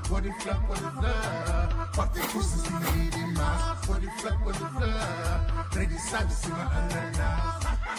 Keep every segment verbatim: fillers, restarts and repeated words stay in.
Body flap, body flap. Party pussies in the leading mass. Body flap, body flap. Ready, sabe, se ananas.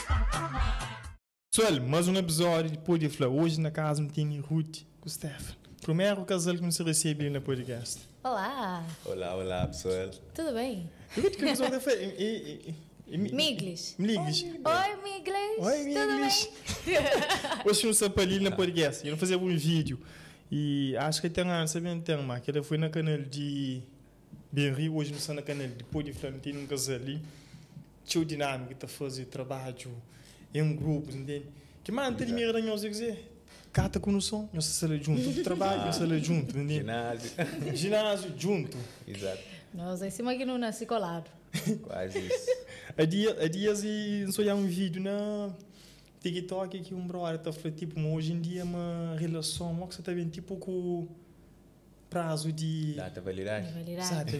Pessoal, mais um episódio de Pode Flá. Hoje na casa me tem Ruth com o Stefan. Primeiro casal que me recebe no podcast. Olá. Olá, olá, pessoal. Tudo bem? Ruth, que episódio foi? Miglis. Miglis. Oi, Miglis. Oi, Miglis. Hoje eu saí ali no podcast. Eu não fazia um vídeo. E acho que tem um sabendo tema. Que ele foi no canal de Benri. Hoje não está no canal de Pode Flá. Tem um casal ali. Tinha dinâmica que está fazendo trabalho em um grupo, entende? Que mais tem dinheiro nós dizer? Cata com noção, nós sala junto, trabalho, nós sala junto, entende? Ginásio. Ginásio junto. Exato. Nós em cima que não nasce colado. Quase isso. Há dias, há dias e só há um vídeo na TikTok que um brother está falando tipo, hoje em dia uma relação, mas você está vendo tipo com prazo de Data validade. Validade.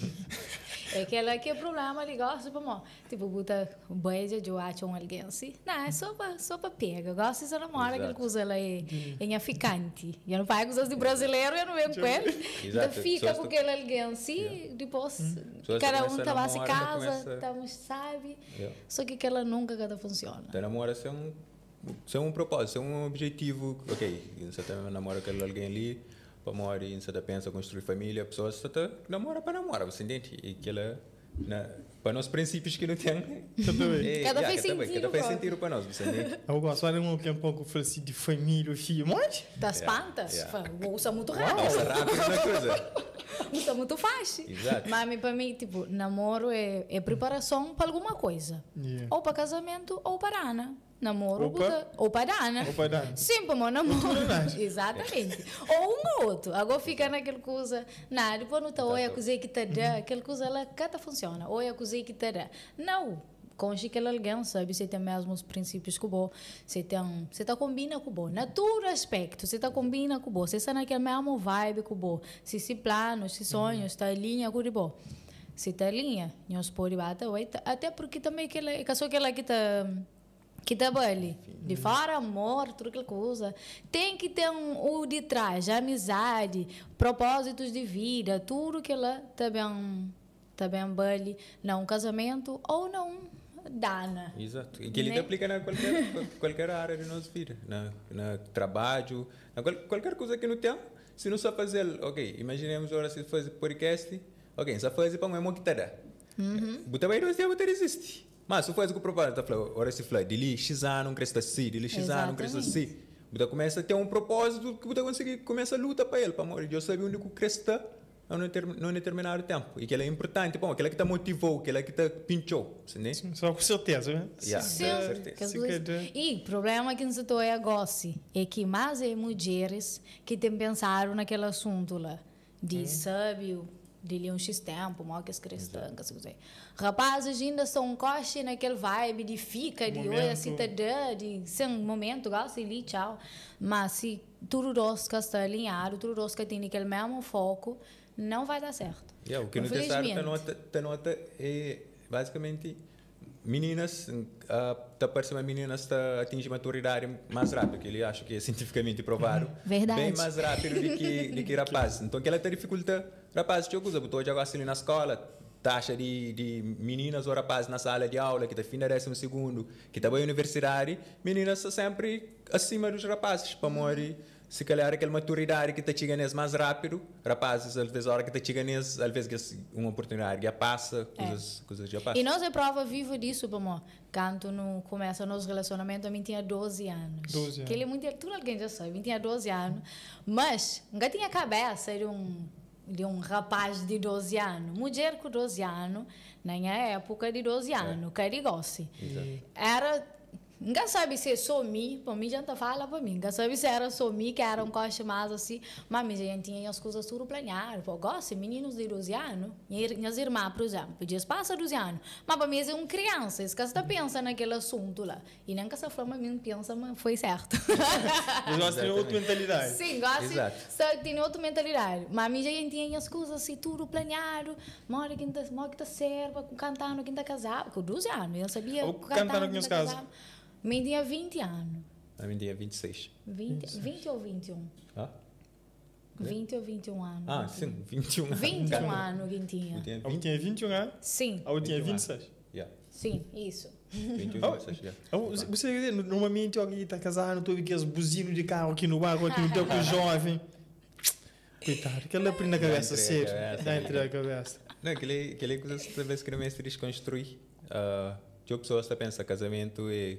É que ela que é problema ali gosta para mim. Tipo, botar um beijo de acho um alguém assim. Não, é só para só para pega. Gosta de namora aquela coisa lá é é ficante. Eu não pago coisas de brasileiro, eu não venho com ele. Então fica com aquele alguém assim, depois cada um tá lá se casa, estamos sabe. Só que aquela nunca cada funciona. Então namora é um é um propósito, é um objetivo, ok, você também namora com alguém ali. Para morar e você pensa construir família, a pessoa está namora para namorar, você entende? E que ela para nós princípios que não tem. É, cada vez sentido. Cada vez sentido para nós, você entende? Eu gosto de um um pouco assim de família, filho, mas tá espantas, usa muito rápido. Nossa, rápido na coisa. Usa muito fácil. Exato. Mas para mim, tipo, namoro é, é preparação para alguma coisa. Yeah. Ou para casamento ou para Ana. Namoro Opa. ou para Ana. Ou para Ana. Sim, para meu namoro. Exatamente. Ou um ou outro. Agora fica naquela coisa. Não, depois não está, ou é a coisa que está dá. Aquela coisa lá, cada funciona. Ou é a coisa que está dá. Não. Com que alguém sabe se tem mesmo os princípios que o se tem se tá combina com o na todo aspecto se tá combina com o se está naquele mesmo vibe com o se se planos se sonhos está em linha com o bom se está em linha nós pode bater até porque também aquela é só aquela que está que tá ali de fora amor tudo aquela coisa tem que ter um o de trás a amizade propósitos de vida tudo que ela também também bem não um casamento ou não dana. Exato. E que ele né? aplica na qualquer, qualquer área de nossa vida. Na, na trabalho, na qual, qualquer coisa que não tem. Se não só fazer, ok, imaginemos agora se fazer podcast, ok, só fazer para um que está. Você vai não ser, existe. Mas se faz com o propósito, está falando, agora se fala, de li X anos, cresce assim, de li X anos, cresce assim. Você começa a ter um propósito que você consegue começa a luta para ele, para morrer. Eu sabia onde cresce num determinado tempo. E que ela é importante, bom, aquela que te motivou, aquela que te pinchou. Sim, só com certeza, né? Yeah, sim, com certeza. E o problema que não é agora é que mais é mulheres que têm pensado naquele assunto lá. De hum. sábio, de ler um X tempo, mal que as cristãs, assim, assim. Rapazes ainda são coxes naquele vibe de fica, de olha, assim, tá de sem momento, gosta ali, tchau. Mas se tudo rosca está alinhado, tudo rosca tem aquele mesmo foco, não vai dar certo. Yeah, o que não tem certo, a nota, a nota é basicamente meninas, uh, parece que meninas tá, atingem maturidade mais rápido, que ele acha que é cientificamente provado. Verdade. Bem mais rápido do que, do que rapazes. Então, que ela tem dificuldade, rapazes, eu uso, botou já ali na escola, taxa de, de meninas ou rapazes na sala de aula, que está fim da décimo segundo, que está bem universidade, meninas são sempre acima dos rapazes, para morrer. Se calhar aquela maturidade que está chegando mais rápido, rapazes, às vezes a hora que está chegando, às vezes uma oportunidade já passa, coisas, é. coisas já passam. E nós é prova viva disso, bom, quando no começa nosso relacionamento, eu tinha doze anos. doze anos. Que ele é muito, tudo alguém já sabe, eu tinha doze anos, mas nunca tinha cabeça de um de um rapaz de doze anos. Mulher com doze anos, na minha época de doze anos, é. que ele gosta. Era Ninguém sabe se é só mim, para mim já não fala para mim. Ninguém sabe se era só mim, que era um coche mais assim. Mas a gente tinha as coisas tudo planeadas. Eu gosto, meninos de doze anos. Minhas irmãs, por exemplo, eles passam doze anos. Mas para mim é uma criança. Se você pensa naquele assunto lá. E nem que essa forma mim pensa, mas foi certo. Mas gosto de outra mentalidade. Sim, gosto de outra mentalidade. Mas a mim já tinha as coisas assim, tudo planeado. Mora que está serva, cantando, que está casado. Com doze anos, eu sabia. Ou cantando que nos casos. Mim tinha vinte anos. A mim tinha vinte e seis. vinte, vinte ou vinte e um? Ah? vinte ou vinte e um anos. Ah, sim, vinte e um anos. vinte e um anos que tinha. Eu tinha Eu tinha vinte e um anos, Sim, eu tinha vinte e um vinte e seis. Yeah. sim, isso. vinte e um, Oh. vinte e seis, yeah. Eu- Você vê, normalmente alguém está casado, estou vendo aqueles buzinos de carro aqui no barco, aqui no tempo jovem. Coitado, aquela é na cabeça, Dá entre a sério. cabeça. Dá entre a cabeça. Não, aquele, aquele coisa que talvez que não é se desconstruir. Uh, tinha pessoas que pensam casamento é,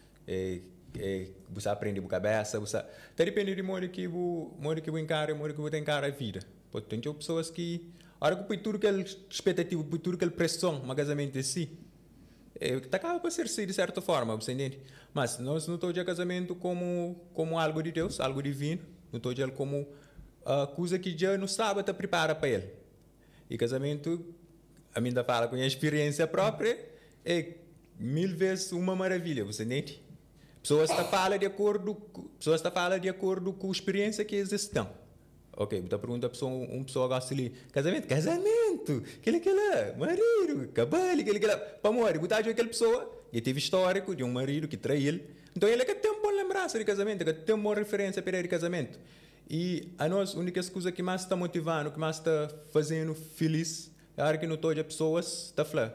é, é você aprende com a cabeça, você... Tá depende de modo que você que encara, modo que você encara a vida. Portanto, tinha pessoas que... A hora que põe tudo aquela expectativa, põe tudo aquela pressão no casamento em si, é, acaba para ser assim de certa forma, você entende? Mas nós não estamos a casamento como, como algo de Deus, algo divino, não estamos a como uh, coisa que já não sabe te prepara para ele. E casamento, a minha fala com a experiência própria, é mil vezes uma maravilha, você entende? Pessoas estão falando de acordo, pessoas estão falando de acordo com a experiência que eles estão. Ok, você pergunta a pessoa, uma pessoa gosta ali, casamento, casamento, aquele que lá, marido, cabelo, aquele que lá, para morrer, você acha aquela pessoa que teve histórico de um marido que traiu ele, então ele é que tem uma boa lembrança de casamento, que tem uma boa referência para ele de casamento. E a nós, a única coisa que mais está motivando, que mais está fazendo feliz, é a hora que não todas as pessoas está falando.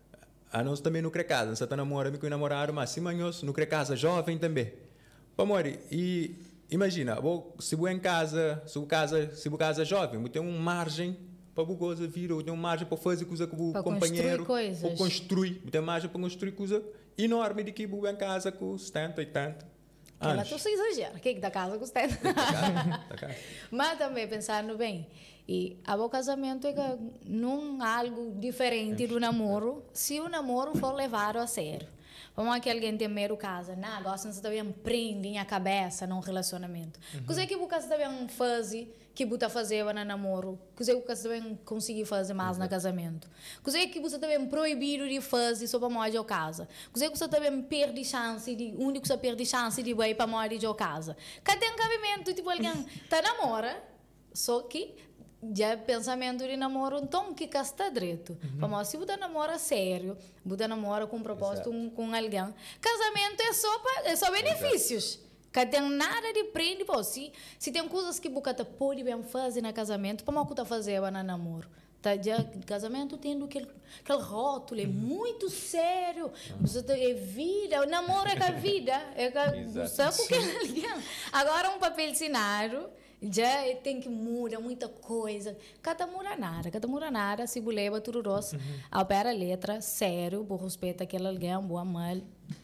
A nós também não quer casa, você está namorando com o namorado, mas se manhãs não quer casa, jovem também. Para morrer, e imagina, se você em casa, se você casa, se você casa jovem, você tem uma margem para você a vida, tem uma margem para fazer coisa com o Para construir construir companheiro, coisas. para construir, você tem margem para construir coisa enorme de que você em casa com setenta, oitenta Ela anos. tu se exagera. O que é que da casa gostei? Tá cá, tá cá. Mas também pensando bem, e a bom casamento é que não é algo diferente do namoro, se o namoro for levado a sério. Vamos que alguém tem medo casa, não, gosta de também prendem a cabeça num relacionamento. Uhum. Coisa que você também faz, que você fazia no namoro, coisa que você também conseguiu fazer mais no casamento. Coisa que você também proibido de fazer só para morrer de casa. Coisa que você também perde chance de, onde você perde chance de ir para morrer de casa. Cadê um cabimento, tipo, alguém tá namora, só que já pensamento de namoro então que está direito. Uhum. Vamos, se você namora sério, você namora com um propósito um, com alguém, casamento é só pra, é só benefícios. Que tem nada de prende, pô. Se, se tem coisas que você pode bem fazer no casamento, como você fazer no namoro? Tá, já, casamento tendo aquele, aquele rótulo, é muito sério. Você tem, é vida, o namoro é com a vida. É com, só com alguém. Agora um papel cenário já tem que mudar muita coisa. Cada muda nada, cada muda nada. Se você leva tudo rosto, uhum. Opera a letra, sério, por respeito àquele alguém, boa mal,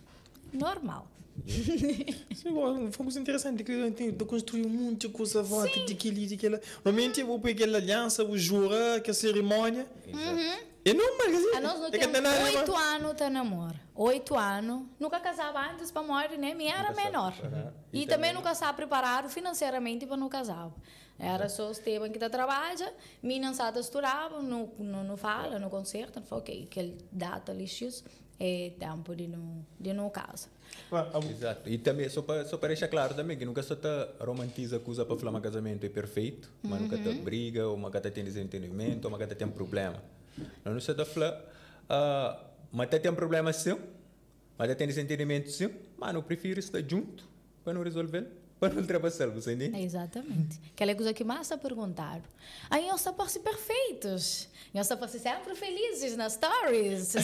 normal. Sim, fomos interessantes, que de construir muita coisa volta de aquele, de aquela. Normalmente eu vou pegar aquela aliança, o jura, que a cerimônia. Uhum. É normal, a nós não é temos oito anos de namoro. Oito anos. Nunca casava antes para morrer, né? Minha era menor. E, e também, também nunca estava preparado financeiramente para não casar. Era só o Esteban que trabalha, minha não sabe estudar, não, não, não fala, não conserta. Não fala, ok, aquele data lixos é tempo de não, de não casa. Exato. E também, só para só para deixar claro também, que nunca só tá romantiza a coisa para falar que casamento é perfeito, mas uhum. nunca tá briga, ou nunca tem desentendimento, ou nunca tem problema. Não se está falando, uh, mas tem um problema sim, mas tem desentendimento sim, mas não prefiro estar junto para não resolver, para não ultrapassar, você entende? Exatamente. Aquela coisa que mais está perguntado. Aí nós estamos ser perfeitos, nós estamos sempre felizes nas stories.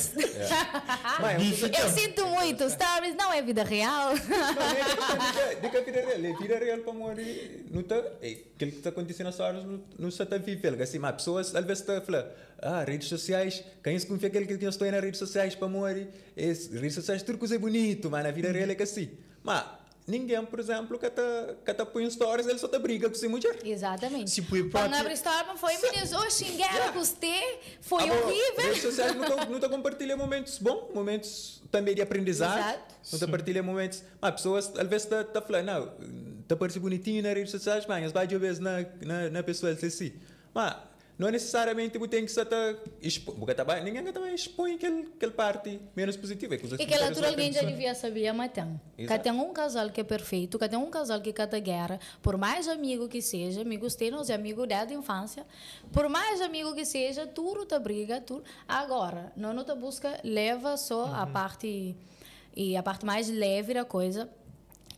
É. Eu sinto muito, stories não é vida real. Não, é vida real, é vida real para morrer. Não tá, é, aquilo que está acontecendo nas stories não está a viver, assim, mas pessoas às vezes estão a falar, ah, redes sociais, quem se confia aquele que eu estou nas redes sociais para morrer, redes sociais tudo coisa é bonito, mas na vida real é que assim. Mas ninguém, por exemplo, que está que tá põe stories, ele só está briga com sua mulher. Exatamente. Se põe quando abre story, foi meninos, oh, xingaram com você, foi ah, horrível. Redes sociais não está compartilhando momentos bons, momentos também de aprendizado. Exato. Não está compartilhando momentos. Mas pessoas, às vezes, estão tá falando, não, está parecendo bonitinho nas redes sociais, mas vai de vez na, na, na pessoa, assim. Mas não necessariamente você tem que estar expondo. Ninguém também expõe aquele, aquele parte menos positiva. É e que altura alguém já devia saber, mas tem. Que tem um casal que é perfeito, que tem um casal que cata guerra, por mais amigo que seja, amigos temos e amigos desde a infância, por mais amigo que seja, tudo te briga, tudo. Agora, não não te busca, leva só uhum. a parte, e a parte mais leve da coisa.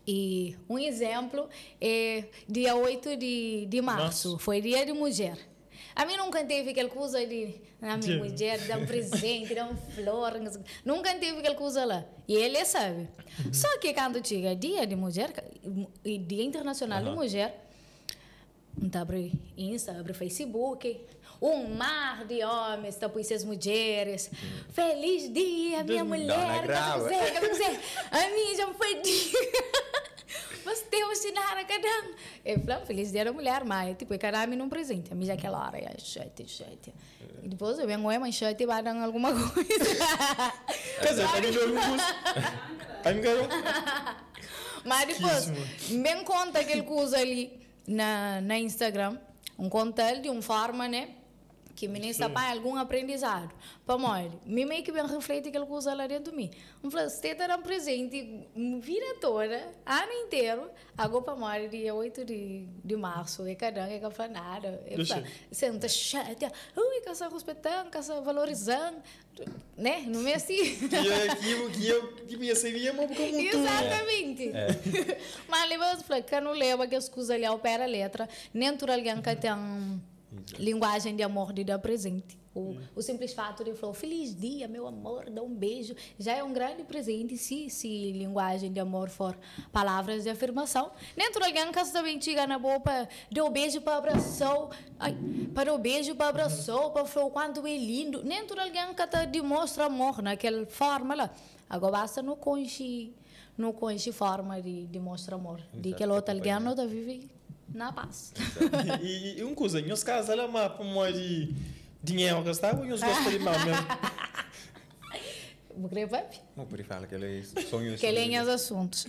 E um exemplo é dia oito de, de março, Março. foi dia de mulher. A mim nunca teve aquela coisa de a minha mulher dar um presente, dar uma flor, nunca teve aquela coisa lá. E ele sabe. Só que quando chega dia de mulher, e dia internacional Uhum. de mulher, então abre Insta, abre Facebook, um mar de homens, tá por essas mulheres. Feliz dia, minha Deus me mulher. dá na Quer grava. dizer, quer dizer, a minha já foi dia. Mas tem um sinal a cada um. Eu falei, feliz dia da mulher, mas tipo, cada um num presente. A minha já aquela hora, é chete, chete. E depois eu venho, é manchete e vai dar alguma coisa. Quer dizer, a mim não é curso. A mim ganhou. Mas depois, me conta aquele coisa ali na, na Instagram, um conta de uma forma, né? Que me nem para algum aprendizado. Para mim, me meio que bem reflete aquela coisa lá dentro de mim. Eu falei, se te um presente, vira toda, ano inteiro, agora para mim, dia oito de, de março, e cada um que eu falo nada. Eu falo, senta chata, ui, que você respeitando, que você valorizando, né? Não é assim. Que é aquilo que eu que me seria uma boca muito. Exatamente. Mas depois, eu falei, que eu não levo aquelas coisas ali ao pé da letra, nem tudo alguém que tem linguagem de amor de dar presente. O, o simples fato de falar feliz dia, meu amor, dá um beijo, já é um grande presente se, se linguagem de amor for palavras de afirmação. Nem tudo alguém que também chega na boca, deu um beijo para abraçou, ai, para o beijo para abraçou, para falar o quanto é lindo. Nem tudo alguém que te demonstra amor naquela forma lá. Agora basta no conche, no conche forma de demonstrar amor. De que outro alguém não tá vive na paz. E, e uma coisa, em os casos, ela é uma forma de dinheiro que está, ou em os gostam de mal mesmo? Vou querer papi? Não, por falar que ele é sonho. Que lenha os assuntos.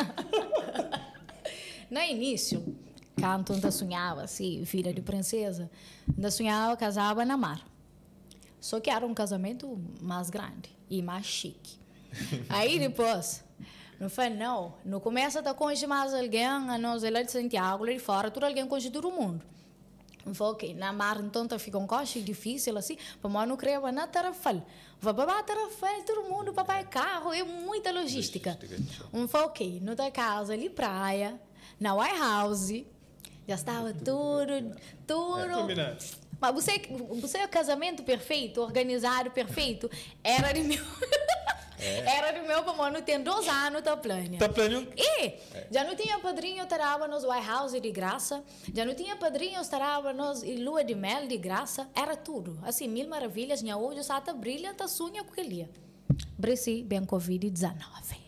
No início, quando ainda sonhava assim, filha de princesa, ainda sonhava casava na mar. Só que era um casamento mais grande e mais chique. Aí depois, não foi não, no começo está com mais alguém, a nós lá de Santiago, lá de fora, tudo alguém com todo mundo. Não foi ok, na mar então tá fica um coche difícil assim, para mim não creio na tarafal. Vai para tarafal, todo mundo, papai carro, é muita logística. Não foi ok, no da casa ali praia, na White House, já estava tudo, tudo. Combinado. Mas você, você é o casamento perfeito, organizado perfeito, era de meu. É. Era do meu pamono, tem dois anos, tá plano. Tá plano? E é. Já não tinha padrinho, estarava nos White House de graça. Já não tinha padrinho, estarava nos lua de mel de graça. Era tudo. Assim, mil maravilhas. Minha olho só tá brilha, tá sonha com aquele. Breci, bem covid dezenove.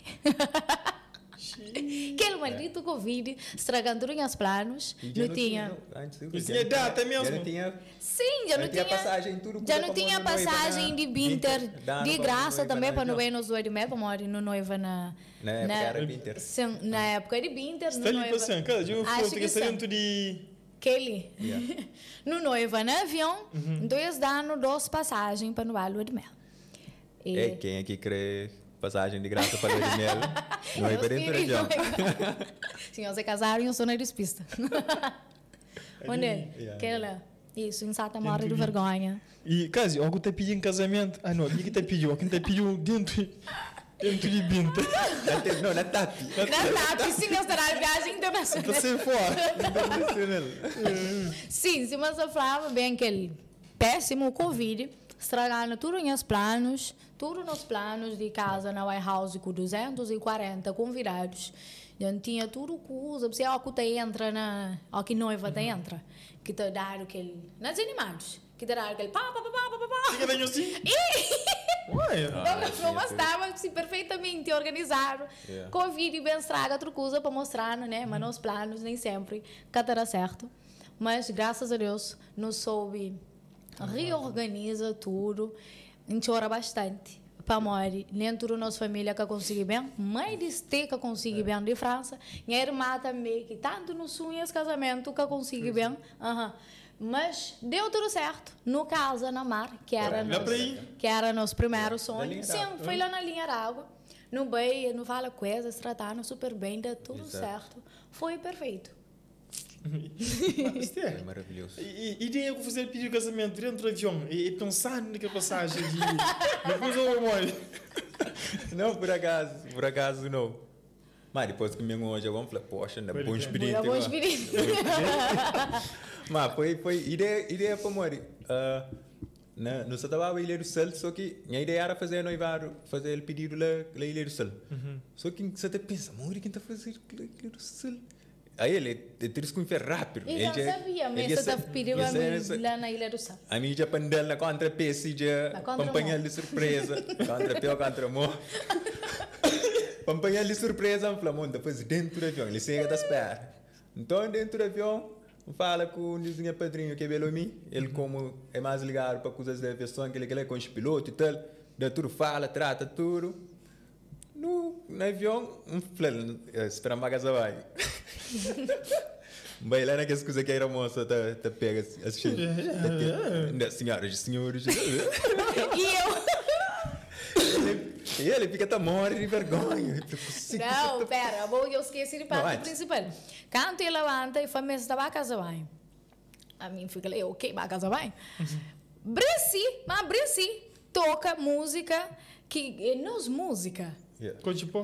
Aquele maldito Covid estragando os planos. Não, não tinha. Não tinha data mesmo. Não tinha. Sim, já não tinha. Passagem, tudo já não tinha passagem de Binter de graça também para não ir nos dois de mel, para morar no noiva na. Na época era Binter. Sim, na época de Binter. Está ali passando, cara, de um foto que está dentro de. Kelly. No noiva no avião, dois anos, duas passagens para no lua de mel. É quem aqui crê. Passagem de graça para lua de mel. Não é para região. Sim, você casaram e eu sou na despista. Onde é? Aquela. Isso, em Santa Maria do Vergonha. E, caso, alguém te pediu em casamento. Ah, não, o que te pediu? Alguém te pediu dentro, dentro de Binta. Não, na T A P. Na T A P, sim, eu estará na viagem internacional. Para ser fora. Sim, se você falava bem aquele péssimo Covid, estragando tudo em os planos, tudo nos planos de casa na White House com duzentos e quarenta convidados. Já tinha tudo coisa, você ó que entra na, ó que noiva te entra, que te dá aquele, nas animados, que te dá aquele pá pá pá pá pá pá. Fica bem assim. Ué, não estava assim perfeitamente organizado. Yeah. Covid bem estraga outra coisa para mostrar, né? Mas nos planos nem sempre que dará certo. Mas graças a Deus não soube reorganiza tudo, a gente ora bastante para morrer, nem toda a nossa família que consegui bem, mãe de Ste que consegui bem de França, minha irmã também, que tanto no sonho esse casamento que consegui bem, uh-huh. Mas deu tudo certo, no casa na mar, que era nos, que era nosso primeiro sonho, sim, foi lá na linha d'água, no bem, não fala coisas, tratando super bem, deu tudo Exato. Certo, foi perfeito. É maravilhoso. E, e daí eu vou fazer pedir casamento dentro do avião e, e pensar naquela passagem de depois eu morro. Não, por acaso, por acaso não. Mas depois que me hoje eu vou falar, poxa, ainda bom espírito. Muito bom espírito. Mas foi, foi ideia, ideia para morrer. Uh, na, nós estávamos na Ilha do Sal, só que a ideia era fazer noivado, fazer o pedido lá na Ilha do Sal. Uhum. Só que você até pensa, morrer quem está fazendo na Ilha do Sal? Aí ele tem que ir rápido. E não sabia, mas você está pedindo a mim lá na Ilha do Sal. A mim já pandel na contra-peça, já acompanhar de surpresa. Contra-pé ou contra-mó. Acompanhar de surpresa, um flamão, depois dentro do avião, ele chega da espera. Então, dentro do avião, fala com o meu padrinho que é Belomi, ele como é mais ligado para coisas da aviação, que ele é com os pilotos e tal, dá tudo, fala, trata tudo. No, no avião, um flare, espera uma casa vai. Vai lá naquelas coisas que a moça tá, tá pega assistindo. Senhoras e senhores. E eu? E ele fica até morre de vergonha. Não, pera, eu esqueci de parte não, principal. Quando ele levanta e fala, mas estava a casa bem. A mim fica ali, ok, vai a casa bem. Bressi, mas Bressi toca música que é nos música. Yeah. Com tipo?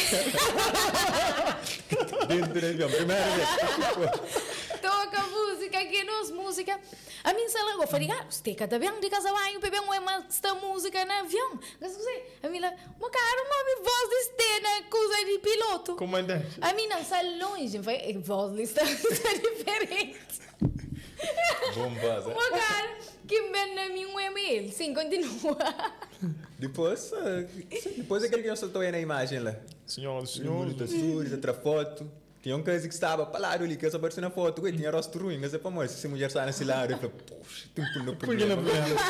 Dentro do avião, primeira vez. Toca música que nos música. A mim se ela falei, ah, você cada bem de casa vai, o bebê não é mais esta música no avião. A mim lá, mas cara, uma voz de estena, coisa de piloto. Comandante. A mim não sai longe, vai, voz de estena diferente. Bombosa. Uma cara que vem na minha um e-mail. Sim, continua. Depois, depois aquele que eu soltou aí na imagem lá. Senhoras e Senhores, senhores. outra foto. Tinha um caso que estava parado ali, que eu só apareci na foto, que tinha rosto ruim, mas é para morrer. Se a mulher sai nesse lado, eu falei, poxa, tem um pulo no problema.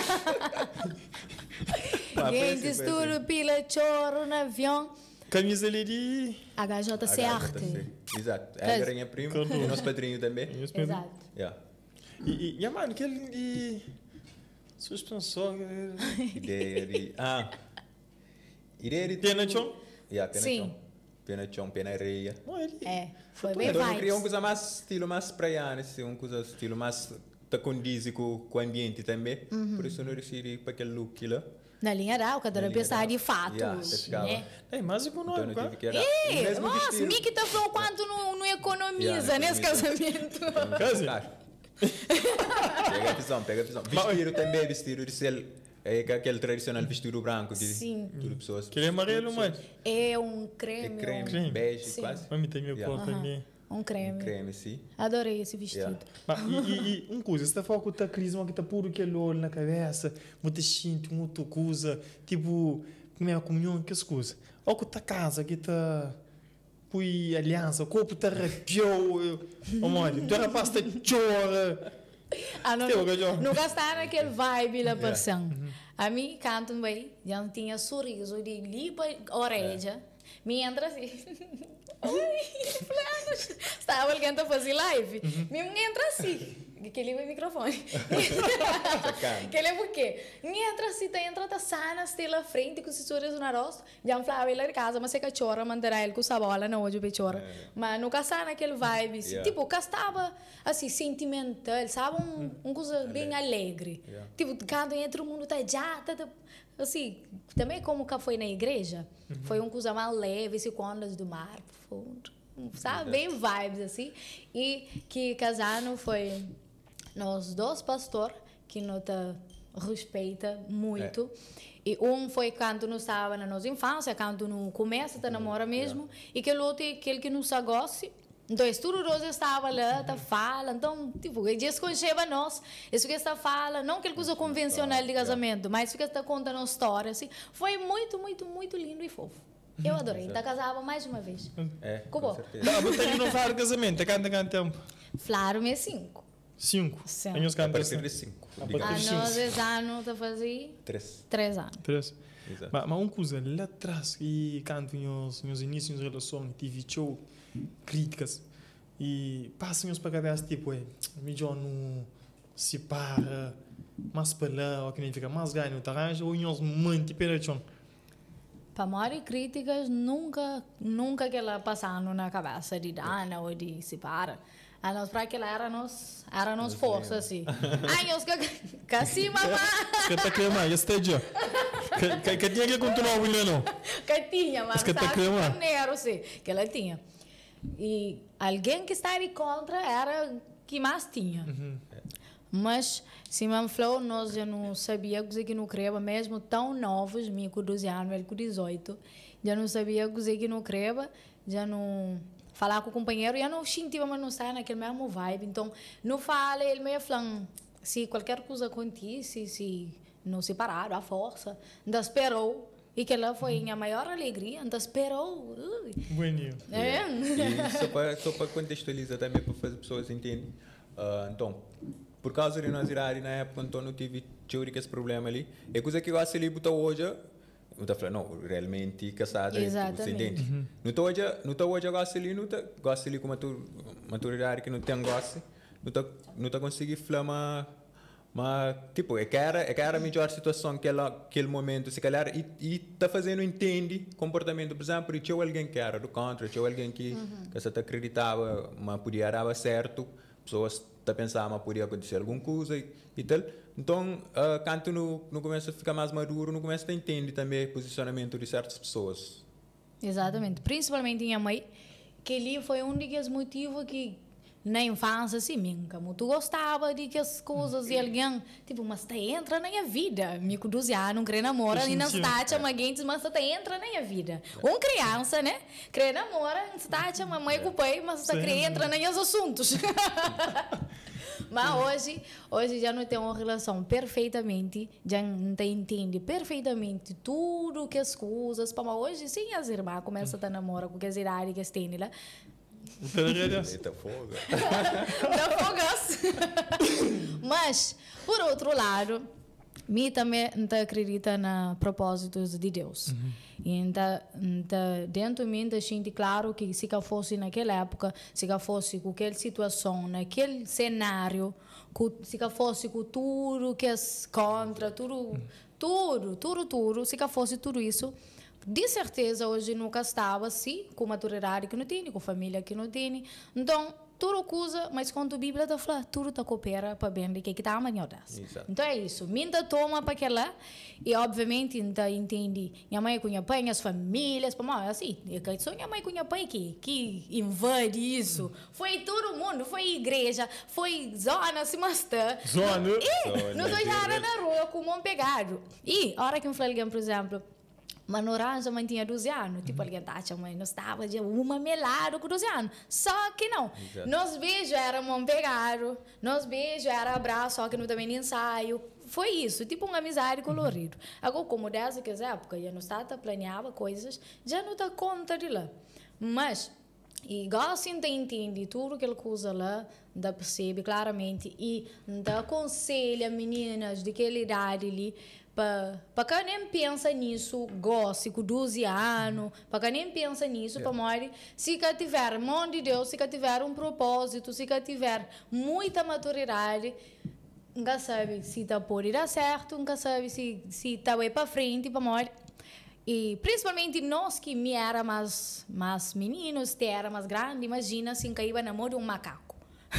Gente, estudo, pila, choro no avião. Camisa ali de... H J C Arte. Exato. É a minha prima, e nosso padrinho também. Exato. Yeah. E, e, e mano, aquele de... Suspensor... Ideia de... Ah. Ideia de... Pena chão? Yeah, pena Sim. chão. Pena chão, pena areia. Não, ele... É, foi bem Então, eu queria uma vibes. coisa mais estilo mais praiano, assim, uma coisa estilo mais tá condiz com, com o ambiente também. Uhum. Por isso eu não decidi para aquele look lá. Na linha da cada Na linha pensar de da- fatos. Yeah, você ficava- né? É, mas Então econômico, eu tive cara. que era o Ei, mesmo nossa, vestido. Miki tá falando quanto não, não economiza Yeah, nesse economiza. casamento. Case? Claro. Pega a visão, pega a visão. Vestido também, vestido de sel. É aquele tradicional vestido branco de Sim. tudo pessoas. Aquele é amarelo, mano. É um É creme. creme, um- Creme. bege, Sim. quase. Mami tem meu Yeah. cor também. Um creme. Creme, sim. Adorei esse vestido. Yeah. Mas, e, e, e um coisa, você tá falando que tá crise, que tá puro que olho na cabeça, muito xinto, muito coisa, tipo, como é a comunhão, que as coisas. Ou que tá casa, que tá... Pui aliança, o corpo tá arrepiou, oh, mano, tu era pasta chora. Ah, não, Teu, Gajão. nunca está naquele vibe da versão. A mim canto bem, já tinha sorriso de lipa orelha. Me entra assim. Oi, planos. Estava alguém a fazer live. Me entra assim. Que liga o microfone. Que ele é porque? Me entra assim, tá entra tá sana, estela frente com os sorriso na rosto. Já falava ele de casa, mas você que chora, mandará ele com sabola na hoje, chora. Mas nunca está naquele vibe. Assim. Yeah. Tipo, cá estava assim, sentimental, sabe? Um, um coisa bem alegre. Yeah. Tipo, quando entra o mundo, tá já, tá, tá, assim, também como que foi na igreja, foi uma coisa mais leve, assim, com ondas do mar, fundo, sabe? Bem vibes, assim. E que casando foi nós dois pastores, que nos respeita muito. E um foi quando nós estava na nossa infância, quando no começo da namora mesmo, e que o outro é aquele que nos gosta. Então, tudo nós estava lá, tá fala, então, tipo, ele desconcheva nós, isso que está fala, não aquela coisa convencional de casamento, mas isso que está contando uma história, assim, foi muito, muito, muito lindo e fofo. Eu adorei, está casava mais uma vez. É, Como? com certeza. Tá, mas tem que não falar casamento, canta quanto tempo? Flaro me cinco. Cinco. Sim. Anos A canta partir de cinco. A digamos. A partir- nós, esse ano, tá fazendo Três. três anos. Três. Exato. Mas, mas uma coisa, lá atrás, e quando nos, nos inícios de relação, tive show, críticas, e passam-nos para a cabeça, tipo, é, melhor não se para, mais para lá, ou que nem fica mais ganho, tá arranja, ou nós muito pela chão. Para maiores críticas, nunca, nunca que ela passando na cabeça de Dana ou de se para. A nós, para aquela era nos, era nos força, assim. Ai, nós que assim, mamãe. Que tá querendo mais, esse dia. Que, que tinha que continuar olhando. Que tinha, mas que tá crema. Dinheiro, sim, que ela tinha. E alguém que estava contra era que mais tinha. Uhum. Mas, se me falou, nós já não sabia que não creva, mesmo tão novos, mim com doze anos, ele com dezoito, já não sabia que não creva, já não falar com o companheiro, já não sentia, mas não está naquele mesmo vibe. Então, não fala, ele meio falando, se qualquer coisa acontece, se não separaram, a força, ainda esperou. E que ela foi a maior alegria, ainda esperou. Bueninho. É. E só para, só para contextualizar também, para fazer as pessoas entenderem. Uh, então, por causa de nós irarem na época, então não tive teórico esse problema ali. É coisa que eu acho ali, botar hoje, eu estou falando, não, realmente casada, você entende? Uhum. Não estou hoje, não estou hoje, eu gosto ali, não estou, gosto ali com maturidade que não tem gosto, não estou, não estou conseguindo falar, mas, tipo, é que era, é que era a melhor situação naquele, aquele momento, se calhar, e está fazendo entende comportamento, por exemplo, e tinha alguém que era do contra, tinha alguém que, uhum. que você acreditava, mas podia dar certo, pessoas tá pensando mas podia acontecer alguma coisa e, e tal. Então, uh, quando não, não começa a ficar mais maduro, não começa a entender também o posicionamento de certas pessoas. Exatamente. Principalmente minha mãe, que ali foi um dos motivos que na infância, assim, nunca muito gostava de que as coisas e alguém, tipo, mas tá entra na minha vida. Me com doze anos, não queria namorar, e não está chama alguém, mas tá entra na minha vida. Uma criança, né? Queria namorar, está chama a mãe com o pai, mas tá queria entrar nos assuntos. Mas hoje, hoje já não tem uma relação perfeitamente, já não entende perfeitamente tudo que as coisas, mas hoje sim as irmãs começam a namorar com as idades que têm lá. Eita fogo. Da fogas. Mas, por outro lado, mim também não acredita na propósitos de Deus. Uhum. Então, então, dentro de mim, deixei claro que se eu fosse naquela época, se eu fosse com aquela situação, naquele cenário, se eu fosse com tudo que é contra, tudo, uhum. tudo, tudo, tudo, se eu fosse tudo isso, de certeza hoje nunca estava assim, com maturidade que não tem, com família que não tem. Então, tudo coisa, mas quando a Bíblia está falando, tudo está coopera para bem de que está amanhã. Então é isso. Minta toma para aquela e obviamente então entende. Minha mãe com minha pai, as famílias, para mim assim, é só minha mãe com minha pai que que invade isso. Foi todo mundo, foi igreja, foi zona se mastar. Zona. E não tô já na rua com um pegado. E a hora que eu falei alguém, por exemplo, mas no Orange a mãe tinha doze anos. Tipo, alguém tá, a mãe não estava de uma melada com doze anos. Só que não. Exato. Nos beijos era mão pegado. Nos beijos era abraço, só que não também ensaio. Foi isso, tipo uma amizade colorida. Uhum. Agora, como dessa que época, já não estava planeava coisas, já não dá conta de lá. Mas, igual assim, entende tudo aquela coisa lá, dá percebe claramente e dá aconselha meninas daquela idade ali, para quem nem pensa nisso, gosta com doze anos, para quem nem pensa nisso, yeah. Para morrer, se que tiver mão de Deus, se que tiver um propósito, se que tiver muita maturidade, nunca sabe se está pode dar certo, nunca sabe se se está bem para frente, para morrer. E principalmente nós que me era mais mais meninos, te era mais grande, imagina se caía na mão de um macaco.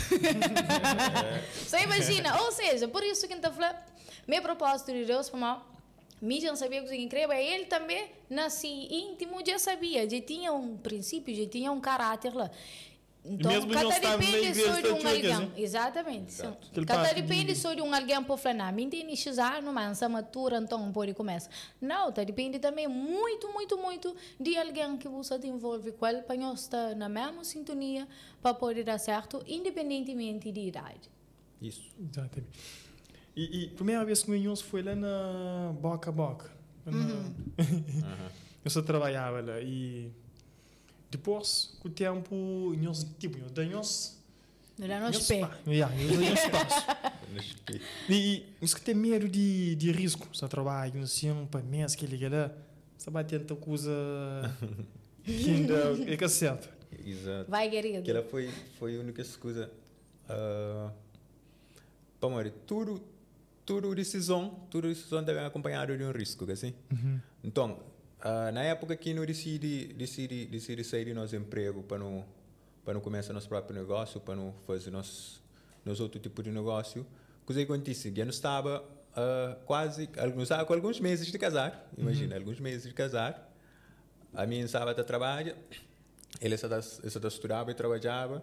Você imagina, ou seja, por isso que está falando. Meu propósito de Deus para mim, me já sabia que incrível, ele também nasci íntimo, já sabia, já tinha um princípio, já tinha um caráter lá. Então, cada depende só de um alguém. Exatamente. Cada depende só de um alguém para falar, me entende, xizar, não mansa, matura, então pode começar. Não, tá depende também muito, muito, muito de alguém que você envolve com ele, para nós estar na mesma sintonia, para poder dar certo, independentemente de idade. Isso. Exatamente. E, e a primeira vez que eu foi lá na Boca Boca. Uhum. Eu só trabalhava lá e depois, com o tempo, nós, tipo, nós damos... Nós damos pé. Yeah, nós damos espaço. E nós que tem medo de, de risco, só trabalho, nós tínhamos para mês que ele lá, só vai tentar coisa que ainda é que é certo. Exato. Vai, querido. Aquela foi, foi a única coisa... Uh, para morrer, tudo... Tudo decisão, tudo decisão deve acompanhado de um risco, assim. Uhum. Então, uh, na época que não decidi, decidi, decidi sair de nosso emprego para não, para não começar nosso próprio negócio, para não fazer nosso, nosso outro tipo de negócio, o que aconteceu? Eu não estava, uh, quase, alguns, com alguns meses de casar, imagina, uhum. alguns meses de casar, a minha estava a trabalhar, ele estava a estudava e trabalhava,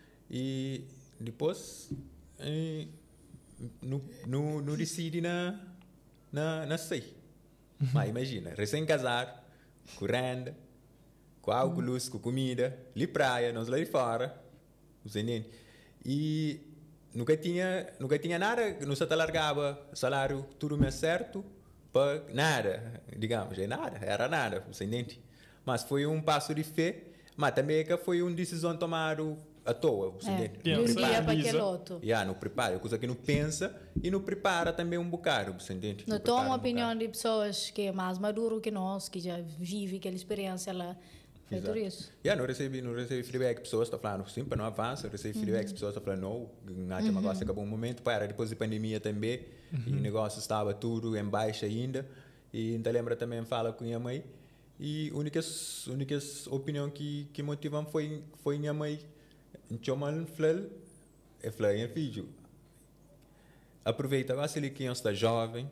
e depois e, no, no, no decidi na, na, na sair. Uhum. Mas imagina, recém-casar, com renda, com água, uhum. luz, com comida, ali praia, nós lá de fora, você entende? E nunca tinha, nunca tinha nada, não se largava salário tudo mais certo, para nada, digamos, é nada, era nada, você entende? Mas foi um passo de fé, mas também que foi uma decisão tomada à toa, você é, entende? De um dia para aquele outro. Yeah, não prepara, coisa que não pensa e não prepara também um bocado, você entende? Não toma a opinião um de pessoas que é mais maduro que nós, que já vivem aquela experiência lá. Foi tudo isso. Yeah, não recebi, não recebi feedback, pessoas estão falando, sim, para não avança, recebi uhum. feedback, pessoas estão falando, não, não uhum. negócio acabou um momento, para depois da pandemia também, uhum. e o negócio estava tudo em baixa ainda, e ainda lembra também, fala com minha mãe, e a única, única opinião que, que motivam foi, foi minha mãe, chamando flel, é flel em filho, aproveita, gosta de que está jovem,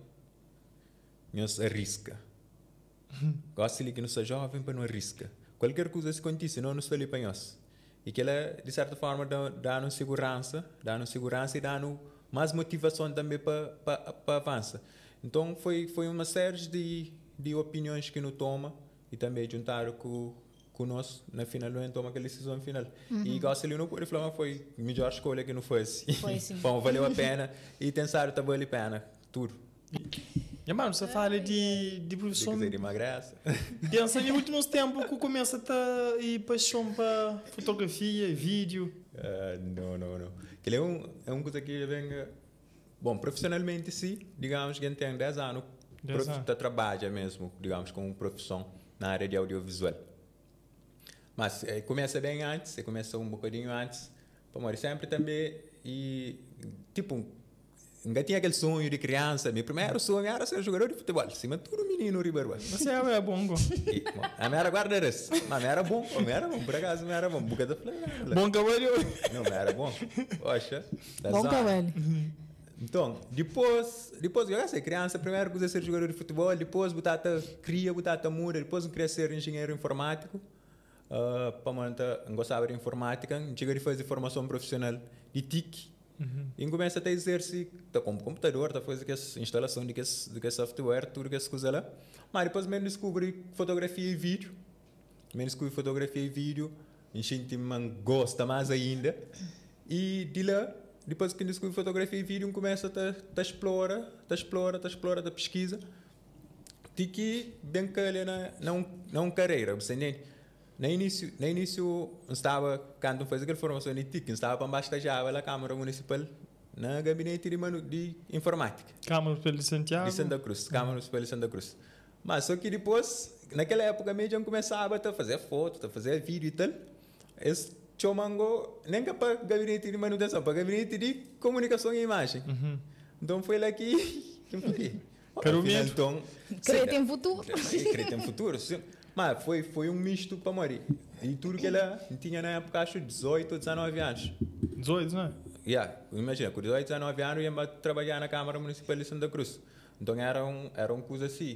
não se arrisca, gosta de que não está jovem para não arrisca. Qualquer coisa se acontece, não nos ali para nós. E que ela, de certa forma, dá-nos segurança, dá-nos segurança e dá-nos mais motivação também para para avançar. Então, foi, foi uma série de, de opiniões que nos toma e também juntaram com, com nós, na final, não toma aquela decisão final. Uhum. E gosto de não pode falar, foi a melhor escolha que não fosse. Foi sim. Bom, valeu a pena e pensar que valeu a pena, tudo. E, mano, você fala de, de profissão... De emagrece. Pensa nos últimos tempos que começa a ir paixão para fotografia e vídeo. Uh, não, não, não. Ele é um, é uma coisa que vem... Bom, profissionalmente, sim. Digamos que tem dez anos. dez anos. Trabalha mesmo, digamos, com profissão na área de audiovisual. Mas é, começa bem antes, começa um bocadinho antes. Para sempre também... E, tipo... Ainda tinha aquele sonho de criança. Meu primeiro sonho era ser jogador de futebol. Cima tudo menino ribeiro. Você é bom, bom. A minha era guarda-res. Mas a minha era bom. A minha era bom. Por acaso, a minha era bom. Boca da flor. Bom cavalo. Não, a minha era bom. Poxa. Bom cavalo. Então, depois, depois eu era criança. Primeiro quis ser jogador de futebol. Depois, botata, queria, botata muda. Depois, eu queria ser engenheiro informático. Uh, para manter, eu gostava de informática. Cheguei a fazer formação profissional de T I C. Uhum. E começa a exercer, tá com computador, tá fazendo a instalação de que de que software, tudo que as coisas lá. Mas depois me descobri fotografia e vídeo. Me descobri fotografia e vídeo, a gente gosta mais ainda. E de lá, depois que descobri fotografia e vídeo, começa a explorar, a explorar, a explorar, a pesquisa. De que bem que ele não não carreira, você entende? No início, no início estava, quando fazia aquela formação de T I C, estava para estagiar na Câmara Municipal, no gabinete de, manu, de informática. Câmara Municipal de Santiago? De Santa Cruz, Câmara Municipal de Santa Cruz. Mas só que depois, naquela época mesmo, eu começava a fazer foto, a fazer vídeo e tal. Esse chomango, nem para gabinete de manutenção, para gabinete de comunicação e imagem. Uhum. Então foi lá que eu falei. Quero mesmo. Então, Acredita em futuro. Acredita em futuro, sim. Mas foi, foi um misto para morrer. E tudo que ela tinha na época, acho, dezoito ou dezenove anos. dezoito, não é? Yeah, imagina, com dezoito, dezenove anos, eu ia trabalhar na Câmara Municipal de Santa Cruz. Então era, um, era uma coisa assim.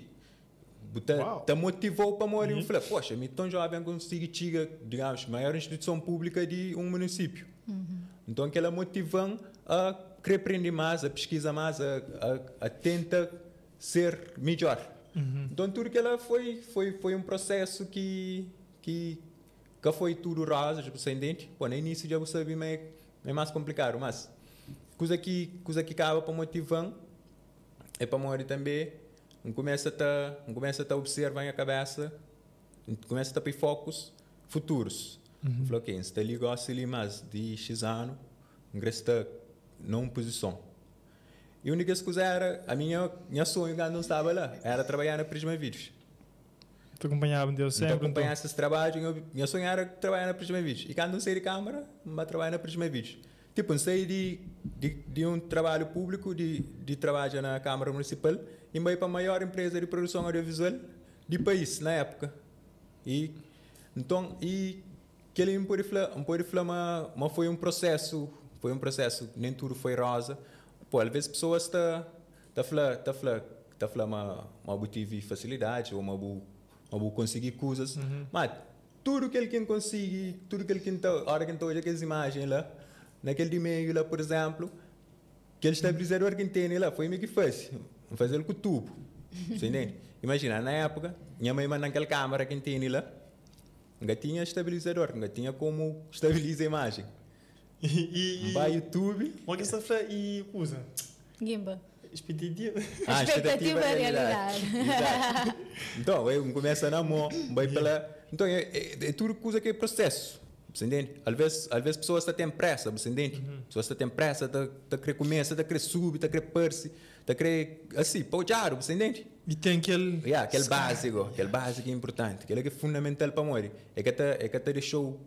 Te motivou para morrer. Uhum. Eu falei, poxa, me tão jovem consigo chegar, digamos, maior instituição pública de um município. Uhum. Então aquela motivou a querer aprender mais, a pesquisar mais, a, a, a tentar ser melhor. Uhum. Então tudo que ela foi foi foi um processo que que que foi tudo rosa, descendente. Bom, no início já você sabia é, é mais complicado, mas coisa que coisa que acaba para motivar é para morrer também. Um começa a um começa a observar a cabeça, um começa a ter focos futuros. Uhum. Falou que está ali gosta ali mais de X anos, um resta numa posição. E a única coisa era, a minha, minha sonho quando não estava lá, era trabalhar na Prisma Vídeos. Tu acompanhava Deus sempre? Então, acompanhar esses trabalhos, minha sonho era trabalhar na Prisma Vídeos. E quando não saí de câmara, eu trabalhar na Prisma Vídeos. Tipo, eu saí de, de, de um trabalho público, de, de trabalho na Câmara Municipal, e meio para a maior empresa de produção audiovisual do país, na época. E, então, e que ele me pode falar, me pode falar mas, mas foi um processo, foi um processo, nem tudo foi rosa. Pô, às vezes pessoas estão tá falando, tá falando, tá falando uma, uma boa tive facilidade, ou uma boa, uma boa conseguir coisas, uhum. Mas tudo que ele quer conseguir, tudo que ele quer, a hora que ele olha aquelas imagens lá, naquele de meio lá, por exemplo, aquele estabilizador que ele tem lá, foi meio que fez, fazer com o tubo, você entende? Imagina, na época, minha mãe manda naquela câmera que ele tem lá, não tinha estabilizador, não tinha como estabilizar a imagem. E, e vai YouTube. Uma questão e usa. Gimba. Expectativa. Ah, expectativa é realidade. realidade. Então, eu começo na mão, vai pela. Então, é, é, é tudo coisa que é processo. Você entende? Às vezes, às vezes pessoas têm pressa, você entende? Uhum. Pessoas têm pressa, está a querer começar, está a querer subir, está a querer perse, está a querer assim, paujar, você entende? E tem aquele. Yeah, aquele básico, aquele básico é importante, aquele que é fundamental para morrer. É que até é que até deixou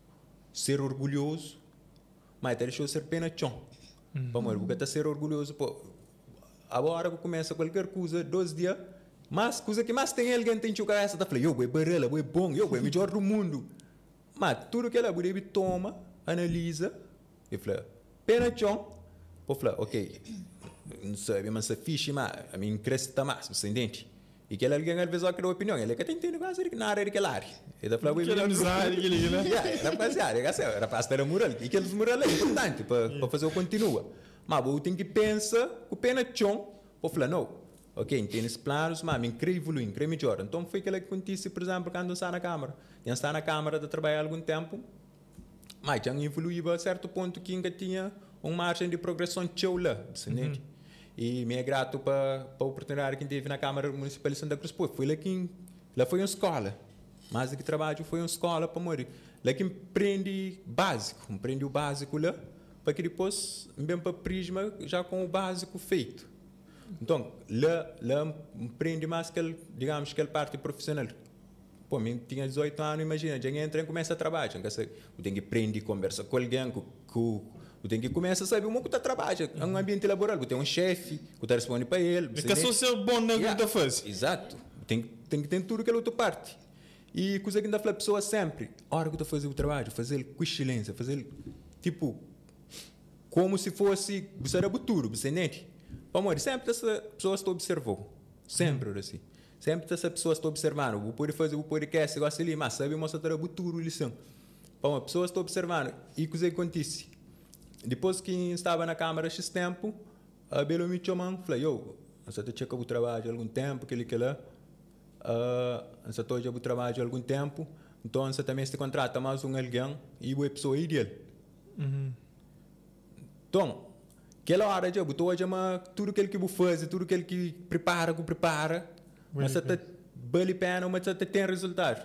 ser orgulhoso, mas até deixou ser pena chão. Uhum. Para morrer, porque até ser orgulhoso, pô. Agora que começa qualquer coisa, dois dias, mas coisa que mais tem alguém tem que jogar essa, tá falando, eu, é barela, é bom, eu, é melhor do mundo. Mas tudo que ela bude toma, analisa, e fala, pena chão, pô, fala, ok, não sabe, mas se fixe, mas a mim cresce mais, você entende? E que ela alguém às vezes aquela opinião, ele que tem entende quase na área daquela área. Ele fala, que ele amizade, que ele, né? Era para ser área, era para estar mural, e aqueles mural é importante para fazer o continua. Mas eu tenho que pensar, o pena chão, pô, fala, não, ok, tem esses planos, mas me queria evoluir, queria melhorar. Então foi aquilo que acontece, por exemplo, quando eu estava na Câmara. Eu estava na Câmara de trabalhar há algum tempo, mas já evoluiu a certo ponto que ainda tinha uma margem de progressão tchau lá, uhum. E me é grato para a oportunidade que teve na Câmara Municipal de Santa Cruz. Pô, foi lá que lá foi uma escola, mais do que trabalho, foi uma escola para morrer. Lá que empreende básico, empreende o básico lá, para que depois, bem para Prisma, já com o básico feito. Então, lá, lá empreende mais que, digamos, aquela parte profissional. Pô, eu tinha dezoito anos, imagina, já entra e começa a trabalhar. Eu tenho que aprender, conversar com alguém, com, com, eu tenho que começar a saber como que está trabalhando. É um ambiente laboral, eu tenho um chefe, que está respondendo para ele. É que só ser bom na yeah. que faz. Exato. Tem, tem que ter tudo que é outra parte. E coisa que ainda fala a pessoa sempre, a hora que eu estou a fazer o trabalho, fazer com excelência, fazer tipo, como se fosse, você era futuro, você entende? Amor, sempre essa pessoa está observando. Sempre assim. Sempre essa pessoa está observando. Vou poder fazer o podcast, eu gosto ali, mas sabe, mostra que futuro, lição. A pessoa está observando. E o que acontece? Depois que estava na Câmara há X tempo, a Belo me chamou e falou, eu, você está checando o trabalho há algum tempo, aquele que lá, você está checando o trabalho há algum tempo, então você também se contrata mais um alguém e a pessoa é dele. Uhum. Então, aquela hora já botou já tudo aquilo que ele faz, tudo aquilo que prepara, que prepara, mas você vale pena, mas você tem resultado.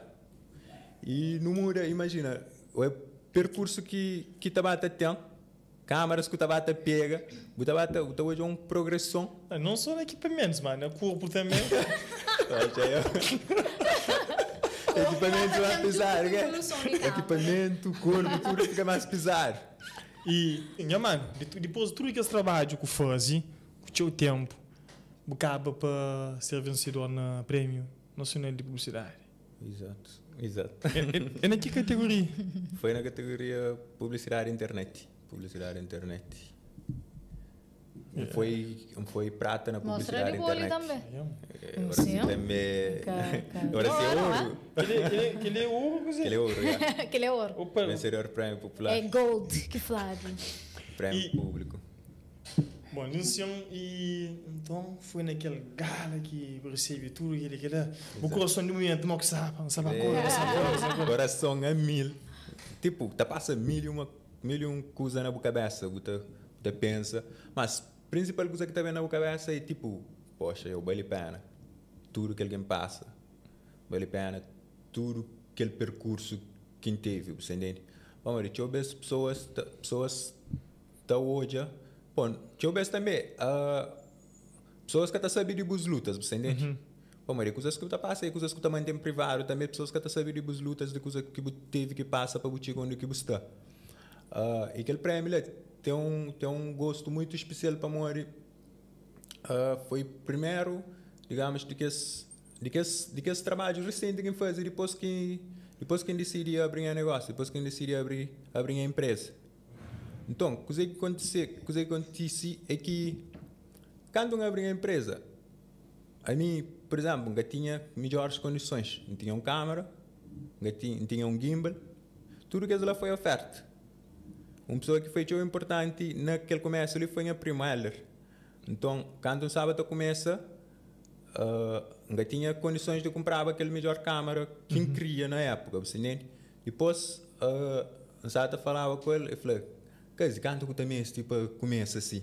E no mundo, imagina, o percurso que que estava até tem, câmaras que estava até pega, estava até hoje uma progressão. Não só equipamentos, mano, o corpo também. Equipamento vai pesar, equipamento, corpo, tudo fica mais pesado. E, minha mano, depois de tudo que esse trabalho que faz, com o seu tempo, acaba para ser vencedor no Prêmio Nacional de Publicidade. Exato, exato. É, é na que categoria? Foi na categoria Publicidade Internet. Publicidade Internet. Não foi, não foi prata na Publicidade Internet. Também. É, agora sim também. Agora sim é ouro. Aquele é ouro, Aquele é ouro, já. Aquele é ouro. Vencedor Prêmio Popular. É gold, que flag. Prêmio e, Público. Bom, e então foi naquele gala que recebe tudo aquele que era o coração do momento, mas que sabe, sabe a coisa, sabe a coração é mil. Tipo, tá passa mil e uma, mil e uma coisa na cabeça, você pensa, mas a principal coisa que está vendo na cabeça é tipo, poxa, eu vale a pena tudo que alguém passa, vale a pena tudo aquele percurso que teve, você entende? Vamos ver, deixa eu ver as pessoas, pessoas estão hoje. Bom, deixa eu ver também, uh, pessoas que estão sabendo de boas lutas, você entende? Uhum. Vamos ver, coisas que está passando, coisas que está mantendo privado, também pessoas que estão sabendo de boas lutas, de coisas que teve que passar para chegar onde que está. Uh, e aquele prêmio lá tem um, tem um gosto muito especial para morrer. Uh, foi primeiro, digamos, de que esse, de que esse, de que esse trabalho recente que faz depois que depois que decidi abrir um negócio, depois que decidi abrir abrir a empresa. Então, o que acontece, o que acontece é que quando eu abri a empresa, a mim, por exemplo, eu tinha melhores condições. Eu tinha uma câmera, eu tinha, eu tinha um gimbal, tudo que ela foi oferta. Uma pessoa que foi tão importante naquele começo ali foi a prima Heller. Então, quando um sábado começa, uh, eu tinha condições de comprar aquele melhor câmera que uhum. queria na época, você entende? Depois, uh, um sábado falava com ele e falei, quase, quando também esse tipo começa assim?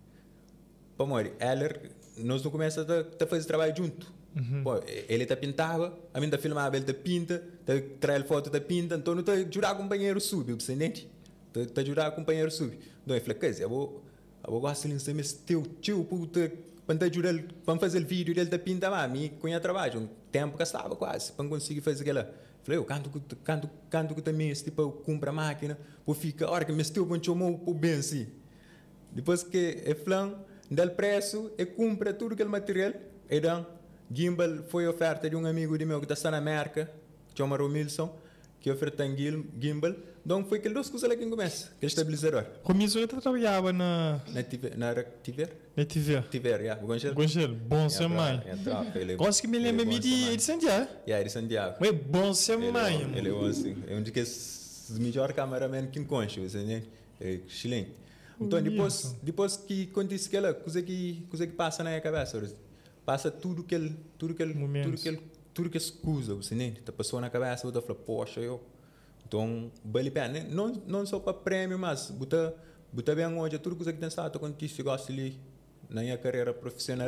Pô, amor, Heller, nós não começamos a fazer trabalho junto. Uhum. Pô, ele tá pintava, a mim tá filmava, ele tá pinta, tá traz foto da pinta, então não tá jurar companheiro sub, você entende? Tá, tá jurar companheiro sub. Então eu falei, quer dizer, eu vou, eu vou gostar de ser teu tio, puta, para jurar, para fazer o vídeo dele tá pinta, mas a mim conha trabalho, um tempo que estava quase, para conseguir fazer aquela. Falei, eu canto, canto, canto também, esse tipo, eu compro a máquina, vou ficar, a hora que me estou, vou chamar o bem assim. Depois que é flan, dá o preço, e compra tudo aquele material, e dá. Gimbal foi oferta de um amigo de meu que está na América, que chama Romilson, que oferta um gimbal. Então foi aquelas duas coisas lá que começa, aquele estabilizador. Romilson eu trabalhava na... Na Tiver? Na Tiver? Na Tiver. Tiver, já. O Gonçalo? Gonçalo, bom ser mãe. Gosto que me lembra de, de Santiago. É, de Santiago. É bom ser mãe. Ele é bom assim. É um dos melhores cameramen que encontra, você entende? É excelente. Então depois, depois que acontece aquela coisa que, coisa que passa na minha cabeça, passa tudo que ele, tudo que ele, tudo que ele, tudo que escusa, você entende? A pessoa na cabeça, você fala, poxa, eu. Então, vale a pena, não, não só para prêmio, mas botar, botar bem hoje, tudo que tem estado acontece, gosto ali na minha carreira profissional.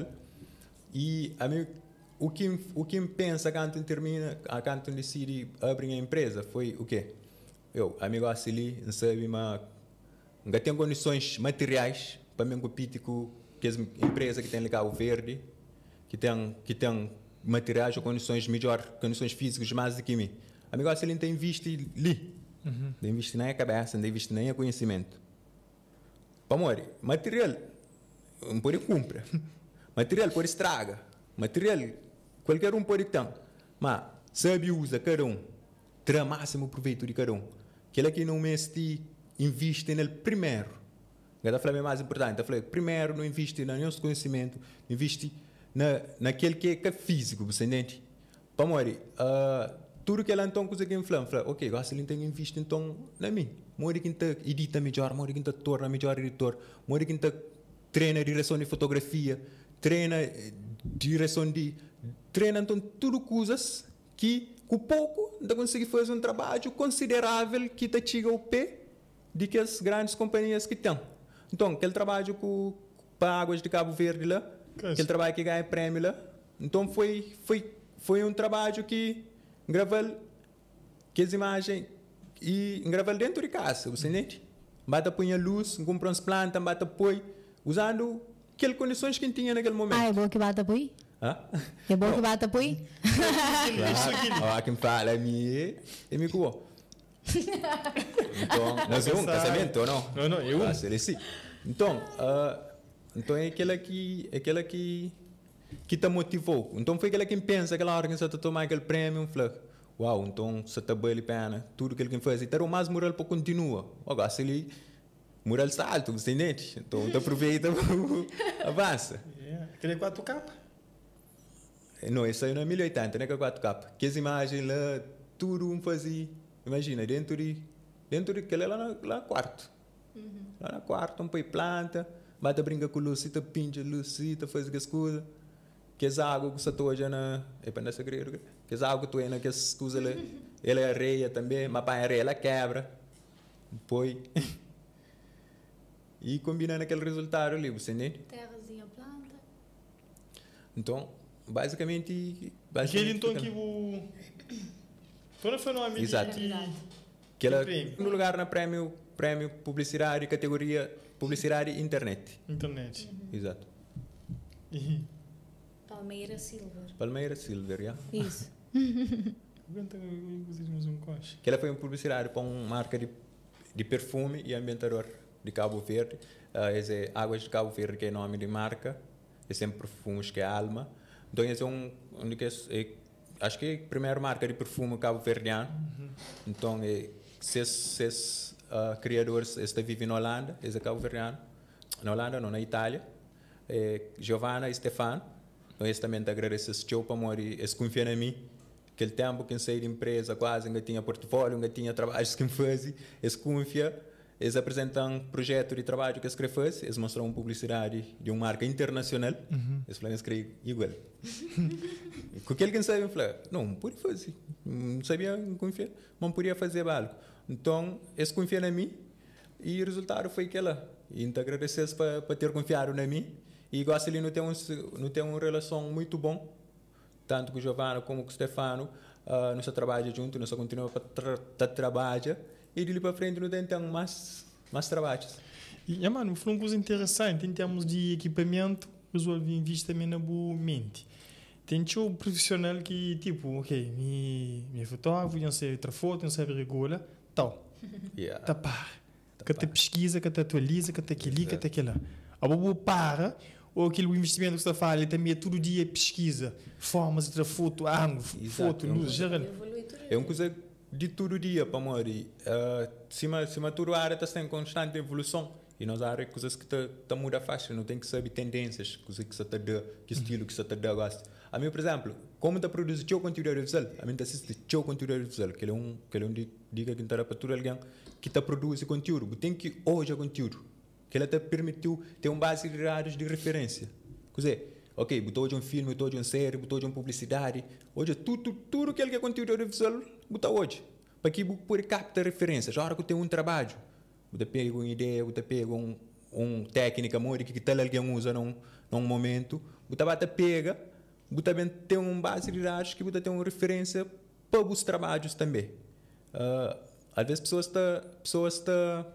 E a mim, o que o que me pensa quando termina, quando decidi abrir a empresa, foi o quê? Eu, amigo ali, não sabe, mas não tenho condições materiais para me competir com as empresas que têm em Cabo Verde, que tem que tem materiais ou condições melhor, condições físicas mais do que mim. Amigo, assim ele tem visto ali, uhum. tem visto na minha cabeça, tem visto na minha conhecimento. Para morrer, material não pode comprar, material pode estraga, material qualquer um pode ter, mas sabe usa cada um, terá máximo proveito de cada um. Aquele que não meste investe no primeiro, eu falei mais importante, eu falei primeiro não investe no nosso conhecimento, investe na, naquele que é físico, você entende? Para morrer, uh, tudo que ela então consegue inflar, fala, ok, gosto de ter visto então na mim, morre que está edita melhor, morre que está torna melhor editor, morre que está treina direção de fotografia, treina direção de, treina então tudo coisas que com pouco ainda consegue fazer um trabalho considerável que te chega ao pé de que as grandes companhias que têm. Então, aquele trabalho com para Águas de Cabo Verde lá, aquele trabalho que ganha prêmio lá, então foi foi foi um trabalho que gravei que as imagens e gravei dentro de casa, você entende? Bata põe a luz, compra uns plantas, bata põe, usando aquelas condições que tinha naquele momento. Ah, é bom que bata põe? Ah? É bom que bata põe? Claro, quem fala é mim, é mim que então, nós é um casamento, ou não? Não, não, eu. Ah, sim. Então, uh, então é aquela que, é aquela que, que te motivou. Então foi aquela que pensa, aquela hora que você tomar aquele prêmio, fala, uau, então você está bem a pena, tudo aquilo que faz, e ter o mais moral para continuar. Agora, se ele, moral está alto, você entende? Então, te aproveita, avança. Yeah. Aquele quatro capas? Não, isso aí não é mil e oitenta, não é que é quatro capas. Que as imagens lá, tudo um fazia. Imagina, dentro de dentro de aquele lá, na, lá no quarto. Uhum. Lá no quarto, um põe planta, bate a brincar com lucita, pincha lucita, faz as coisas. Que as águas que você toja na... É para não segredo. Que as águas que tu é naquelas coisas ali. Ela é areia também, mas para a areia ela quebra. Põe. E combinando aquele resultado ali, você entende? Terrazinha, planta. Então, basicamente... basicamente Aquele então que o... Quando foi no amigo exato. Que, que ela, no lugar na prêmio, prêmio publicidade, categoria publicidade internet. Internet. Uhum. Exato. Uhum. Palmeira Silver. Palmeira Silver, já. Isso. Que ela foi uma publicidade para uma marca de, de perfume e ambientador de Cabo Verde. Uh, esse é Águas de Cabo Verde, que é o nome de marca. Esse é um perfumes que é Alma. Então, esse é um... um que é, acho que é a primeira marca de perfume cabo-verdiano. Uhum. Então, é, esses uh, criadores estão vivendo na Holanda, eles é cabo-verdiano. Na Holanda, não, na Itália. é Giovanna e Stefano. Nós também agradecemos o para morrer, eles confiam em mim. Aquele tempo que eu saí de empresa, quase ainda tinha portfólio, ainda tinha trabalhos que me fazem, eles confiam. Eles apresentam um projeto de trabalho que eles querem fazer, eles mostram uma publicidade de uma marca internacional, uhum. Eles falam que eles igual. Com aquele que não sabe, eu falei, não, podia fazer, não sabia, não confia, não podia fazer algo. Então, eles confiam em mim e o resultado foi aquela. E então, agradeço para, para ter confiado em mim e gosto de não ter, um, não ter uma relação muito bom, tanto com o Giovanna como com o Stefano, uh, nós trabalhamos juntos, nós continuamos a tra tra trabalhar. E dali para frente não tem mais, mais trabalhos. E, é, mano, foi uma coisa interessante em termos de equipamento, eu vi visto também na boa mente. Tem um profissional que, tipo, ok, me, me fotógrafo, não sei outra foto, não sei regular, tal. Yeah. Tá par. Que te pesquisa, que te atualiza, que te aquilo, que te aquilo. A boa para, ou aquele investimento que você faz, ele também é todo dia pesquisa, formas de foto, ângulo, foto, luz, geral. É uma coisa de todo dia para morrer. Uh, cima, cima toda a área está em constante evolução. E nós área coisas que está tá muda fácil, não tem que saber tendências, coisas que você está dando, que estilo que você está dando gosta. A mim, por exemplo, como está produzindo teu conteúdo audiovisual, a mim está assistindo teu conteúdo audiovisual, que é um que é um dica que está para todo alguém que está produzindo conteúdo, tem que hoje é conteúdo, que ela te permitiu ter uma base de dados de referência. Quer dizer, ok, botou hoje um filme, botou hoje uma série, botou hoje uma publicidade, hoje tudo tudo que é conteúdo audiovisual botar hoje, para que por captar referências. A hora que tem um trabalho, você pega uma ideia, você pega um, um técnica muito que tal alguém usa num, num momento, você bate pega, você também tem uma base de dados que você tem uma referência para os trabalhos também. Uh, às vezes pessoas estão pessoas estão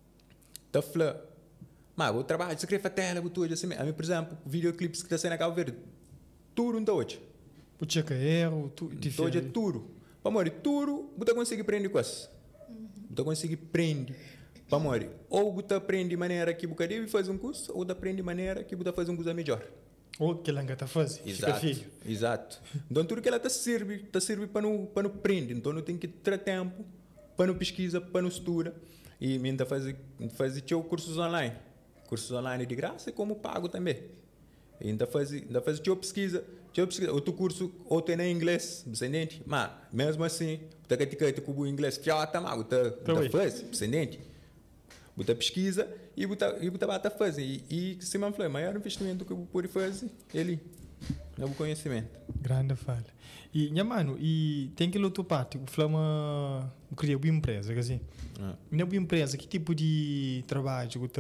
estão falando, mas o trabalho se cria tela, tudo assim. A mim, por exemplo, videoclipes que está sendo a Cabo Verde, tudo não está hoje. O checa erro, tudo hoje é tudo. Para morrer, tudo, você consegue aprender coisas. Você consegue aprender. Para morrer, ou você aprende de maneira que você deve fazer um curso, ou você aprende de maneira que você faz um curso melhor. Ou que ela está fazendo. Exato. Exato. Então, tudo que ela está serve, está serve para não para não aprender. Então, não tem que ter tempo para não pesquisa, para não estudar. E ainda fazer fazer cursos online. Cursos online de graça, como pago também. E ainda fazer ainda fazer pesquisa. pesquisa. Outro curso, outro é em inglês, entende? Mas, mesmo assim, você tem que com o inglês, já está mal, você faz, entende? Você pesquisa e você vai fazer. E, se me falou, o maior investimento que você pode fazer, ele é o conhecimento. Grande falha. E, minha mano, e tem aquele outro parte, que uma criar uma empresa, quer dizer, ah. Na uma empresa, que tipo de trabalho você...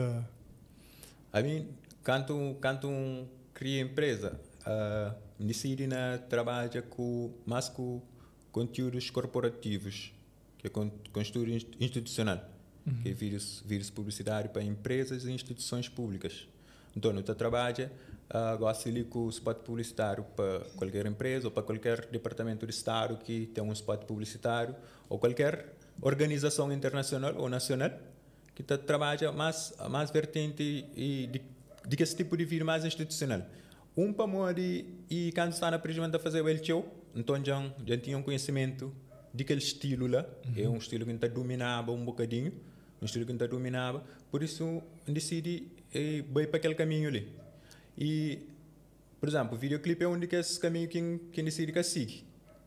A mim, quando, quando um cria empresa, uh, decide na trabalha com mais com conteúdos corporativos, que é conteúdo institucional, uhum. Que é vírus, vírus publicitário para empresas e instituições públicas. Então, eu trabalho, uh, gosto de com o spot publicitário para qualquer empresa ou para qualquer departamento de Estado que tem um spot publicitário ou qualquer organização internacional ou nacional que tá, trabalha mais, mais vertente e de, de esse tipo de vídeo mais institucional. Um para morrer e quando está na prisão a fazer o show, então já, já tinha um conhecimento de aquele estilo lá, uhum. É um estilo que não dominava um bocadinho, um estilo que não dominava, por isso decidi ir para aquele caminho ali. E, por exemplo, o videoclipe é um desses caminhos que que decidi que siga.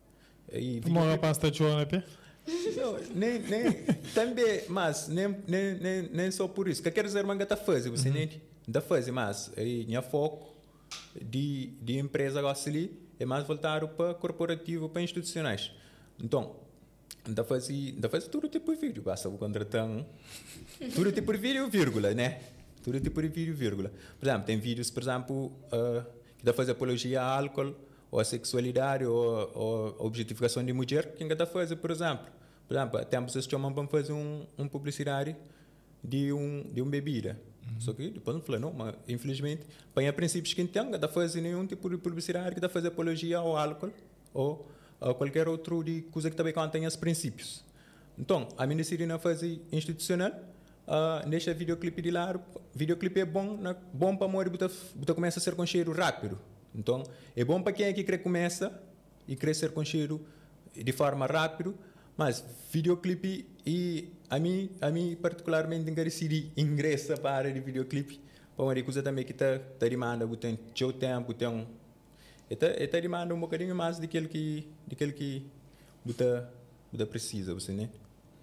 Como é a pasta de ouro, não, nem, nem, também, mas nem, nem, nem, nem só por isso. Que quer dizer, manga está fazendo, você entende? Está fazendo, mas aí, minha foco de, de empresa ali é mais voltado para corporativo, para institucionais. Então, está fazendo faz tudo tipo de vídeo, basta o contratar tudo tipo de vídeo, vírgula, né? Tudo tipo de vídeo, vírgula. Por exemplo, tem vídeos, por exemplo, uh, que está fazendo apologia ao álcool, ou a sexualidade, ou, ou a objetificação de mulher, que ainda está fazendo, por exemplo. Por exemplo, temos esse chamam para fazer um, um publicidade de um de uma bebida. Uhum. Só que depois não falei, não, mas infelizmente, para princípios que não está fazendo nenhum tipo de publicidade que está fazendo apologia ao álcool ou a qualquer outro de coisa que também contém esses princípios. Então, a minha decisão é fazer institucional, uh, deixa videoclipe de lado. Videoclipe é bom, né? Bom para morrer, você começa a ser com cheiro rápido. Então, é bom para quem é que quer começa e crescer com cheiro de forma rápida, mas videoclipe e a mim, a mim particularmente decidi ingressa para a área de videoclipe para uma coisa também que está tá demanda, tem seu tempo, tem um está está demanda um bocadinho mais daquele que daquele que você você precisa, você né?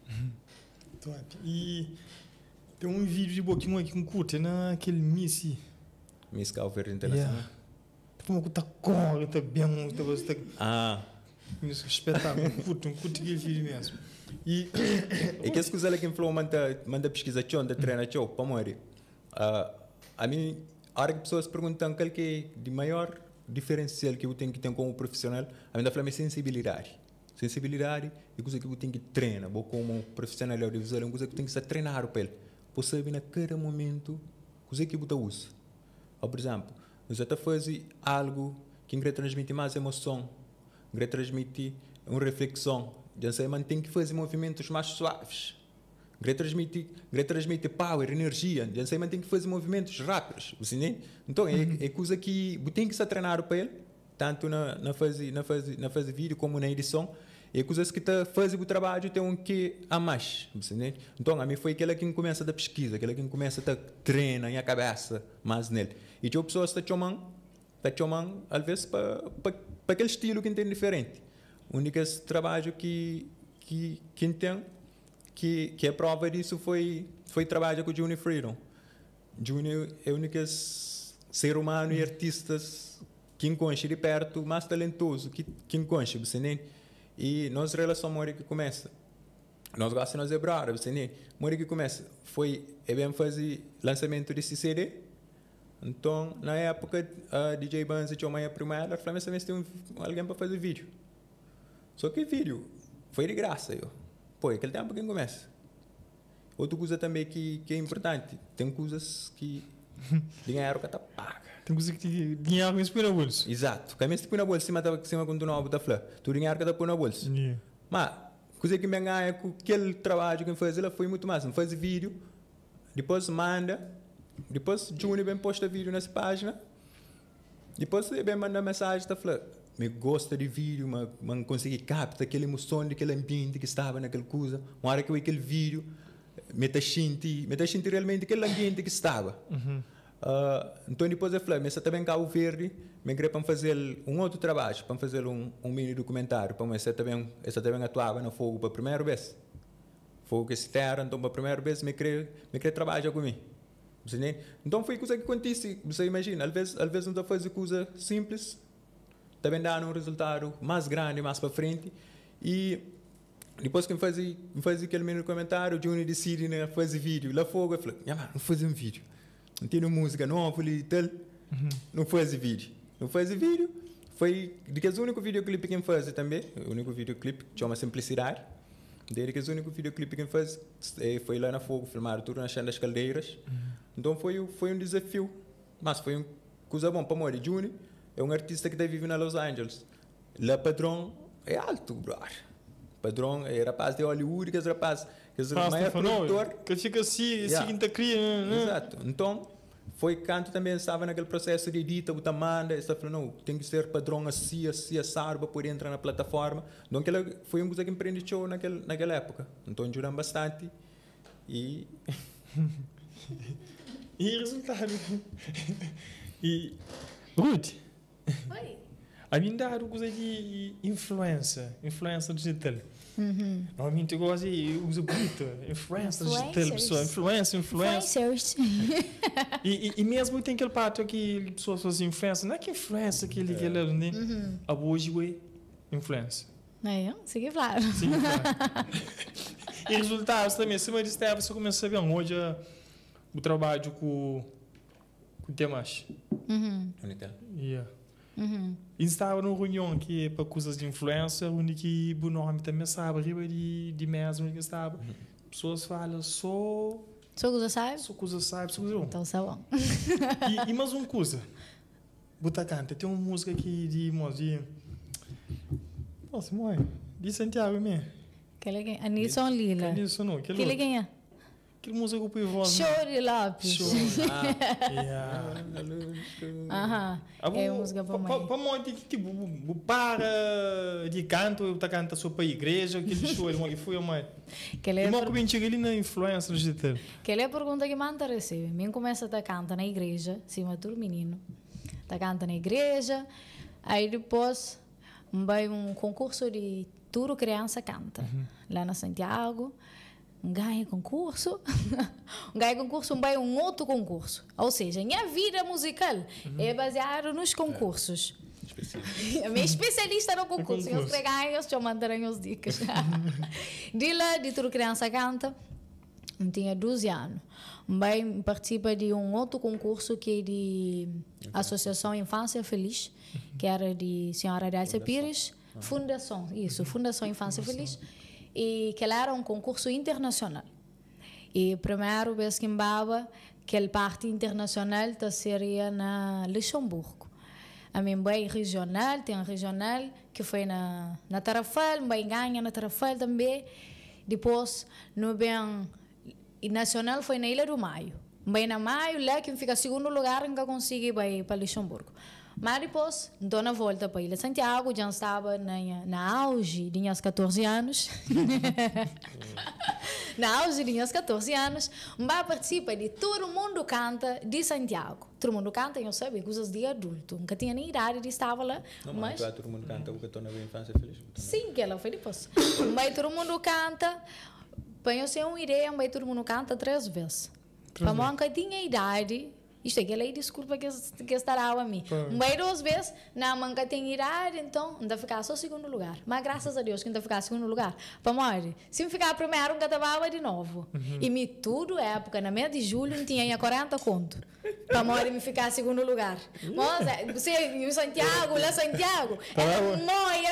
Top. E tem um vídeo de pouquinho aqui com curta naquele Missy. Miss Calvert Internacional. Como que tá com, tá bem, tá você Ah. Isso espetáculo, um curto, um curto aquele vídeo mesmo. E e que as coisas que falou manda manda pesquisação, da treinação, para morrer. Ah, a mim, a hora que pessoas perguntam qual que é de maior diferencial que eu tenho que ter como profissional, a mim dá falar sensibilidade. Sensibilidade é coisa que eu tenho que treinar, vou como profissional audiovisual, é uma coisa que eu tenho que se treinar para ele. Para saber a cada momento coisa que eu uso. Ou, por exemplo, você está fazendo algo que quer transmitir mais emoção, quer transmitir uma reflexão, já sei, mas tem que fazer movimentos mais suaves. Quer transmitir, quer transmitir power, energia, já sei, mas tem que fazer movimentos rápidos. Assim, então, é, é coisa que tem que se treinar para ele, tanto na, na, fase, na, fase, na fase vídeo como na edição. É coisas que está fazendo o trabalho tem um que a mais. Assim, então, a mim foi aquela que começa da pesquisa, aquela que começa a treinar a cabeça mais nele. E tinha pessoas que estão chamando, está chamando, às vezes, para aquele estilo que tem diferente. O único trabalho que, que, que tem, que, que é prova disso, foi, foi trabalho com o Juni Freedom. Juni é o único ser humano e artistas que encontra de perto, mais talentoso que, que encontra, você nem. E nossa relação mora que começa. Nós gostamos de zebrar, você nem. Mora que começa. Foi, é bem fazer lançamento desse C D. Então, na época, a D J Banza tinha uma primeira, ela falou, mas tem um, alguém para fazer vídeo. Só que vídeo foi de graça, eu. Pô, aquele tempo quem começa. Outra coisa também que, que é importante, tem coisas que dinheiro que está paga. Tem coisa que dinheiro que põe na bolsa. Exato. Caminho se põe na bolsa, cima estava cima continuava a botar flor. Tu dinheiro que está põe na bolsa. Yeah. Mas, coisa que me ganha com aquele trabalho que faz, ela foi muito mais. Faz vídeo, depois manda, depois Juni bem posta vídeo nessa página, depois bem manda mensagem, está falando, me gosta de vídeo, mas não consegui captar aquela emoção daquele ambiente que estava naquela coisa. Uma hora que eu vi aquele vídeo, me está sentindo, me está sentindo realmente aquele ambiente que estava. Uhum. Uh, então depois eu falei, mas também Cabo Verde, me queria para fazer um outro trabalho, para fazer um, um mini documentário, para essa também, essa também atuava no fogo para a primeira vez. Fogo que se terra, então para a primeira vez me queria, me queria trabalhar comigo. Então foi coisa que acontece, você imagina, às vezes, às vezes não está fazendo coisa simples, também dá um resultado mais grande, mais para frente. E depois que eu fazia, fazia aquele mini documentário, o Juni decide né, fazer vídeo, lá fogo, eu falei, não fazer um vídeo. Não tinha música nova e tal, uhum. Não faz vídeo. Não faz vídeo. Foi de que é o único videoclipe que eu faz também, o único videoclipe que chama Simplicidade. Desde que é o único videoclipe que eu faz, foi lá na Fogo, filmar tudo na Chão das Caldeiras. Uhum. Então foi, foi um desafio, mas foi uma coisa bom para morrer. Juni é um artista que está vivendo em Los Angeles. Lá padrão é alto, brother. Padrão é rapaz de Hollywood, que é rapaz que é o maior produtor. Que fica assim, yeah. seguinte cria, né? Exato. Então, foi quando também estava naquele processo de edita, o tamanda, estava falando, não, tem que ser padrão assim, assim, assado para poder entrar na plataforma. Então, aquela foi uma coisa que empreendeu naquela, naquela época. Então, ajudou bastante. E... e resultado. E... Ruth. Oi. A mim dá uma coisa de influência, influência digital. Uhum. Normalmente eu gosto de uso bonito, influência digital, pessoal, influência, influência. e, e, e mesmo tem aquele pato que pessoas fazem influência, não é que influência que ele quer ler, né? Uhum. A hoje é influência. É, sim, claro. Sim, claro. E resultados também, se você estava, você começa a ver hoje o trabalho com o Temas. Uhum. Yeah. Uhum. E estava numa reunião que é para coisas de influência, onde que o nome também sabe, arriba de, de mesmo que estava. Uhum. Pessoas falam só... Só coisa sabe? Só coisa sabe, só coisa bom. Então, tá bom. e, e mais uma coisa. Buta canta, tem uma música aqui de... de nossa, mãe, de Santiago mesmo. Que ele ganha? Anilson Lila. Anilson não. Que ele ganha? que música que eu voz. Show de lápis. Show. Yeah. Aham. É música para mãe. Para mim, tipo, para de canto, eu tá cantando só para a igreja, aquele show, ele foi uma. Que ele é é uma coisa ali na influência digital. Que ele é a pergunta que manda recebe. Mim começa a cantar na igreja, cima tudo menino. Tá canta na igreja, aí depois vai um concurso de tudo criança canta. Uhum. Lá na Santiago, ganha concurso, ganha concurso, vai um outro concurso. Ou seja, minha vida musical uhum. é baseada nos concursos. É. Minha especialista no concurso. Eu ganho, eu mandarei as dicas. De lá, de tudo criança canta, eu tinha doze anos. Vai participa de um outro concurso que é de Associação Infância Feliz, que era de senhora Delcia Pires, Fundação, isso, Fundação Infância Feliz, e que era um concurso internacional. E a primeira vez que em Baba, aquela parte internacional tá, seria na Luxemburgo. A minha mãe regional, tem um regional que foi na, na Tarrafal, mãe ganha na Tarrafal também. Depois, no bem e nacional foi na Ilha do Maio. Bem na Maio, lá que fica segundo lugar, nunca consegui ir para Luxemburgo. Mas depois, dou na volta para a Ilha de Santiago, já estava na, na auge de meus catorze anos. Na auge de meus catorze anos, mas participa de Todo Mundo Canta de Santiago. Todo Mundo Canta, eu sabia, coisas de adulto. Nunca tinha nem idade de estar lá. Não, mas mas Todo Mundo Canta, porque estou na infância feliz. Sim, que ela foi depois. Mas Todo Mundo Canta. Para eu ter uma ideia, mas todo mundo canta três vezes. Para mim, nunca tinha idade. Isto é que ela desculpa que, que estará a mim. Mas duas vezes, não, nunca tinha idade, então ainda ficar só segundo lugar. Mas graças a Deus que ainda ficar segundo lugar. Para mim, se eu ficar primeiro, nunca estava de novo. Uhum. E me tudo época, na mês de julho, não tinha quarenta conto. Para mim, me ficar segundo lugar. Mas você, em Santiago, lá Santiago, era moia.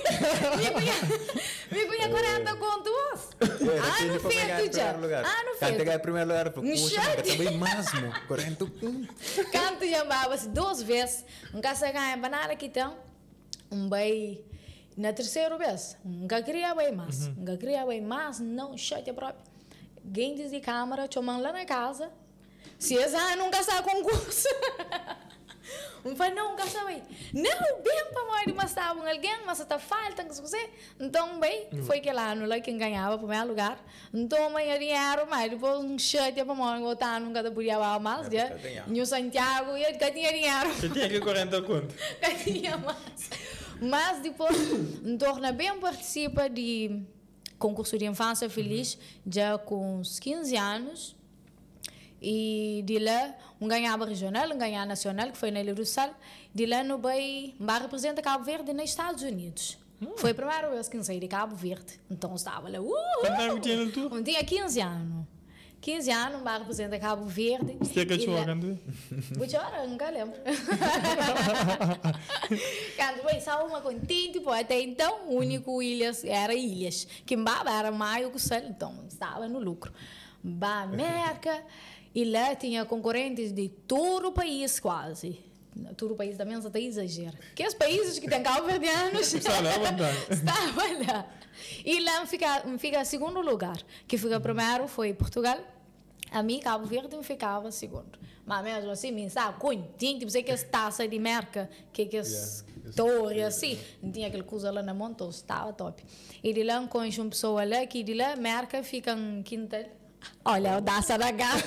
Me punha quarenta conto. Ah, não feito já. Ah, não feito. Canta em primeiro lugar. Puxa, também mesmo. quarenta Canto e amava-se duas vezes. Nunca se ganha banana aqui então. Um bem. Na terceira vez. Nunca queria bem mais. Nunca queria bem mais. Não, chate próprio. Guindes de câmara, chamando lá na casa. Se essa nunca sai concurso. Um pai não, nunca sai. Não, bem para morrer, mas estava alguém, mas está falta, não sei. Então, bem, foi aquele ano lá quem ganhava o primeiro lugar. Então, mãe, dinheiro, mas depois um chate para morrer, voltar, nunca podia mais. E o Santiago, e ele tinha dinheiro. Você tinha que quarenta conto. Tinha mais. Mas depois, torna bem participa de concurso de infância feliz, já com uns quinze anos. E de lá, um ganhava regional, um ganhava nacional, que foi na Ilha do Sal. De lá, no Bay, vai representa Cabo Verde nos Estados Unidos. Hum. Foi a primeira vez que eu saí de Cabo Verde. Então, estava lá. Uh, Quanto tempo tinha tu? Eu tinha quinze anos. quinze anos, vai representa Cabo Verde. Você quer te olhar, André? Vou chorar, nunca lembro. Quando foi só uma continha, tipo, até então, o único ilhas era ilhas. Quimbaba era maio com Sal, então, estava no lucro. Ba Merca. E lá tinha concorrentes de todo o país, quase. Todo o país também até exagera. Que os países que têm cabo-verdianos estavam lá. E lá fica, fica segundo lugar. Que fica primeiro foi Portugal. A mim, Cabo Verde, ficava segundo. Mas mesmo assim, me sabe, continho, tipo, sei que as taças de merca, que que as yeah, torres, assim, não tinha aquela coisa lá na mão, então estava top. E de lá, com uma pessoa lá, que de lá, merca fica em quintal. Olha, o daça da gata.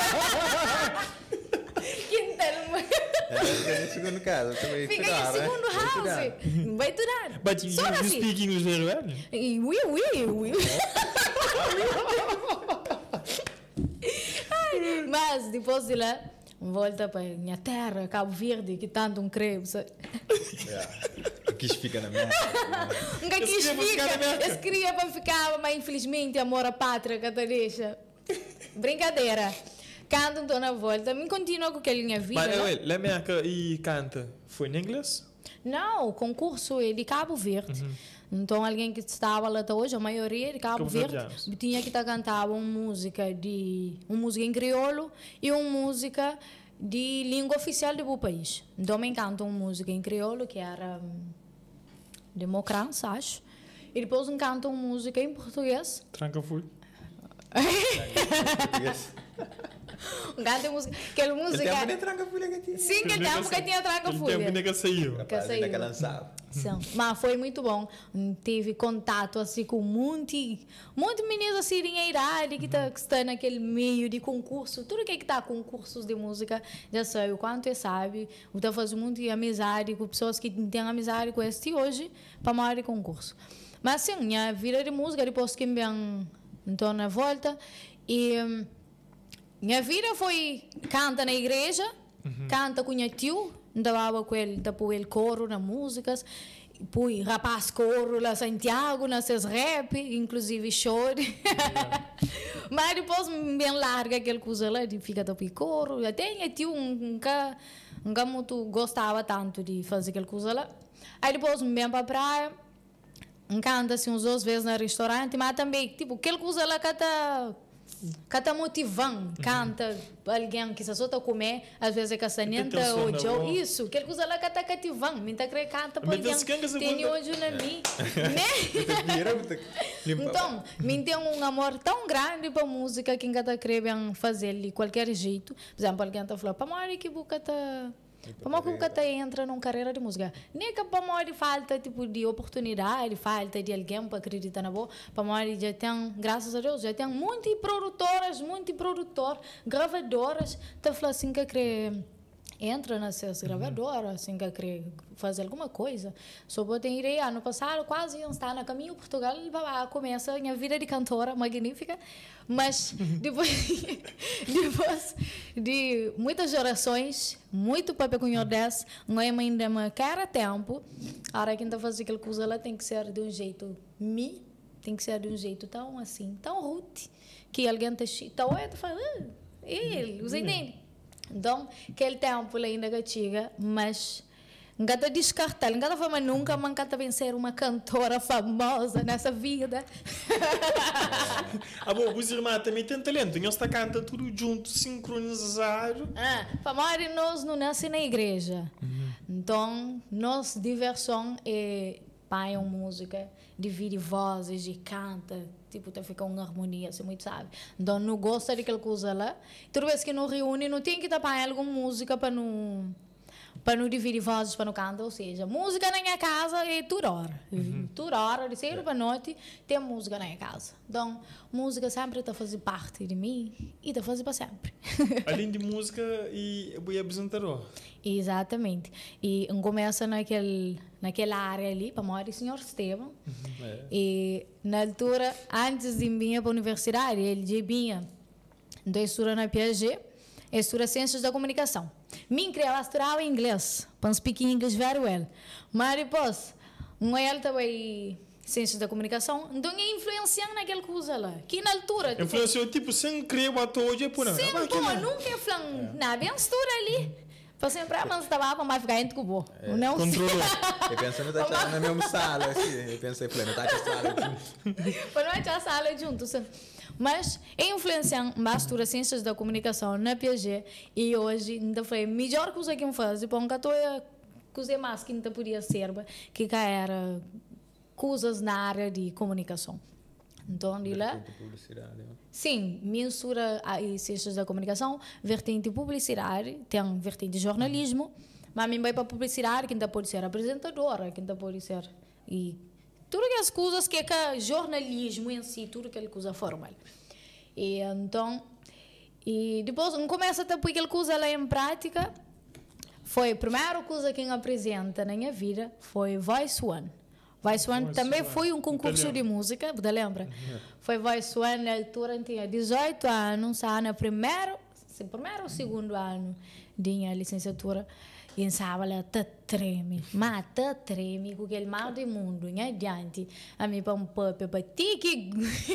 Quintal. É, segundo caso, também fica em segundo house. Vai durar. But you, you assim. speak English very well? Oui, oui, oui. Mas depois de lá, volta para a minha terra, Cabo Verde, que tanto um creio. Yeah. Quis ficar na minha. Nunca quis ficar. Eu queria para ficar, mas infelizmente amor à pátria que te deixa. Brincadeira. Canto então na volta, me continua com aquela minha vida. Mas ué, lá Merca e canta, foi em inglês? Não, o concurso é de Cabo Verde. Uhum. Então alguém que estava lá até hoje, a maioria de Cabo, Cabo Verde, Verde tinha que estar cantando uma música de uma música em crioulo e uma música de língua oficial do país. Então me encanta uma música em crioulo que era democrância, acho. E depois me canta uma música em português. Tranca full. Canta música, aquela música. Ele tem a tranca folha que tinha. Sim, que tempo que tinha tranca Ele folha. tempo que saiu. Que saiu. Que lançava. Sim, mas foi muito bom. Tive contato assim com muito, muito meninos assim em idade que, tá, que está naquele meio de concurso. Tudo que é que está concursos de música, já sei o quanto é sabe. Eu estou fazendo muito amizade com pessoas que têm amizade com este hoje para mais de concurso. Mas sim, minha vida de música depois que me então na volta e minha vida foi canta na igreja, uhum. Canta com o tio, andava com ele, depois ele coro nas músicas, depois rapaz coro lá Santiago, nesses rap, inclusive choro. Yeah. Mas depois bem larga aquela coisa lá, de ficar depois coro. Até o tio nunca, nunca muito gostava tanto de fazer aquela coisa lá. Aí depois bem para a praia, canta assim uns duas vezes no restaurante, mas também, tipo, aquela coisa lá que está Canta motivando, canta alguém que só está a comer, às vezes é castanheta ou Joe, isso, aquela coisa lá que está cativando, me está querendo canta para alguém tem hoje na mim, então, me tem um amor tão grande para a música que está querendo fazer de qualquer jeito, por exemplo, alguém está falando, para mim que boca está Como que o cara entra numa carreira de música? Nem que para mim falta tipo de oportunidade, falta de alguém para acreditar na boa. Para mim já tem, graças a Deus, já tem muitas produtoras, muitos produtores, gravadoras, tá falando assim que quer entra nessas gravadoras, assim que quer fazer alguma coisa. Só vou ter ideia, ano passado quase está na caminho Portugal, começa a minha vida de cantora magnífica, mas depois, depois de muitas gerações, muito papel com o dez, não é ainda me quer tempo, a hora que está fazendo aquela coisa, ela tem que ser de um jeito me, tem que ser de um jeito tão assim, tão rude, que alguém está tão é, fala, ah, ele, você entende? Então, aquele tempo ainda que chega, mas não está descartar, não está falando nunca, mas não está vencer uma cantora famosa nessa vida. Ah, bom, os irmãos também têm talento, eles estão cantando tudo junto, sincronizado. Ah, para nós não nasce na igreja, uhum. Então, nossa diversão é pai uma música, divide vozes e canta, tipo, tá fica uma harmonia, assim, muito sabe. Então, não gosta daquela coisa lá. Toda vez que não reúne, não tem que tapar alguma música para não para não dividir vozes, para não cantar, ou seja, música na minha casa é toda hora. Uhum. Toda hora, de cedo para noite, tem música na minha casa. Então, música sempre está fazendo parte de mim e está fazendo para sempre. Além de música e apresentador. Exatamente. E começa naquele, naquela área ali, para morar o senhor Esteban. Uhum. É. E na altura, antes de vir para a universidade, ele já vinha, então estudou na Piaget, estudou Ciências da Comunicação. Mim queria estudar inglês, para speak English very well. Mas depois, um ele também Ciências da Comunicação, então é influenciando naquela coisa lá. Que na altura... Influenciou, tipo, sem crer o ator hoje, por aí. Sim, pô, nunca é falando, não, bem estuda ali. Para sempre, mas estava para ficar entre cubo. É, não controlou. Eu pensei, não está na mesma sala, assim. Eu pensei, falei, não está na sala junto. Para não estar sala junto, mas é influenciando bastante Ciências da Comunicação na Piaget e hoje ainda foi a melhor coisa que eu faço, porque eu estou a coisa mais que ainda podia ser, que era coisas na área de comunicação. Então, de lá... Sim, mensura a Ciências da Comunicação, vertente publicidade, tem vertente jornalismo, mas a mim vai para publicidade, que ainda pode ser apresentadora, que ainda pode ser... E tudo aquelas coisas que é jornalismo em si, tudo aquela coisa formal. E então, e depois começa a ter aquela coisa lá em prática. Foi a primeira coisa que eu apresenta na minha vida, foi Voice One. Voice One Voice também One. Foi um concurso de música, você lembra? Uhum. Foi Voice One, na altura tinha dezoito anos, no primeiro, primeiro ou segundo ano de minha licenciatura. E pensava lá, tá treme, mas tá treme, com aquele mal do mundo, em adiante. A mim, para um pup, para ti que.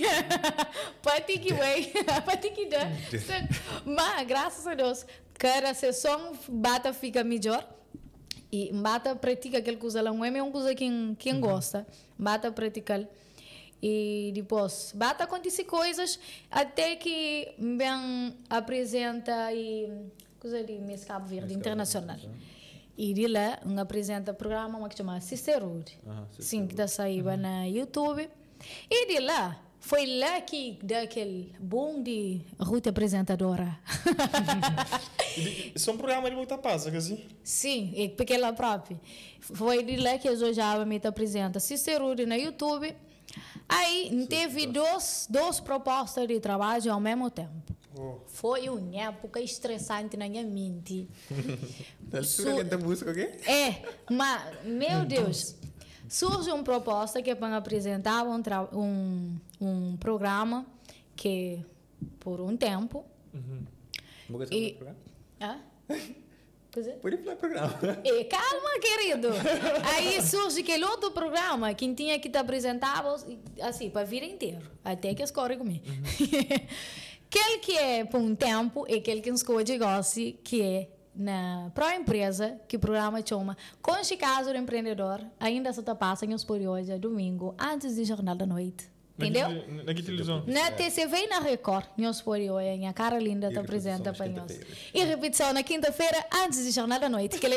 Para ti que vai, para ti que dá. Mas, graças a Deus, cada sessão, bata fica melhor. E bata pratica aquela coisa lá, não é uma coisa que quem uhum. gosta. Bata praticar. E depois, bata acontecer coisas até que bem apresenta e. Coisa de Miss Cabo Verde Internacional. E de lá, um apresenta programa que se chama Sisterhood. Sim, que está saindo uhum. na YouTube. E de lá, foi lá que daquele boom de Ruth apresentadora. Isso é um programa de muita paz, assim? Sim, é porque ela própria. Foi de lá que eu já me apresenta Cícero na YouTube. Aí teve duas, duas propostas de trabalho ao mesmo tempo. Oh. Foi uma época estressante na minha mente. Na altura que canta música, o quê? É, mas, meu Deus, surge uma proposta que é para apresentar um, tra- um, um programa que, por um tempo... Vou E- e... programa? Hã? Pois é. Pode falar programa. E, calma, querido. Aí surge aquele outro programa que tinha que te apresentar assim, para a vida inteira. Até que escolhe comigo. Aquele que é por um tempo e aquele que escolhe gosta, que é na própria empresa, que o programa chama Com Chicago do Empreendedor, ainda só te passa em os por hoje, domingo, antes do Jornal da Noite. Entendeu? Na, na que televisão? Na T C V e na Record, nós por hoje, a cara linda E te repetição apresenta nas para nós. quinta-feiras. E repetição na quinta-feira, antes do Jornal da Noite. Que ele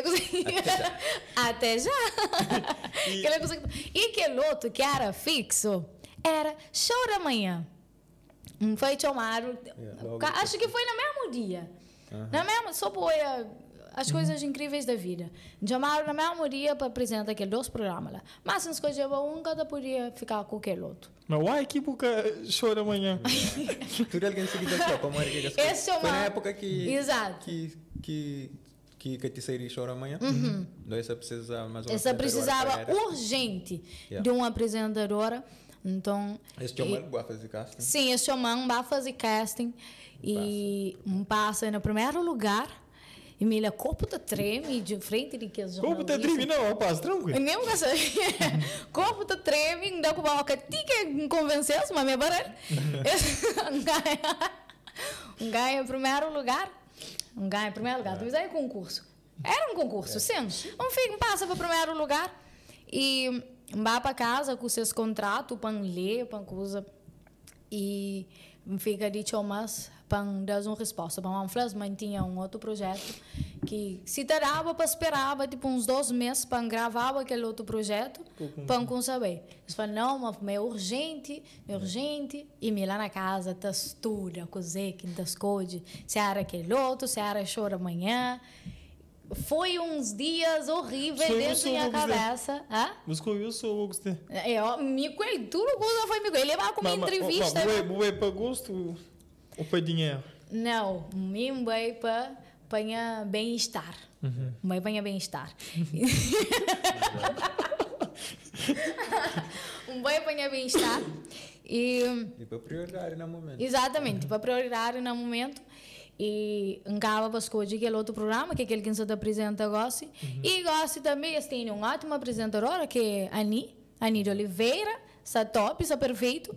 Até já. Que ele consegue- E aquele outro que era fixo, era Show da Manhã. Hum, Foi chamado, logo ca- acho que foi no mesmo dia. Na mesma, só foi a- as coisas incríveis da vida. Chamaram no mesmo dia para apresentar aqueles dois programas lá. Mas se escolheu um, cada podia ficar com aquele outro. Mas uai, que boca chora amanhã. Tudo alguém se quiser só, como é que as Esse é Foi uma- na época que... Exato. Que... que que que te seria chora amanhã. Então essa precisava mais uma Essa apresentadora precisava para era. urgente Yeah. de uma apresentadora. Então, Esse é o mais boa fazer casting. sim, esse homem vai fazer casting e passa no primeiro lugar. E me corpo tá treme de frente de que os Como tá jornalistas. treme, não, rapaz, tranquilo. Nem um caso. Corpo tá treme, não dá para boca. Tica convencesse, mas me baralho. Um ganha em primeiro lugar. Um ganha em primeiro lugar. Mas é concurso. Era um concurso, sim. Um filho passa para o primeiro lugar e vai para casa com seus contratos para ler, para coisa. E fica de chomas para dar uma resposta. Para uma flash, mas tinha um outro projeto que se dava para esperar tipo uns dois meses para gravar aquele outro projeto para não saber. Eles falam, não, mas é urgente, é urgente. E me lá na casa, tá estuda, cozer, que das coisas. Se era aquele outro, se era chora amanhã. Foi uns dias horríveis Foi dentro da minha isso, Augusto. cabeça. Hã? Mas com isso, eu gostei. Eu, me coelho, tudo coisa foi me coelho. Ele vai com uma entrevista. Mas é para gosto ou para dinheiro? Não, mim vai para apanhar bem-estar. Vai apanhar bem-estar. Um vai apanhar bem-estar. E, E para prioridade no momento. exatamente, para prioridade no momento. E acaba para escolher aquele outro programa, que é aquele que se apresenta agora. E gosto também, tem uma ótima apresentadora, que é a Ani, Ani de Oliveira, está top, está perfeito.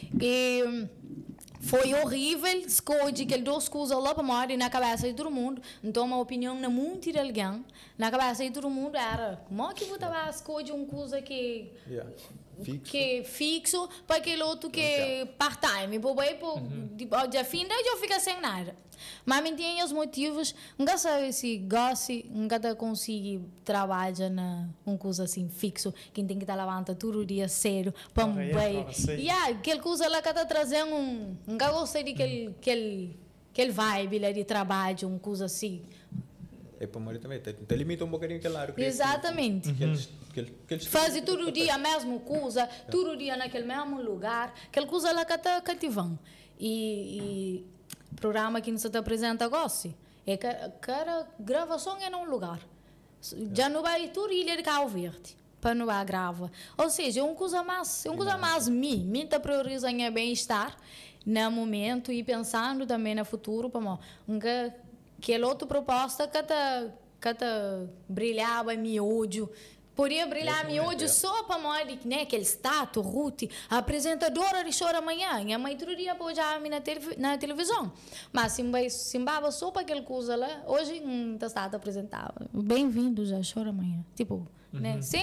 E foi horrível escolher aqueles duas coisas lá para morrer na cabeça de todo mundo. Então, uma opinião não muito de alguém, na cabeça de todo mundo era, como é que você vai escolher uma coisa que... Yeah. Fixo. que é fixo para aquele outro que é part-time. Por aí, por uhum. de fim, daí eu fico sem nada. Mas me tem os motivos, nunca sabe se gosta, nunca consigo trabalhar na uma coisa assim fixo, quem tem que estar levantando todo dia cedo para um bem. E aquela coisa lá que está trazendo um, nunca gostei de aquele, aquele, aquele vibe lá de trabalho, uma coisa assim. É para morrer também. Te, te limita um bocadinho aquele ar. Exatamente. Uhum. Fazer todo dia a mesma coisa, todo dia naquele mesmo lugar, aquela coisa lá que está cativando. E, e programa que você te apresenta gosta. É que cada gravação é num lugar. Já não vai tudo ilha de Cabo Verde para não vai gravar. Ou seja, é uma coisa mais, é uma coisa mais mim, mim tá priorizando o bem-estar no momento e pensando também no futuro para que aquela outra proposta que tá que tá brilhava miúdo. Podia brilhar miúdo só para morrer, né? Aquele status, Ruth, apresentadora de Chora Amanhã. E a mãe todo dia apoiava na, na televisão. Mas se simbava só para aquela coisa lá, hoje não está estado apresentava. Bem-vindo já, Chora Amanhã. Tipo, uhum. né? Sem,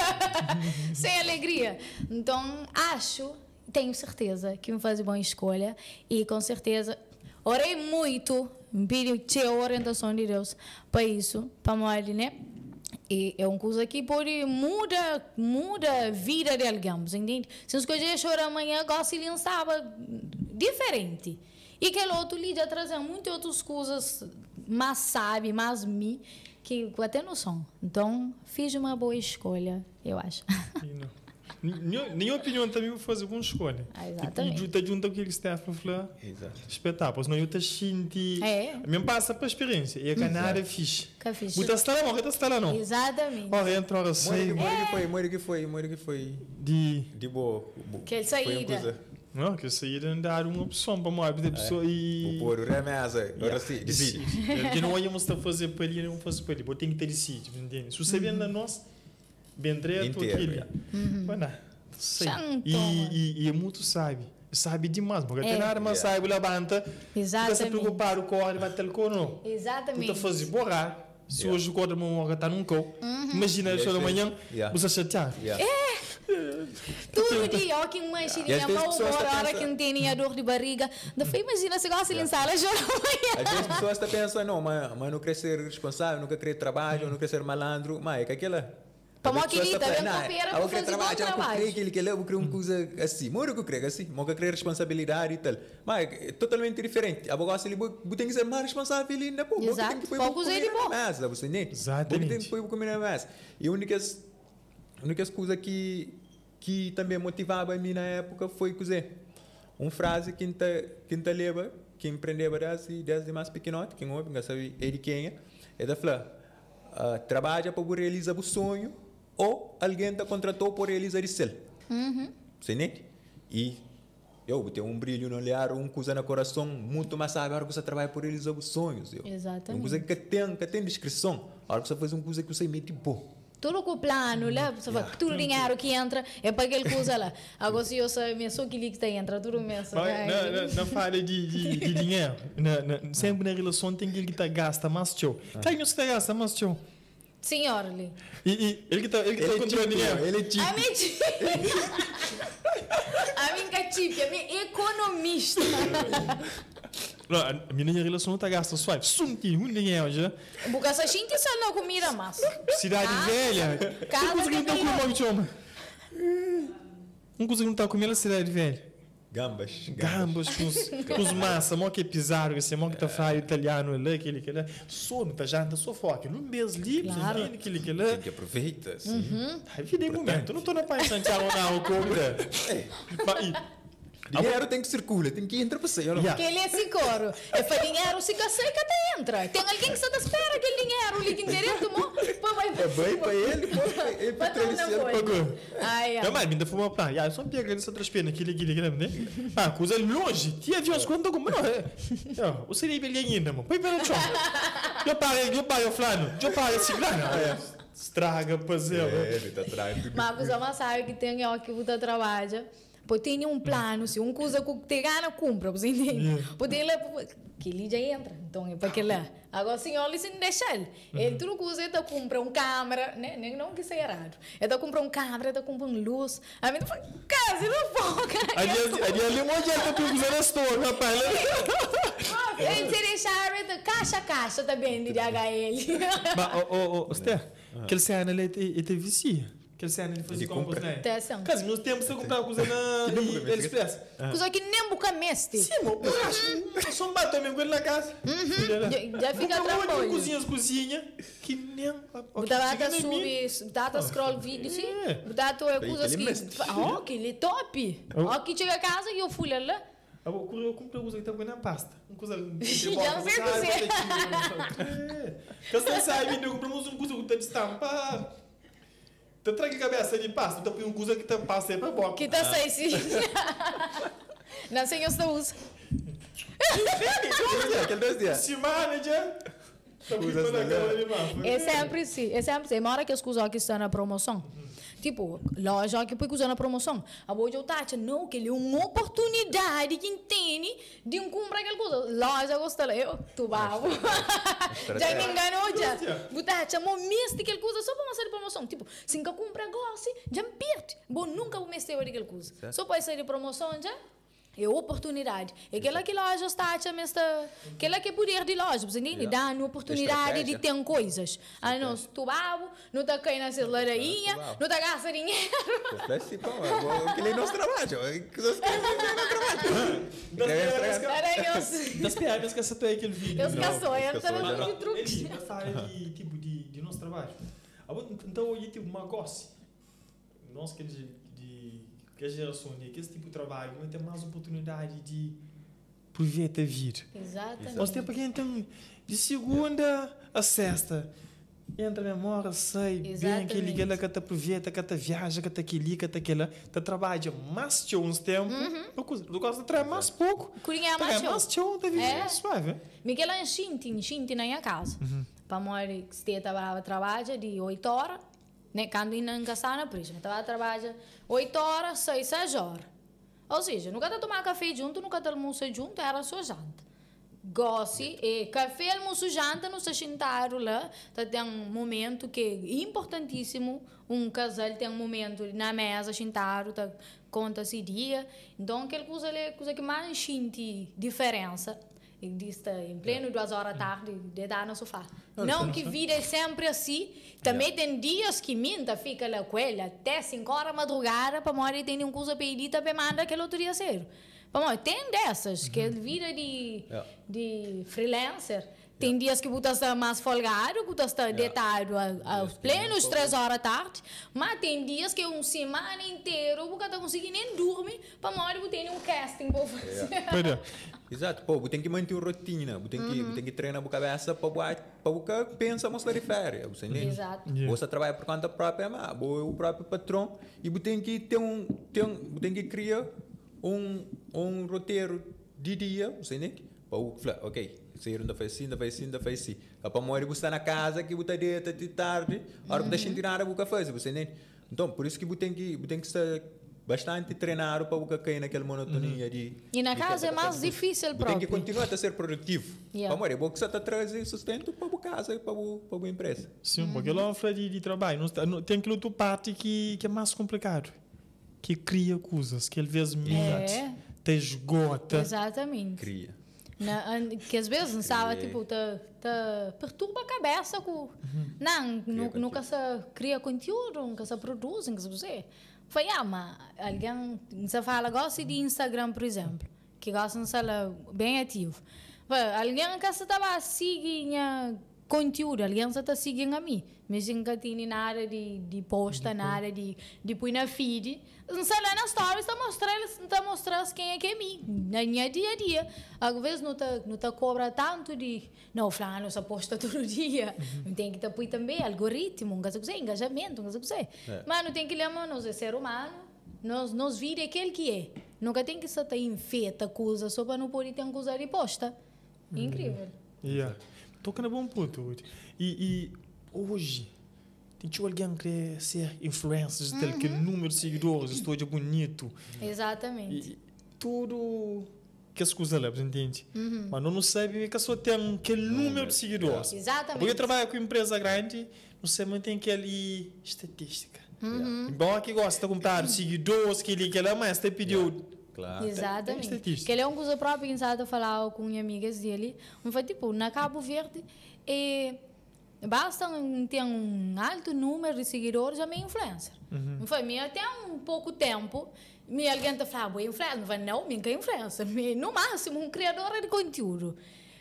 sem alegria. Então, acho, tenho certeza que me faz boa escolha. E com certeza, orei muito, pedi a orientação de Deus para isso, para morrer, né? E é uma coisa que pode muda, muda a vida de alguém, você entende? Se as coisas choram amanhã, gosta de estava diferente. E aquele outro líder traz muitas outras coisas, mais sabe, mais me, que até não são. Então, fiz uma boa escolha, eu acho. Nenhuma opinião também vou fazer uma escolha. Ah, exatamente. E tu junto com aquilo que está a falar. Exato. Espetáculo. Senão eu te sinto. É. Mesmo passa para a experiência. E a canária é fixe. Que fixe. Muita está não, muita está lá não. Exatamente. Ora, entra, ora, sei. Mori que foi, mori que foi, mori que foi. De. De boa. Que ele saída. Não, que saída dar uma opção para uma pessoa e. O pôr o remessa. Agora sim, decide. Que não íamos fazer para ali, não fazer para ali. Eu tenho que ter decidido, entende? Se você vem da nossa, bem direto, aquilo. Bueno. Sei. E, e, e é muito sabe. Sabe demais. Porque É. tem nada, mas sabe, levanta. Exatamente. Não se preocupar o corpo, bater o corpo, não. Exatamente. Tu está a fazer borrar. Se Yeah. hoje o corpo não está num cão, imagina Yes, só da manhã, yeah. você chatear. Yeah. Todo dia, ó, que uma E às enxerinha, vezes uma pessoas hora, tá hora que pensando- não tem a dor de barriga. Daí imagina se gosta de sala, chora amanhã. Às vezes as pessoas estão pensando, não, mas, mas não quer ser responsável, não quer querer trabalho, não quer ser malandro. Mas é que aquela. Para uma As pessoas querida, estão vem pensando, copiar "Não, para eu quero fazer bom trabalho, eu trabalho." quero que ele quer, eu vou criar uma coisa assim. Moro que eu creio assim, mas eu quero responsabilidade e tal. Mas é totalmente diferente. A boca ele tem que ser mais responsável e ainda pô, Exato. tem que pôr Focus comida ele, na pô. mesa, você nem. Exatamente. Tem que pôr comida na mesa. E a única a única coisa que que também motivava a mim na época foi dizer uma frase que está que está leva que empreendeu desde desde mais pequenote, que não é, sabe, ele quem é, é da falar, uh, trabalha para realizar o sonho ou alguém te contratou por realizar isso. Uhum. Você entende? E eu tenho um brilho no olhar, uma coisa no coração, muito mais sabe, a hora que você trabalha por realizar os sonhos. Eu. Exatamente. Uma coisa que tem, que tem descrição, a hora que você faz uma coisa que você mete bom. Tudo com o plano, lá, você vai, tudo dinheiro que entra é para aquele coisa lá. Agora se eu sei, me sou que liga que entra, tudo mesmo. Mas na, na, na falha de, de, de dinheiro, na, na, sempre na relação tem aquele que tá gasta mais teu. Quem não está gasta mais teu? Senhor ali. E, e ele que está ele que tá Ele é controlando tipo, dinheiro. ele é tipo. A minha tia. A minha tia, a minha economista. Não, a minha relação não está gasta só. Sunti, um dinheiro já. Porque essa gente só não comida mais. Cidade Ah, velha. casa Não conseguiu de estar com melhor. uma chama. Não conseguiu estar com ela cidade velha. Gambas. Gambas com os, com os massa, mó que é pisar, esse mó que tá falando italiano, lá, aquele que lá. Sono, tá já, tá só foca. Não mesmo livre, Claro. aquele que lá. Tem que aproveitar, sim. Ai, vida em momento, não tô na paz Santiago não, compra. Dinheiro tem que circular, tem que entrar para você. Eu não- Yeah. Que ele é esse coro. É para dinheiro, se seca até entra. Tem alguém que está à espera aquele dinheiro, liga direto, mo. Pô, vai É bem para ele, pô, ele Para para todo ele mundo. Agora. Ai, ai. Não, mas ainda foi uma praia. Já, só pega ele, só transpira aquele, aquele, aquele, né? Ah, coisa longe. Tinha aviões quando eu como, não é? Não, o seria bem ainda, mano. Põe pela chão. Eu parei, eu parei, eu flano. Eu parei, assim, não. Estraga, fazer. É, ele está atrás. Mas a pessoa mais sabe que tem ó, que você trabalha. Pô, tem um plano, se uma coisa que te gana, cumpra, você entende? Pô, tem lá, que ele já entra, então é para que lá. Agora, senhor, ele se não deixa ele. Ele tudo coisa, ele compra uma câmera, né? Nem não que seja errado. Ele compra uma câmera, ele compra uma luz. A mim, casa, não foca. Ali, ali, ali, um dia eu tô usando a store, rapaz. Ele se deixar, ele caixa a caixa também de H L. Mas, ô, ô, ô, Esther, aquele cena ele te vicia. Aquele cena ele fazia Ele compras, compra. né? Atenção. Caso, meus tempos você comprava coisa na AliExpress. Coisa que nem boca meste. Sim, amor, eu acho. Só um batom mesmo com ele na casa. Já, já fica tranquilo. Cozinhas, cozinha. Que nem. Data sub, data scroll vídeo, sim. É. Data é coisas ele que. mesmo. Oh, que ele é top. Ó, que chega a casa e eu fui lá. Eu comprei coisa que tá na pasta. Uma coisa. Já não sei cozer. Você sabe, eu comprei uma coisa que tá de estampa. Tu traga a cabeça de pasta, tu põe uma coisa que tá pasta aí pra boca. Que tá sei sim. Não sei se eu uso. Aquele dois dias. Se manager. Tá Coisas na cara de mapa. É sempre sim. É sempre sim. Uma hora que as coisas aqui estão na promoção. Tipo, loja que põe coisa na promoção. A boa eu tacha, não, que ele é uma oportunidade que tem de um comprar aquela coisa. Loja gosta eu, tu babo. Já me enganou já. Butacha, mo meste aquela coisa só para uma série de promoção. Tipo, se nunca compra gosto, já me perde. Bom, nunca vou mester aquela coisa. Só para sair de promoção já. É oportunidade. É aquela que loja está, aquela que é poder de loja, você entende? Dá uma oportunidade de ter coisas. Ah, não, se tu babo, não está caindo na celularinha, não está gastando dinheiro. Assim, pô, que nem nosso trabalho. Que nós queremos das piadas que essa tua é aquele vídeo. Eu esqueço, eu estou de truque. Essa área de tipo de nosso trabalho. Então, hoje, tipo, uma gosse. Nós que que a geração que esse tipo de trabalho vai ter mais oportunidade de aproveitar a vida. Exatamente. Nós temos que então de segunda a sexta entra na memória, sai bem aquele que ela que aproveita, que viaja, que aquele, que aquela, que trabalha mais de uns tempos, do caso de trabalhar mais pouco, curinha mais mais de um, é suave. Miguel é xinti, xinti na minha casa. Para morrer, se estava trabalha de oito horas. Né? Quando ainda em casa na prisma, estava a trabalhar oito horas, seis, seis horas. Ou seja, nunca tomar café junto, nunca almoçar junto, era só janta. Gosse, e café, almoço, janta, não se sentaram lá. Tá, tem um momento que é importantíssimo, um casal tem um momento na mesa, sentaram, tá, conta-se dia. Então, aquela coisa é coisa que mais sente diferença. E diz em pleno duas horas da tarde, de dar no sofá. Não, não que vida é sempre assim. Também tem dias que minta fica lá com ele até cinco horas da madrugada para morrer tem uma coisa pedida para mandar aquele outro dia cedo. Tem dessas, que é vida de, de freelancer. Tem dias que você está mais folgado, que você está deitado aos plenos três horas da tarde, mas tem dias que uma semana inteira você não está conseguindo nem dormir para morrer você tem um casting para fazer. Exato, pô, tem que manter uma rotina, tem que, uhum. tem que treinar a cabeça para para pensar mais de férias, você entende? Exato. Yeah. Você trabalha por conta própria, mas o próprio patrão e você tem que ter um, ter um tem que criar um um roteiro de dia, você entende? Para falar, ok, saíram da faz assim, da faz assim, da faz assim. Para morrer você está na casa que você deita de tarde, a hora que você sentir nada você faz, você entende? Então, por isso que você tem que tem que estar bastante treinado para você cair naquela monotonia de... E na casa é mais difícil próprio. Tem que continuar a ser produtivo. Yeah. Para morrer, você está trazendo sustento para a casa e para a empresa. Sim, uhum. Porque lá é um de, de trabalho. Tem aquela outra parte que, que é mais complicado. Que cria coisas, que às vezes é. te esgota. Exatamente. Cria. Na, que às vezes não sabe, tipo, te, te perturba a cabeça. Com, uhum. Não, nu, nunca se cria conteúdo, nunca se produz, nunca se você... Foi, ah, mas alguém, você fala, gosta de Instagram, por exemplo, que gosta de ser bem ativo. Alguém que estava seguindo conteúdo, alguém está seguindo a mim, mas nunca tem nada de, de posta, nada de, de pôr na feed. Não sei lá na stories, está mostrando, está mostrando quem é que é mim, na minha dia a dia. Às vezes não está não tá cobra tanto de, não, fulano, você posta todo dia. Uhum. Não tem que pôr também algoritmo, não sei engajamento, não sei. É. Mas não tem que lembrar, nós é ser humano, nós, nós vira aquele que é. Nunca tem que estar infeta coisa só para não poder ter uma coisa de posta. Uhum. Incrível. Yeah. Toca no bom ponto. E, e hoje, tem alguém que quer ser influencer, uhum. Ter número de seguidores, estou de bonito. Exatamente. E tudo que as coisas levam, entende? Uhum. Mas não sabe que só tem aquele número de seguidores. Exatamente. Porque eu trabalho com empresa grande, não sei, mas tem aquele estatística. Uhum. Bom, aqui gosta de comprar seguidores, que ele quer mais, te pediu... Yeah. Claro. Exatamente. Que ele é uma coisa própria que eu falar com amigas dele. Foi tipo, na Cabo Verde, e basta ter um alto número de seguidores, já é influencer. Uhum. Não foi? Até um pouco tempo, me alguém te fala, boa influencer. Não foi, não, minha é influencer. No máximo, um criador de conteúdo.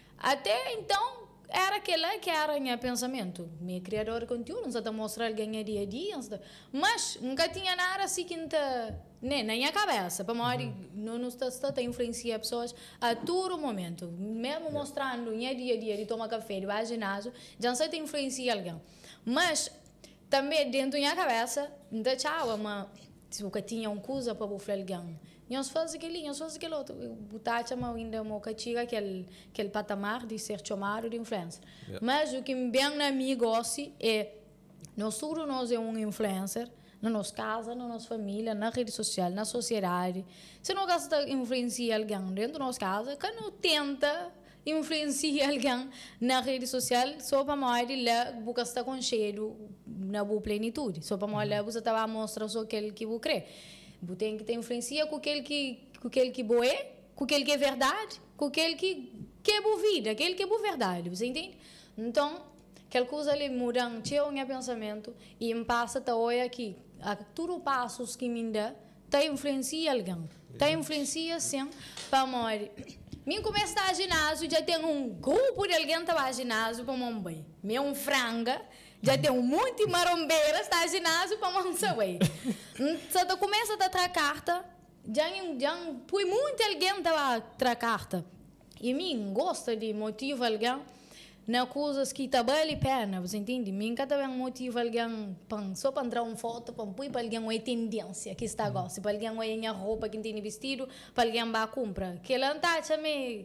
Até então, era aquele que era o meu pensamento. Meu criador de conteúdo, não sei te mostrar alguém dia a dia. Mas nunca tinha nada assim que nem na minha cabeça. Para morrer, uhum. Não nos está influenciar pessoas a todo momento. Mesmo mostrando dia a dia de tomar café, de ir ao ginásio, já não sei te influenciar alguém. Mas também dentro da minha cabeça, não deixava, mas se eu tinha uma coisa para falar alguém. Nós fazemos aquele, nós fazemos aquele outro. O Tati ainda não chega aquele, aquele patamar de ser chamado de influencer. Yeah. Mas o que bem na minha gosta é, nós todos nós é um influencer, na nossa casa, na nossa família, na rede social, na sociedade. Se não gosta de influenciar alguém dentro da nossa casa, que não tenta influenciar alguém na rede social, só para morrer lá, você está com cheiro na boa plenitude. Só para morrer lá, você está a mostrar só aquele que você crê. você tem que ter influência com aquele que, com aquele que boa é, com aquele que é verdade, com aquele que, que é boa vida, aquele que é boa verdade, você entende? Então, aquela coisa ali muda o meu pensamento e me passa a olhar aqui, a todos os passos que me dá, tá influencia alguém, tá influencia sim, para morrer. Mim começa a ginásio, já tem um grupo de alguém que está a ginásio para Mumbai. Meu um franga, já tem um monte de marombeiras que está a ginásio para Mansaui. Então começa a trazer carta, já já põe muito alguém está a trazer carta. E mim gosta de motivar alguém na coisas que tá vale a pena, você entende? Mim cada vez motiva alguém para só para entrar uma foto, para pôr para alguém uma tendência que está gosta, para alguém uma roupa que tem vestido, para alguém vai comprar. Que ela não está também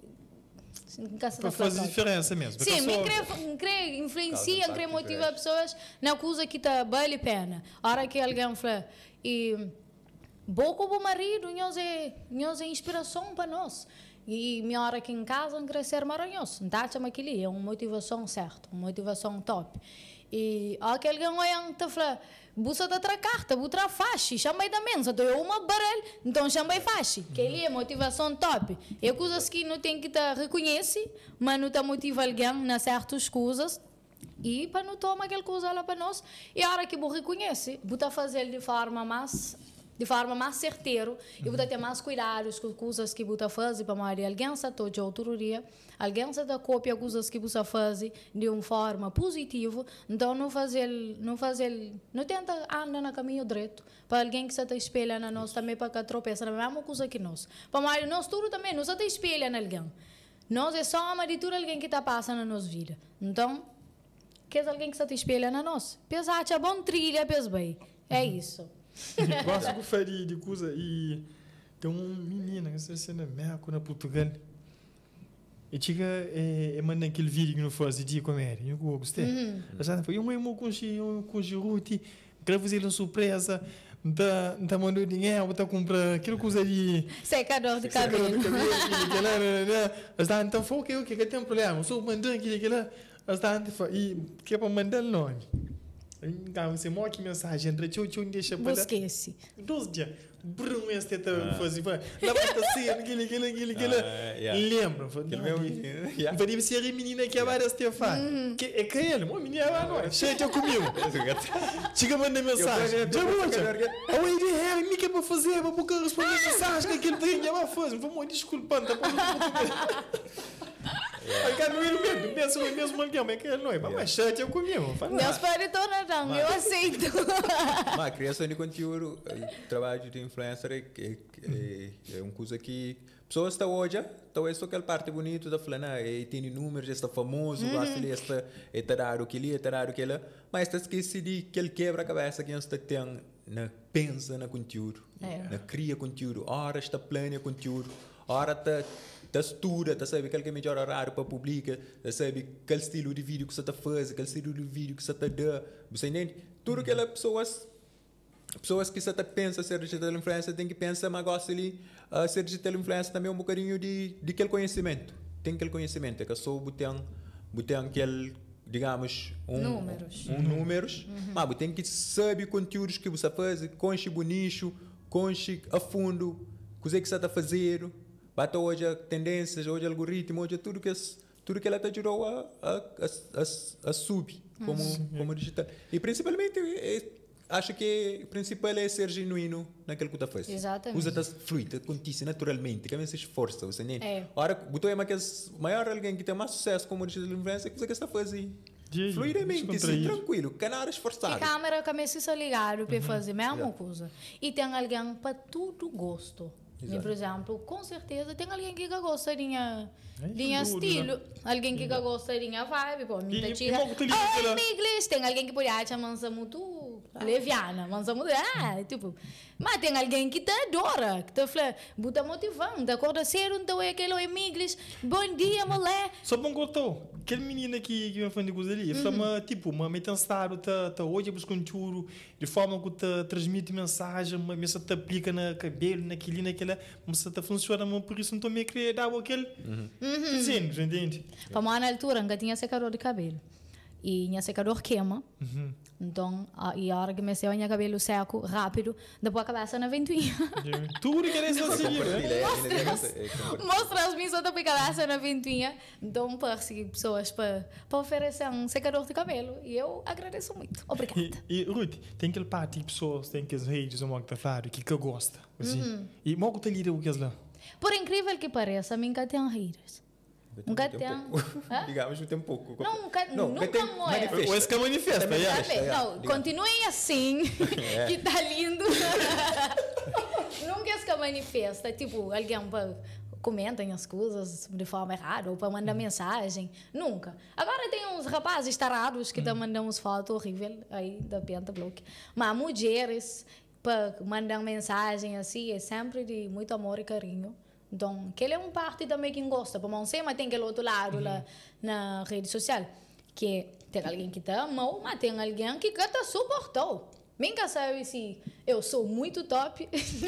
para fazer diferença mesmo. Sim, me crê, crê, influencia, crê motiva pessoas na coisa que tá vale a pena. A hora que alguém fala e bom como marido, nós é, nós é inspiração para nós. E minha hora aqui em casa não crescer maranhoso. Então, chama aquilo é uma motivação certa, uma motivação top. E aquele alguém te fala, busa da outra carta, butra faixa, chama da mensa, então eu uma baralho, então chama faixa. Que ele é motivação top. É coisas que não tem que te reconhecer, mas não te motiva alguém nas certas coisas. E para não tomar aquela coisa lá para nós. E a hora que você reconhece, você fazer de forma mais de forma mais certeira e você ter mais cuidados com coisas que você faz para Maria. Alguém está de outro dia, alguém está copia coisas que você faz de uma forma positiva, então não fazer, não fazer, não tenta andar no caminho direito. Para alguém que está espelha na nós também para que tropeça na mesma coisa que nós. Para Maria, nós tudo também, nós está espelha na alguém. Nós é só uma de tudo alguém que está passando na nossa vida. Então, que é alguém que está espelha na nós. Pesar, é bom trilha, pes bem. É isso. Gosto de fazer de coisa e tem uma menina que se chama Merco na Portugal e chega é manda aquele vídeo que não faz de comer eu gostei mas já foi uma emo com com com Giruti quero fazer uma surpresa tá tá mandando dinheiro tá comprar aquela coisa de secador de cabelo mas tá então foi o que o que tem problema sou mandando aquele aquela mas tá e que é para mandar nome. Então, você mostra que mensagem entre tio tio deixa para esquece dois dias brum este tá fazer vai lá para ser aquele aquele aquele aquele lembra aquele meu menino vai ser a menina que agora este faz que é que ele uma menina agora cheio de comigo chega manda mensagem já vou a ele é me que para fazer para porque responder mensagem que ele tem já vai fazer vamos desculpando tá Aí cara não é mesmo, pensa o mesmo alguém, mas que não é, mas chat eu comigo, meus pais estão nadando, eu aceito. Mas a criação de conteúdo, o trabalho de influencer é, é, é uma coisa que pessoas estão hoje, então é só aquela parte bonita da falando, ah, tem números, está famoso, gosta de esta, é tarado que ele, é tarado que ele, mas está esquecido de que ele quebra a cabeça que está tem na pensa na conteúdo, é. na cria conteúdo, hora está planeia conteúdo, hora está da estuda, tá sabe qual que é o melhor horário para publicar, tá sabe qual estilo de vídeo que você tá fazendo, qual estilo de vídeo que você tá dando, você entende? Tudo aquelas pessoas, pessoas que você tá pensa ser digital influencer tem que pensar, mas gosta ali, uh, ser digital influencer também é um bocadinho de, de aquele conhecimento, tem aquele conhecimento, é que só botão, botão aquele, digamos, um números, um, um números, uhum. Mas tem que saber conteúdos que você faz, conche bonicho, conche a fundo, coisa que você tá fazendo. Bata hoje a tendências, hoje algoritmo, hoje tudo que tudo que ela te ajudou a a a, a, a subir como uhum. como digital. E principalmente é, acho que o principal é ser genuíno naquilo que tu faz. Exatamente. Usa-te fluido, acontece naturalmente, que se esforça, você entende? É. Ora, botou é que o maior alguém que tem mais sucesso como digital influencer que você está fazendo. Fluidamente, sim, tranquilo, canal esforçado. A câmera começa a ligar para uhum. fazer a mesma yeah. coisa. E tem alguém para tudo gosto. E, por exemplo, com certeza tem alguém que gosta de linha estilo, alguém que gosta de vibe, pô, me tá tira. Ah, em inglês tem alguém que pode achar mansa muito leviana, mansa muito, ah, tipo, mas tem alguém que te adora, que te fala, buta motivando, acorda cedo, então é aquele em inglês, bom dia, mulher. Só bom gostou. Aquele menino aqui que me fala de coisa ali, fala, tipo, uma mensagem, tá, tá hoje é buscando conteúdo, de forma que te transmite mensagem, uma mensagem te aplica na cabelo, naquele, naquela, mas te funciona, mas por isso não estou me a querer dar aquele. Sim, entende? Para uma na altura, nunca tinha secador de cabelo. e minha secador queima. Uhum. Então, a, e a hora que comecei a minha cabelo seco, rápido, depois a cabeça na ventoinha. Tudo que eles não seguem, né? Mostra as minhas outras cabeça na ventoinha. Então, para seguir pessoas para oferecer um secador de cabelo. E eu agradeço muito. Obrigada. E, e Ruth, tem aquele parte de pessoas, tem aqueles redes, uma que tá falando, que que gosta, assim. Uhum. E mal que tá lida o que é lá. Por incrível que pareça, a mim cá tem redes. Nunca tem. Digamos que tem um pouco. Não, nunca, Não, nunca tem- morre. manifesta. O esse que manifesta, Também yeah. manifesta. Sabe? yeah, Não, digamos. continuem assim, É. que tá lindo. Nunca é que manifesta, tipo, alguém pra, comenta as coisas de forma errada ou para mandar mensagem. Nunca. Agora tem uns rapazes tarados que estão mandando uns fotos horríveis aí da penta bloque. Mas mulheres para mandar mensagem assim é sempre de muito amor e carinho. Então, aquele é um parte também que gosta. Para não ser, mas tem aquele outro lado lá na rede social. Que tem alguém que te amou, mas tem alguém que te suportou. Nunca sabe se eu sou muito top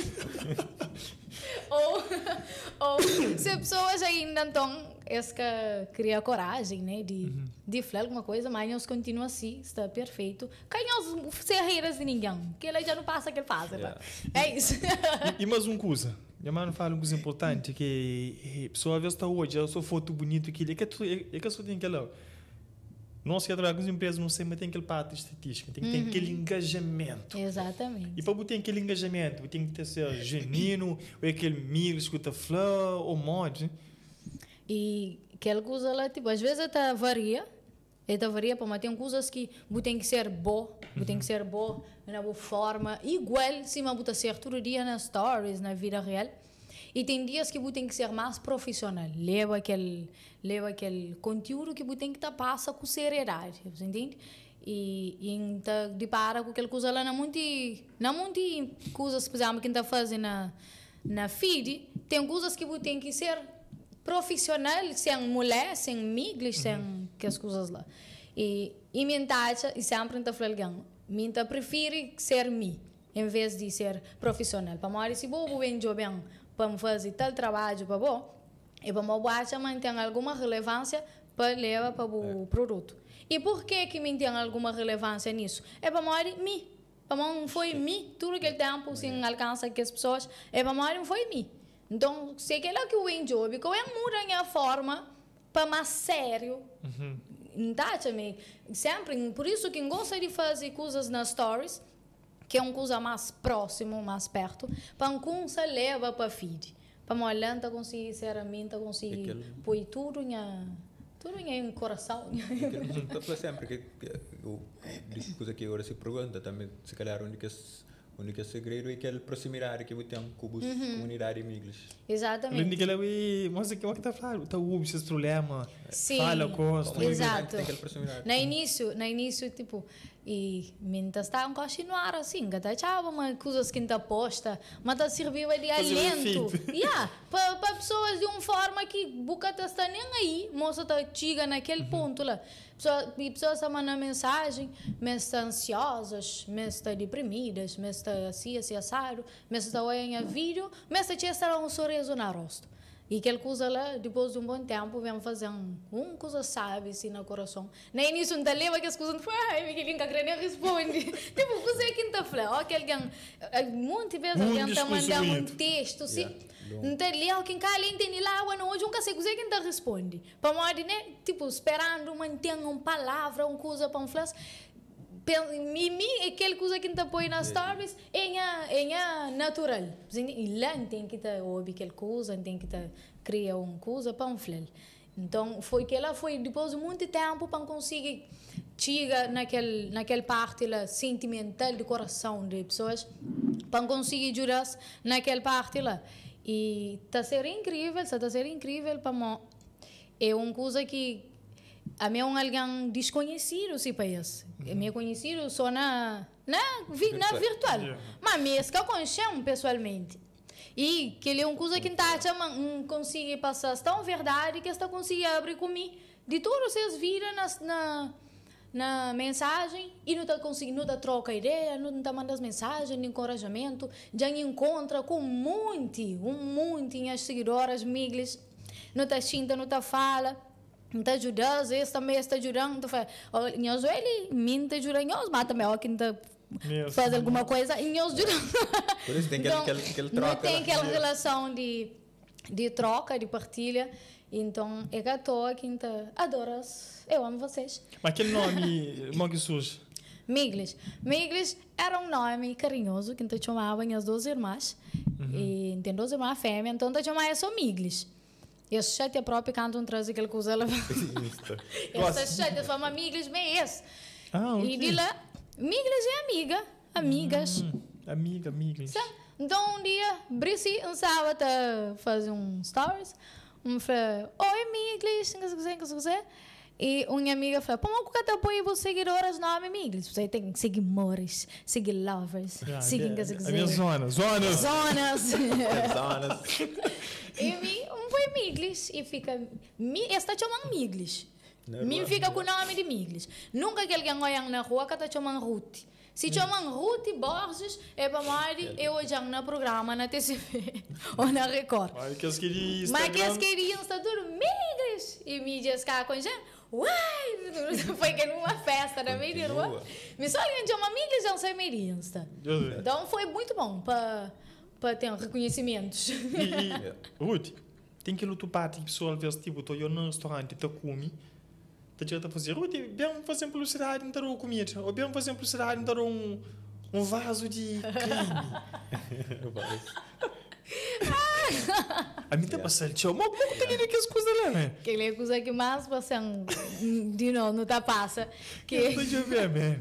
ou, ou se pessoas ainda estão essa cria coragem, né, de uhum. de falar alguma coisa, mas eles continuam assim, está perfeito. Canhos serreiras de ninguém, que ele já não passa que ele faz, yeah. É isso. E, e mais uma coisa, minha mãe fala uma coisa importante que a pessoa às vezes está hoje, eu sou foto bonito que é que é que só tem aquela. Nós que trabalhamos em empresas, não sei, mas tem aquele parte estatística, tem que ter uhum. aquele engajamento. Exatamente. E para ter aquele engajamento, tem que ter ser genuíno, ou aquele milho, escuta flor, ou mod. E aquela coisa lá, tipo, às vezes até varia, até varia, mas tem coisas que tem que ser boa, uhum. tem que ser boa, na boa forma, igual se mas tem ser todo dia nas stories, na vida real. E tem dias que tem que ser mais profissional, leva aquele, leva aquele conteúdo que tem que estar passa com seriedade, você entende? E, e então, de para com aquela coisa lá, não muito, não muito coisas, por exemplo, que está fazendo na, na feed, tem coisas que tem que ser profissional, sem mulher, sem miglis, sem uhum. que as coisas lá. E, e minha taxa, e sempre está falando, minha prefere ser mim, em vez de ser profissional. Para morrer, se vou bem bem para fazer tal trabalho para bom, e para meu baixo mantém alguma relevância para levar para o é. produto. E por que que me tem alguma relevância nisso? É para morrer mim. Para não foi mim, tudo aquele tempo sem alcança que as pessoas, é para morrer foi mim. Então, se aquela que o enjoy, que eu muda a forma para mais sério. Uhum. Então, sempre, por isso que gosta de fazer coisas nas stories, que é uma coisa mais próximo, mais perto, para um coisa leva para feed. Para uma lenta conseguir ser a minha, conseguir aquele... pôr tudo em tudo em coração. Estou sempre que, que o coisa que agora se pergunta também, se calhar onde que o único segredo é aquela proximidade que tem com a uhum. comunidade inglesa. Exatamente. O único é mas o que está falando, está o esse problema. Sim. Fala costa. Exato. Tem aquela proximidade. Na início, na início tipo e mintas está um continuar assim, que tá tchau, mas coisas que está posta, mas tá serviu de alento. Yeah, para para pessoas de uma forma que buca tá está nem aí, moça tá chega naquele uhum. ponto lá. E pessoas estão mandando mensagem, mas estão ansiosas, mas estão deprimidas, mas estão assim, assim, assado, mas estão olhando vídeo, mas estão um sorriso no rosto. E aquela coisa lá, depois de um bom tempo, vem fazer um, uma coisa sabe, assim, no coração. No início, não leva que as coisas não foi, ai, que ninguém quer responde. Tipo, você que não falando, ó, que alguém, muitas vezes alguém está mandando um texto, assim, não está ali, quem cá ali entende lá, não, hoje nunca sei você quem está responde. Para morrer, né, tipo, esperando, mantendo uma palavra, uma coisa para um flash. Mimi, aquela coisa que está põe nas stories, é, é natural. E lá tem que estar ouvindo aquela coisa, tem que estar criar uma coisa para um flel. Então, foi que ela foi depois de muito tempo para conseguir chegar naquele, naquela parte lá, sentimental do coração das pessoas, para conseguir ajudar naquela parte lá. E está sendo incrível, está sendo incrível para mim. É uma coisa que a mim é um alguém desconhecido, se parece. É meio conhecido só na, na, na virtual. Yeah. Mas mesmo que eu conheço pessoalmente. E que ele é uma coisa que não consegue passar tão verdade que está conseguindo abrir comigo de tudo vocês viram na, na, na mensagem e não está conseguindo, não está troca ideia, não está mandando mensagens de encorajamento, já encontra com um monte, um monte de seguidoras miglis, não está xinta, não está fala. Não te ajuda, esse também está ajudando. Então, nós ele, mim te ajuda, nós, mas também ó, quem tá faz alguma coisa, e nós ajudamos. Por isso tem aquele, Então, aquele, aquele troca. não tem lá. aquela relação de, de troca, de partilha. Então, é que à toa que então, adoras, eu amo vocês. Mas aquele nome, como que surge? Miglis. Miglis era um nome carinhoso que então chamava as duas irmãs. Uhum. E tem duas irmãs fêmeas, então eu chamava só Miglis. E a chate própria canta um traz aquela coisa ela. Essa chate fama Miglis, bem esse. Ah, ok. E de lá, Miglis é amiga, amigas. Hum, amiga, amigas. Então um dia, Brice, um sábado, a fazer um stories. Um falou, oi Miglis, não sei o que você. E uma amiga falou, pô, mas cada apoio vos seguidores nome Miglis. Você tem seguidores, seguir lovers, Ah, seguir é, que você a minha zona, zonas. Zonas. Zonas. E mim, um foi Miglis e fica, mi, esta chamam Miglis. Mim fica com o nome de Miglis. Nunca que alguém olha na rua que está chamando Ruth. Se chamam Ruth Borges, é para mais eu hoje no programa na T C V ou na Record. Mas que eles queriam Mas que eles Instagram. queriam estar tudo Miglis. E mídias cá com gente. Uai! Foi que numa festa na meio de rua. Me só alguém chama Miglis, não sei meio Insta. Então foi muito bom para para ter reconhecimentos. E, e Ruth, tem que lutar para pessoal ver tipo, estou eu no restaurante, estou comi. Tá a fazer, Ruth, bem fazer publicidade, então eu comida. Ou bem fazer publicidade, então um um vaso de creme. A mim tá passando, tchau, mas como que tem que as coisas lá, né? Que é a coisa que mais você de novo não tá passa. Que Eu tô ver, man.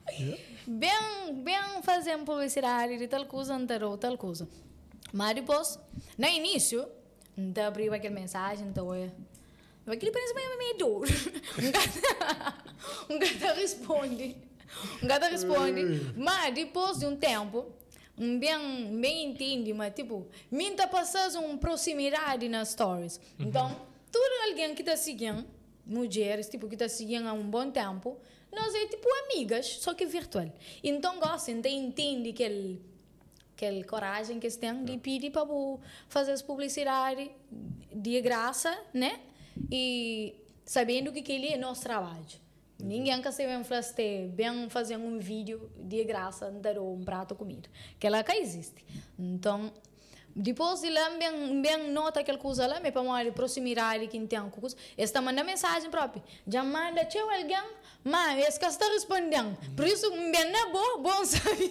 bem, bem fazer publicidade de tal coisa, não tal coisa. Mas depois, no início, não abriu aquela mensagem, então é. Aquele parece meio meio duro. Um gato, um gato responde. Um gato responde. Mas depois de um tempo, um bem, bem entende, mas tipo, me está passando uma proximidade nas stories. Então, todo alguém que está seguindo, mulheres, tipo, que está seguindo há um bom tempo, nós é tipo amigas, só que virtual. Então, gostam, então entende que ele aquela coragem que eles têm de pedir para fazer as publicidade de graça, né? E sabendo que aquele é nosso trabalho. Ninguém quer ser bem fazer, bem fazer um vídeo de graça, dar um prato de comida. Que ela cá existe. Então, depois de lá, bem, bem nota aquela coisa lá, mas para uma proximidade que tem com coisa, esta manda mensagem própria. Já manda, tchau, alguém, mas esse que está respondendo. Por isso, bem não é bom, bom sabe.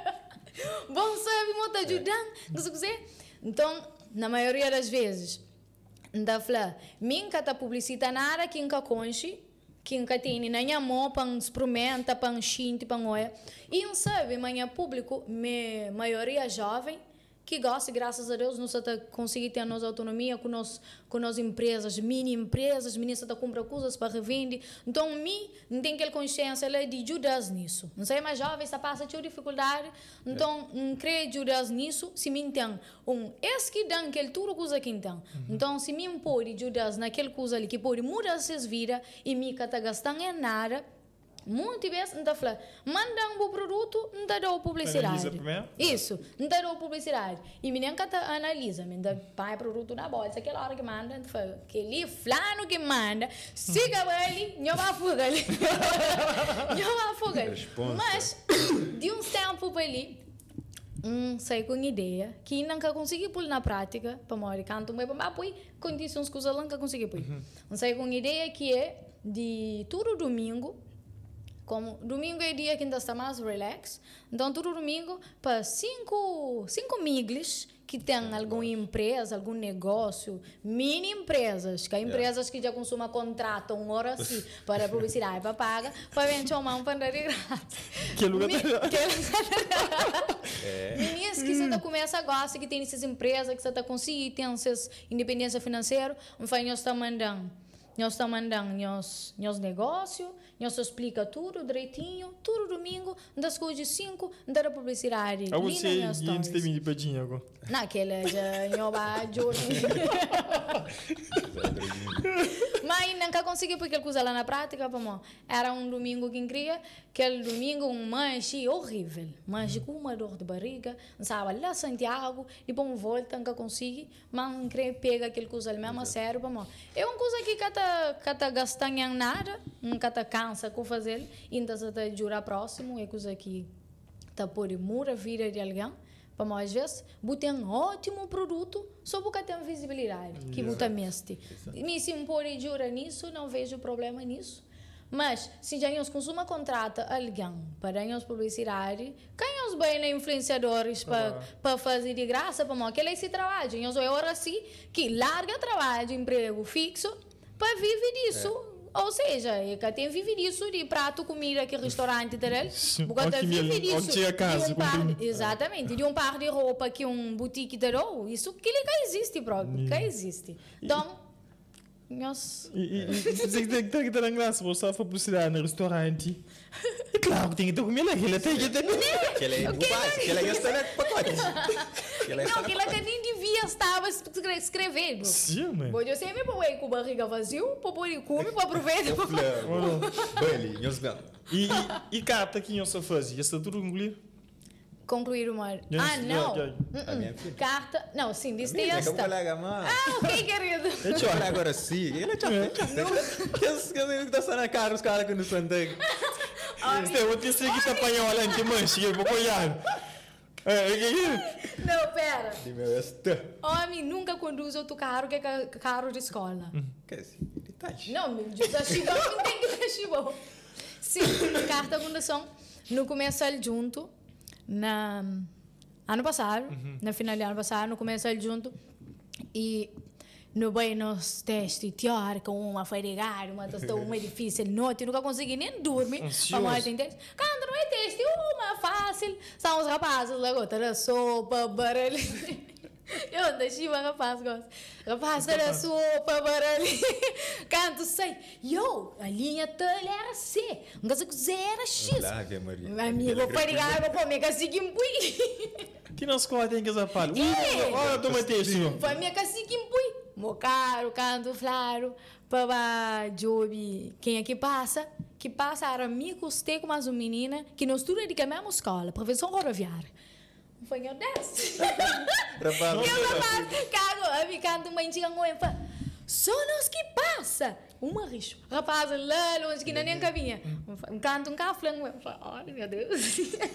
Bom sabe, muito ajudando. Então, na maioria das vezes, da fala, minha tá publicita nada que nunca conche, que nunca tem nem amor para experimenta, para xinte, para olha. E não sabe, mas público, me maioria jovem, que gosta, graças a Deus, nós está conseguindo ter a nossa autonomia com nós, com as empresas, mini empresas, meninas está comprando coisas para revender. Então, mim, não tem aquela consciência ela de ajudas nisso. Não sei, mas jovem está passando por dificuldade, então, não creio ajudas nisso, se me tem um, esse que dá aquele tudo coisa que tem. Uhum. Então, se me pode ajudas naquele coisa ali, que pode mudar suas vidas, e me está gastando em nada, muitas vezes não está falando, manda um bom produto, não está dando publicidade. Isso, não está dando publicidade. E me nem que analisa, me dá pai produto na bolsa, aquela hora que manda, aquele flano que manda, siga ele, não vai fugar ali. Não vai fugar. Mas, de um tempo para ali, um sai com ideia que nunca consegui pôr na prática, para morrer canto, mas para pôr condições que eu nunca consegui pôr. Um sai com ideia que é de todo domingo. Como domingo é dia que ainda está mais relax, então todo domingo para cinco, cinco miglis que tem alguma empresa, algum negócio, mini empresas, que há empresas que já consumem contrato uma hora assim para publicidade, para pagar, para vender uma mão para dar de graça. Que lugar Mi, é. Meninas que você começa a gostar, que tem essas empresas, que você está conseguindo, tem essas independência financeira, não faz nós está mandando. Nós estamos mandando nos, nos negócios, nós explica tudo direitinho, tudo domingo, das coisas cinco, da publicidade. Ah, você e antes de mim de agora? Naquela já não vai Mas nunca consegui porque ele usa lá na prática, vamos. Era um domingo que queria, aquele domingo um manche horrível. Manche com uma dor de barriga, não sabe lá Santiago, e depois volta, nunca consegui, mas não queria pegar aquele que usa mesmo a sério, vamos. É uma coisa que cata cata gastando nada, não cata cansa com fazer, então se te jura próximo, é coisa que tá por mura vida de alguém. Para às vezes, botar um ótimo produto só porque tem visibilidade, que botar mestre. E se me pôr e jura nisso, não vejo problema nisso. Mas, se já nós consuma contrata alguém para nós publicidade, quem nós bem influenciadores para para fazer de graça para nós, que ele se trabalha. Nós é hora assim que larga trabalho, emprego fixo, para viver disso. É. Ou seja, é que tem vive disso de prato, comida, que restaurante dele. Porque vive disso. De um par, exatamente. De um par de roupa que um boutique terou. Isso que ele cá existe, próprio. Cá existe. Então, nós... E você tem que ter graça, você só for publicidade no restaurante. E claro que tem que ter comida, que ele tem que ter comida. Que ele é bobagem, que ele é restaurante pacote. Não, que ele nem devia estar escrevendo. Sim, mano. Pode ser mesmo para com barriga vazio, para pôr e comer, para aproveitar. Bem, nós vemos. E e carta que nós só faz? Já está tudo engolido? Concluir uma... Ah, não. Uh-uh. Carta... Não, sim, disse esta. Ah, ok, querido. Deixa eu olhar agora sim. Ele é chato. Eu não estou sendo caro os caras que não são dele. Eu tenho que estar apanhando em que mancha, eu vou olhar. Não, pera. Dime esta. Homem nunca conduz outro carro que é carro de escola. Que é assim? Detalhe. Não, me diz a chibão, não tem que ter chibão. Sim, carta de fundação. No começo ele junto. Na ano passado, uhum. na final do ano passado, no começo ele junto. E no bem nos testes teóricos, uma foi ligar, uma testou uma difícil, noite, nunca consegui nem dormir. Mas tem teste. Quando não é teste, uma fácil. São os rapazes, logo, toda sopa, barulho. Eu deixei uma rapaz, gosto. Rapaz, toda sopa, barulho. Canto, sei. Eu, a linha telha era C. Um caso que era X. Amigo, foi ligar, eu vou comer cacique em pui. Que não escola tem que zapar? Olha, toma texto. Foi minha cacique em pui. Mo caro, canto, claro. Para Joby, quem é que passa? Que passa era amigo, gostei com mais uma menina que não estuda de que mesma escola, professor rodoviário. Foi eu desse. Eu rapaz, cago, me canto uma antiga ngoepa. Só nós que passa. Uma risco. Rapaz, lá longe que nem cabinha. Um canto um caflão. Olha, meu Deus.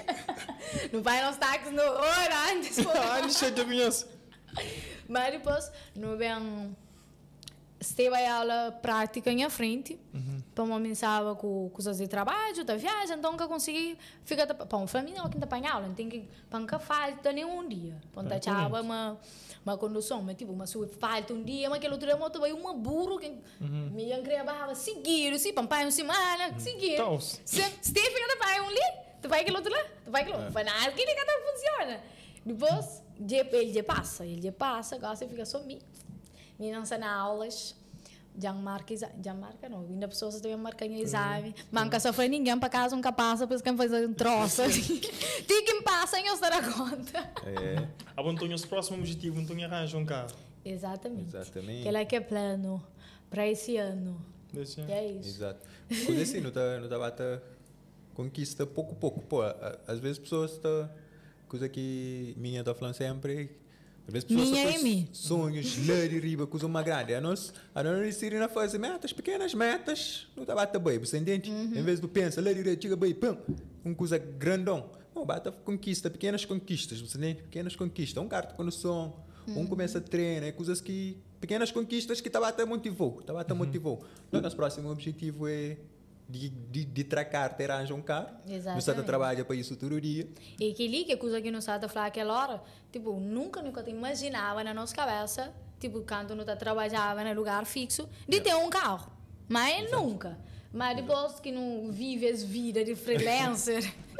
Não vai nos táxis no hora antes. Olha, cheio de conheço. Mas depois, não vem... Esteve a aula prática em frente, uhum. para uma mensagem com coisas de trabalho, da viagem, então eu consegui ficar para uma família que está para aula, não tem que para falta nenhum dia, para tchau uma uma condução, mas tipo uma sua falta um dia, mas aquele outro dia moto vai uma burro que uhum. me queria barra seguir, se para uma semana, uhum. seguir. Então, se Steve fica para um ali, tu vai aquele outro lá, tu vai aquele outro, vai nada que ele não funciona. Depois, ele já passa, ele já passa, gosta e fica sozinho. Meninas na aulas, já marca, já marca não, ainda pessoas também marcam exame, manca só foi ninguém para casa, nunca passa, por isso que fazer um troço. Tem que passa e eu se dá conta. É. A Antônio, o próximo objetivo, Antônio arranja um carro. Exatamente. Exatamente. Que ela quer plano para esse ano. Esse ano. E é isso. Exato. Quando assim, não está não tá bata conquista pouco a pouco, pô, às vezes pessoas estão coisa que minha está falando sempre. Às vezes pessoas têm sonhos, ler e riba, coisa uma grande. A nós, a nós decidimos a fazer metas, pequenas metas, não está bata bem, você entende? Uhum. Em vez de pensar, ler e riba, chega bem, pão, uma coisa grandão. Não, bata conquista, pequenas conquistas, você entende? Pequenas conquistas. Um carta com som, uhum. um começa a treinar, é coisas que, pequenas conquistas que está bata motivou, está bata uhum. motivou. Então, nosso próximo objetivo é de, de, de tracar, ter arranjar um carro. Exatamente. Nós trabalha para isso todo dia. E aquilo que é coisa que nós estamos a falar aquela hora, tipo, nunca, nunca te imaginava na nossa cabeça, tipo, quando nós trabalhava no lugar fixo, de ter um carro. Mas Exato. Nunca. Mas depois que não vive as vidas de freelancer,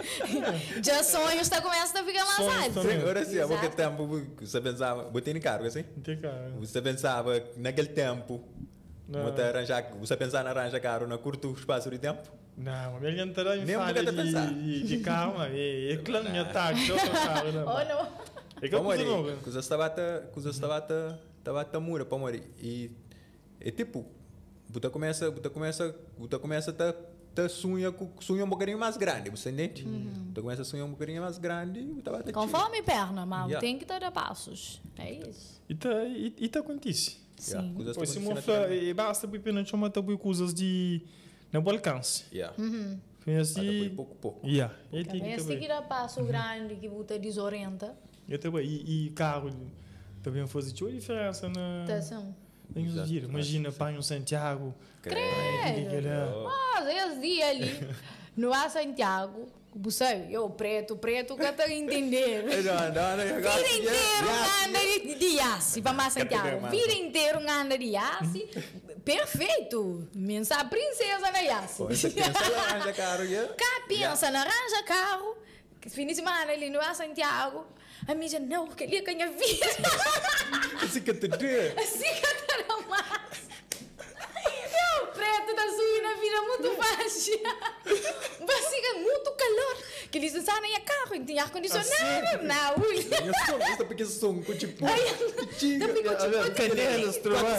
já sonhos está começando a ficar mais alto. Agora sim, há pouco tempo você pensava, botei no carro, assim? Tem carro. Você pensava, naquele tempo, você, arranjar, você pensava em arranjar carro no curto espaço de tempo? Não, a minha entrada em falha de, de carro, é, é claro, minha táxi, outro carro, não. Oh, não. É que eu não, não. Coisa estava a mura para morrer. E, é tipo, você começa, você começa, você começa a tá, tá sonha, sonha um bocadinho mais grande, você entende? Uhum. Você começa a sonhar um bocadinho mais grande e você vai ter Conforme perna, mas Yeah. tem que dar passos. É isso. E tá, e, e tá acontece. Sim. Coisas Pois se estão mostra, acontecendo e basta para não chamar tabu coisas de não alcance. Yeah. Uhum. Foi Mas depois, assim. pouco pouco. Yeah. E tem Também que se que também. dar passo grande que você desorienta. Eu também. E, e carro também faz uma diferença na. Atenção. Tem os Exato. dias. Imagina, pai um Santiago. Credo. Aquela- Mas esse dia ali, no A Santiago, você, eu preto, preto, que tá entender. Vida inteiro anda de- de aço para mais Santiago. Vida inteiro anda de aço. Perfeito. Mensa princesa na aço. Você pensa laranja, caro, yeah? Cá pensa, naranja carro. Que fim de semana ali no A Santiago. A minha já não, que ali é canha vida. Assim que te dê. Assim que tá na massa. Eu, preto da suína, vira muito baixa. Mas fica muito calor. Que eles não sabem a carro, não tem ar-condicionado. Não, ui. Eu sou, esta porque som, com tipo... Ainda fico tipo... Canelas, trovão.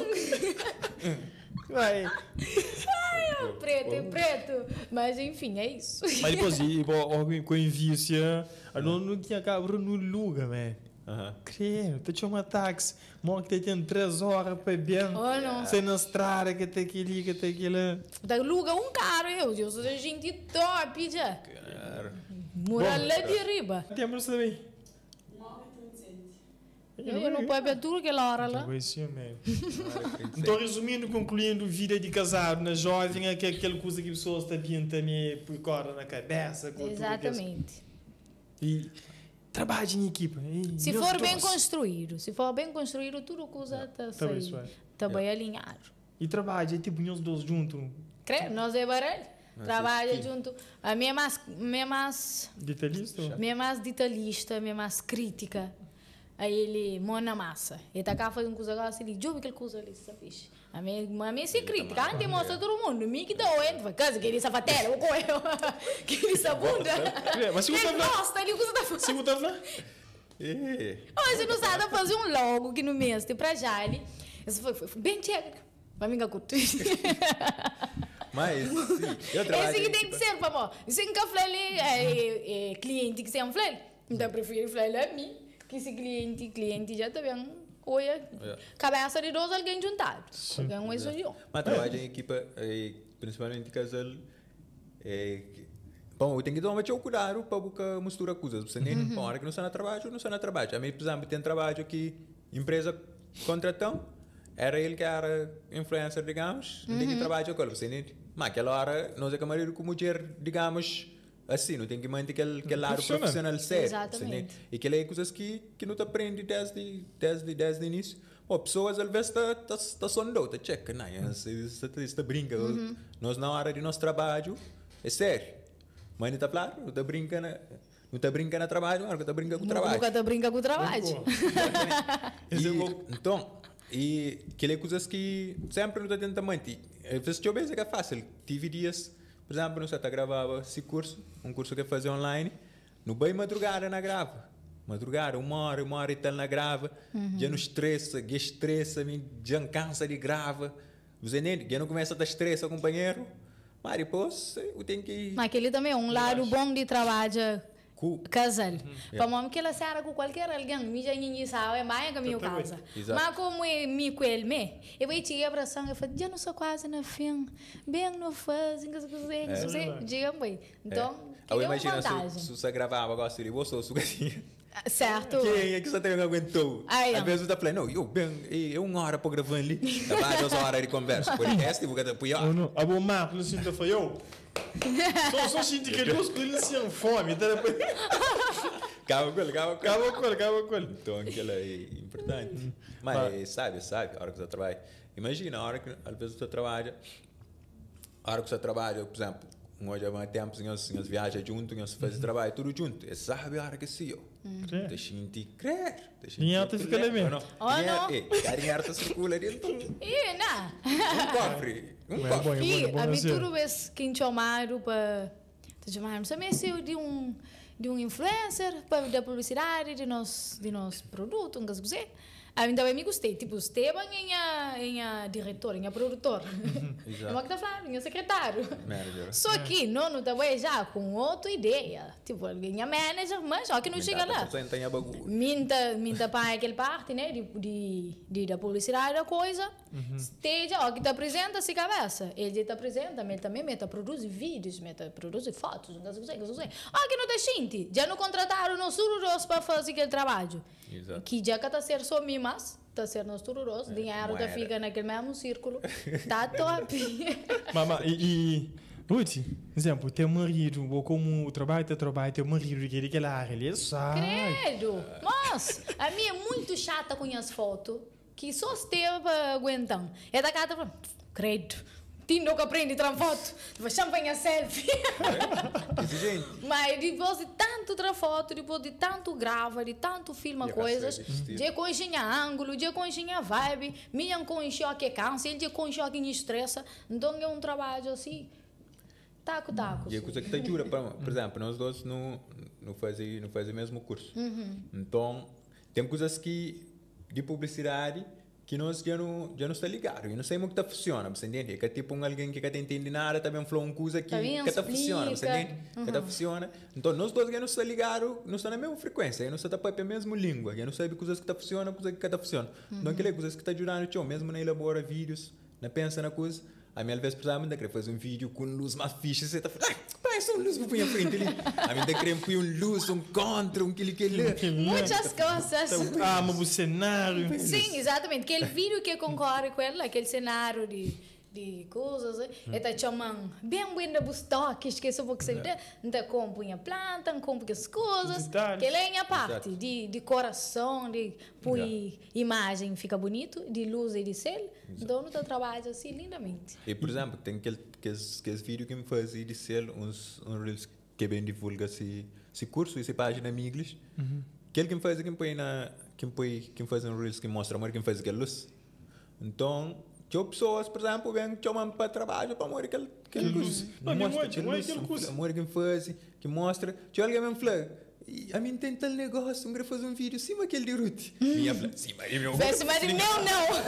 Vai. Ai, o preto é preto. Mas enfim, é isso. Mas depois, e, bo- com envícia, não não tinha cabra no lugar, man. Aham. Creio, tu tinha uma táxi, mó que te tem três horas para bem. Oh, não. Sem na estrada, que tem aquele, que tem aquele. Da luga um carro, eu. Eu sou gente top, já. Claro. Morar lá de riba. Temos também. Eu não posso ver tudo aquela hora lá. Pois sim, man. Então, resumindo, concluindo, vida de casado na jovem é que é aquela coisa que as pessoas também também por cora na cabeça. Com tudo Exatamente. que- E trabalho em equipa. E Se meus for bem doces. construído, se for bem construído, tudo coisa está tá bem, isso é. tá bem alinhado. E trabalho, é tipo nós dois juntos. Creio, nós é baralho. Nós Trabalha é junto. A minha mais, minha mais, Detalhista? ou? minha mais detalhista, minha mais crítica. Aí ele, mona massa. Ele tá cá fazendo coisa assim, ele joga aquela coisa ali, sabe? A minha, a minha se crítica, antes mostra todo mundo. Me que doente, vai casa, que ele safatela, o coelho, que ele sabunda. É, mas se você Ele tá- gosta, ele usa da Se você tá lá? É. Hoje não sabe fazer um logo aqui no mês, tem pra já ele. Isso foi, foi, foi bem técnico. Vai me enganar. Mas, sim, eu trabalho... Esse que em tem que equipa. ser, por favor. Se nunca falei, é, é, cliente que seja um flare, então eu prefiro falar a mim, que esse cliente, cliente já tá bem, olha, É. cabeça de dois alguém juntado. Alguém um Exato. exodio. Mas trabalho em equipa, eh, principalmente casal, eh, que- bom, eu tenho que tomar muito cuidado para buscar misturar coisas. Você nem, bom, a hora que não está no trabalho, não está no trabalho. A mim, por exemplo, tem trabalho que empresa contratam, era ele que era influencer, digamos, não tem que trabalhar com ele, você nem, mas aquela hora, nós é que marido com mulher, digamos, assim, não tem que manter aquele, aquele lado Profissional. profissional sério. Exatamente. Você nem- e que é coisas que, que não te aprende desde, desde, desde o início. Bom, pessoas às vezes está tá, tá sondando, tá checa, não, está brinca. Nós na hora de nosso trabalho, é sério. Mas não está claro, não está brincando, não está brincando no trabalho, mas está brincando com o trabalho. Nunca te brinca com o trabalho. Esse é E, o- então, e que é coisas que sempre não está tentando manter. Às vezes eu penso que é fácil. Tive dias, por exemplo, não sei, tá gravava esse curso, um curso que eu fazia online, no bem madrugada na grava. Madrugada, uma hora, uma hora e tal na grava, já não estressa, já estressa, me já cansa de grava. Você nem, já não começa a dar estresse ao companheiro, mas depois eu tenho que... Mas aquele também é um lado bom de trabalho Cu- casal. Para mim, que ela será com qualquer alguém, me já ninguém sabe, é mais que a minha Tá bem. casa. Exato. Mas como é me com ele, me, eu vou te abraçar e falar, já não sou quase na fim, bem não fazem, que você, que você, diga bem. Então, eu que é uma imagino vantagem. se, se você gravava agora, se você sou assim. Certo? Quem é que você tem que aguentou? Ai, Às não. vezes você está falando, não, eu bem, eu uma hora para gravar ali, vai duas horas de conversa, podcast, vou cada pior. Ou não? A bom marco, não sinta foi eu. Só só sinto que ele músculo ele sem fome, tá depois. Calma com ele, calma com ele. Acaba com ele, acaba com ele. Então, aquilo é importante. Mas, sabe, sabe, a hora que você trabalha. Imagina, a hora que, às vezes, você trabalha, a hora que você trabalha, por exemplo, hoje há tempo, nós, nós viajamos juntos, nós fazemos trabalho tudo junto. E sabe a hora que sim, ó. Crer. Deixa em ti crer. Deixa Dinheiro tá ficando ali mesmo. Oh, não. A dinheiro está circula dentro de um E, não. cofre. Um É cofre. bom, é bom, E é bom. a mim assim. tudo vez que te chamaram para te chamaram também saiu de um de um influencer para dar publicidade de nós de nosso produto, um coisa assim. A mim também me gostei. Tipo, Esteban é diretor, é produtor. É uma que tá falando, é secretário. Manager. Só que não, não também já com outra ideia. Tipo, alguém é manager, mas só que não chega lá. Minta, minta para aquele parte, né? De, de, de da publicidade da coisa. Esteja, ó, que te apresenta essa cabeça. Ele te apresenta, ele também meta produz vídeos, meta produz fotos, não sei, não sei. Ah, que não te sente. Já não contrataram nos sururós para fazer aquele trabalho. Exato. Que já que está ser só mimas, está ser nos sururós, é, dinheiro tá fica naquele mesmo círculo. Tá top. Mama, e, e Ruth, exemplo, teu marido, ou como trabalho, teu trabalho, teu marido que aquela área, ele sabe. Credo. Mas, a minha é muito chata com as fotos, que só esteve aguentando. É da casa, credo. Tindo que aprende a tirar foto, vai champanhe selfie. Mas depois de tanto tirar foto, depois de tanto grava, de tanto filma coisas, de conhecer ângulo, de conhecer vibe, minha conhecer que cansa, ele de conhecer que me estressa. Então é um trabalho assim, taco, taco. E é coisa que te jura, por exemplo, nós dois não, não fazemos não faz o mesmo curso. Uhum. Então, tem coisas que, de publicidade, que nós já não, já não está ligado, eu não sei como que tá funciona, você entende? Que é tipo um alguém que não entende nada, também falou uma coisa que que tá funciona, você entende? Uhum. Que tá funciona. Então, nós dois já não está ligado, não está na mesma frequência, não está para a mesma língua, já não sabe coisas que tá funciona, coisas que tá funciona. Uhum. Então, aquelas coisas que tá ajudando, tio, mesmo na elabora vídeos, na pensa na coisa, a minha vez precisava de querer fazer um vídeo com luz mais fixe, você tá falando, ah, parece uma luz que eu ponho à frente ali. A minha querer pôr um luz, um contra, um aquele que ele. Muitas coisas. Ah, mas o cenário. Sim, exatamente. Aquele vídeo que concorre com ele, aquele cenário de, de coisas, hum. Ele chamam bem buena dos toques, que isso porque você vê, então compõe a planta, compõe as coisas, que ele é a parte de decoração, de pôr imagem, fica bonito, de luz e de céu. Então, não trabalho assim lindamente. E, por exemplo, tem aquele, aqueles, aqueles vídeos que me fazem de ser uns, uns reels que bem divulga esse, esse curso, essa página em inglês. Uhum. Aquele que me faz, que me põe na, que me põe, que me faz um reels que mostra, amor, que me faz aquela luz. Então, tinha pessoas, por exemplo, vêm chamam para trabalho para amor aquele, aquele luz. Não, não é aquele curso. Amor, que me faz, que mostra. Tinha alguém me fala, a mim tem tal negócio, eu quero fazer um vídeo cima aquele de Ruth. Minha fala, sim, mas eu vou. Sim, mas não, não.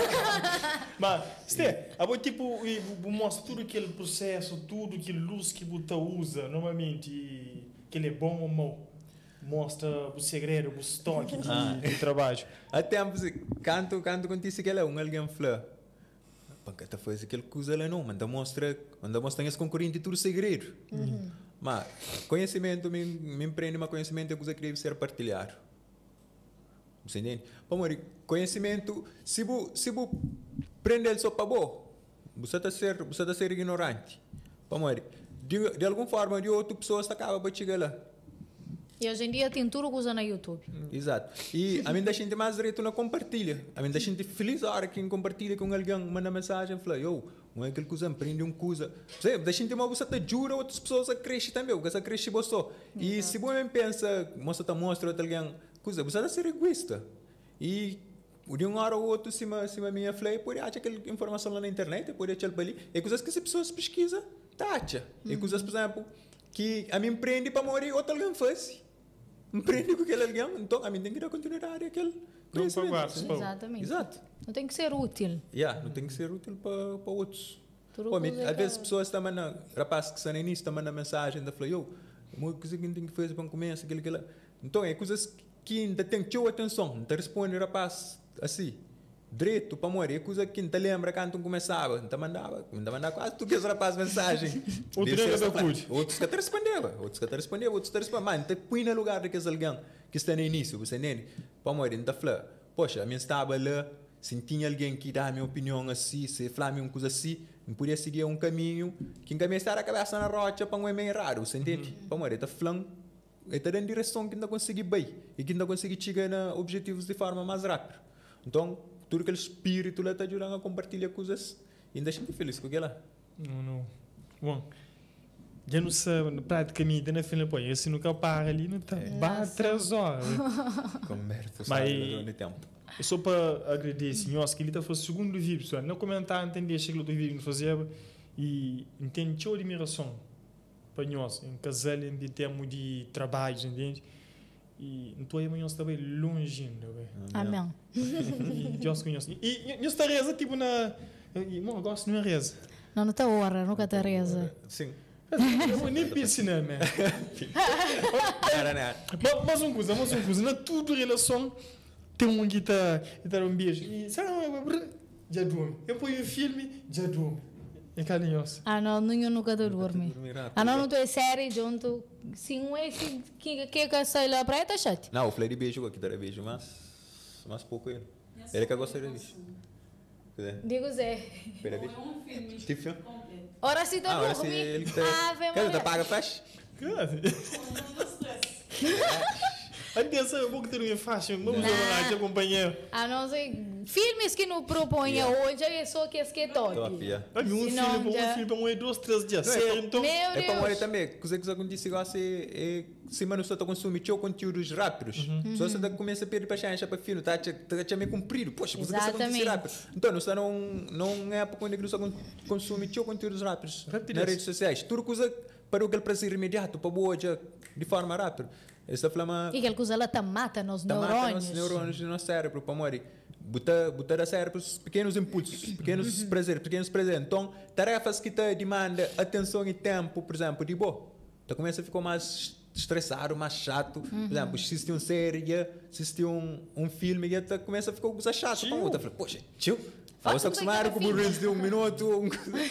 Mas, Sté, a boa tipo, mostra tudo aquele processo, tudo aquele luz que você usa, normalmente, que ele é bom ou mau. Mostra o segredo, o estoque de, ah. de trabalho. Até quando, quando acontece que ela um alguém fala, porque tá faz aquele coisa lá não, mas mostra, quando mostra as concorrentes tudo segredo. Uhum. Mas conhecimento, me, me empreende, mas conhecimento é coisa que deve ser partilhado. Você entende? Amor, conhecimento, se você se prende ele só para bom, você está ser, você está ser ignorante. Amor, de, de alguma forma, de outra pessoa está acaba para chegar lá. E hoje em dia tem tudo que usa na YouTube. Exato. E a mim da gente mais direito não compartilha. A mim da gente feliz a hora que compartilha com alguém, manda mensagem, fala, eu, não é aquele coisa, aprende uma coisa. Você, da gente uma você te jura, outras pessoas a crescer também, porque você cresce você. E se você pensa, você te mostra outra alguém, coisa, você está ser egoísta. E de uma hora ou outra, se a minha falei, pode achar aquela informação lá na internet, pode achar ali. É coisas que as pessoas pesquisam, tá acha. É coisas, por exemplo, que a mim empreende para morrer, outra alguém faz. Empreende com aquele alguém, então a mim tem que dar continuidade àquele conhecimento. Exatamente. Exato. Não tem que ser útil. Yeah, não tem que ser útil para, para outros. Pô, às que... vezes pessoas estão mandando, rapazes que estão no início estão mandando mensagem, da falam, eu, uma coisa que tem que fazer para começar, aquilo, aquilo. Então, é coisas que ainda tem que ter atenção, não te responde, rapaz, assim. Direito para morrer, coisa que não te lembra quando começava, não te mandava, não te mandava quase tu que os rapazes mensagem. Outros que te responderam, outros que te responderam, outros que te responderam, mas não te põe no lugar daqueles alguém que está no início, você entende? Para morrer, não te fala, poxa, a minha estava lá, se tinha alguém que dá a minha opinião assim, se falava uma coisa assim, não podia seguir um caminho, que em caminho estar a cabeça na rocha para um é meio raro, você entende? Uhum. Para morrer, está falando, está dando direção que não consegui bem e que não consegui chegar a objetivos de forma mais rápida. Então, tudo aquele espírito lá está ajudando a compartilhar coisas e ainda gente feliz com aquilo. Não, não. Bom, já não sei, praticamente, na fila, pô, esse nunca para ali, não está, bate três horas. Conversa, sabe, no tempo. É só para agradecer, senhor, que ele está fazendo o segundo vídeo, pessoal. Não comentar, entender aquilo do vídeo que fazia e entender a admiração para nós, em casal, em termos de trabalho, entende? E não estou aí, mas nós também longe ainda, velho. Amém. E Deus conhece. E nós está reza, tipo, na... E, mano, eu gosto não é reza. Não, não está hora, nunca está reza. Sim. Eu nem penso, né, man? Era, né? Mas, mas uma coisa, mas uma coisa, na tudo relação tem um que está um beijo. E sabe, já dorme. Eu ponho um filme, já dorme. É carinhoso. Ah, não, eu nunca estou dormir. dormir rápido. Ah, não, não estou em série junto. Sim, um é assim, que que que sai lá para aí, tá chato. Não, eu falei de beijo aqui, era beijo, mas... Mas pouco ele. Ele que gosta de beijo. Digo Zé. Espera aí. Tipo filme? Ora se tu Ah, agora se dormir. ele que Ah, tá... vem Quer dizer, mais. paga flash? Atenção, eu vou que ter uma faixa. Vamos lá, te companheiro. Ah, não sei. Filmes que não propõem hoje é só que é que é top. Top, yeah. Vai um Se filme, não, um já- filme para morrer dois, três dias. Não, é Sério, como- então. Meu É para morrer Deus. também. Coisa que acontece agora é se mano só está consumindo teu conteúdos rápidos. Uhum. Só você tá começa a pedir para chancha para filho, tá tá meio comprido. Poxa, coisa que isso acontece Exatamente. rápido. Então, não está não não é para quando só consumir teu conteúdos rápidos Rapidez. nas redes sociais. Tudo coisa para o que prazer imediato, para boa já de forma rápida. Essa flama E aquela coisa ela tá mata nos tá mata neurônios. nos neurônios do nosso cérebro para morrer. Botar, botar a cérebro pequenos impulsos, pequenos prazeres, pequenos prazeres. Então, tarefas que te demandam atenção e tempo, por exemplo, de boa. Tu começa a ficar mais estressado, mais chato. Por exemplo, assistir uma série, assistir um, um filme, e tu começa a ficar coisa chata. Para outra, poxa, tio, Faz você tudo acostumado com aquele o reels de um minuto. Um...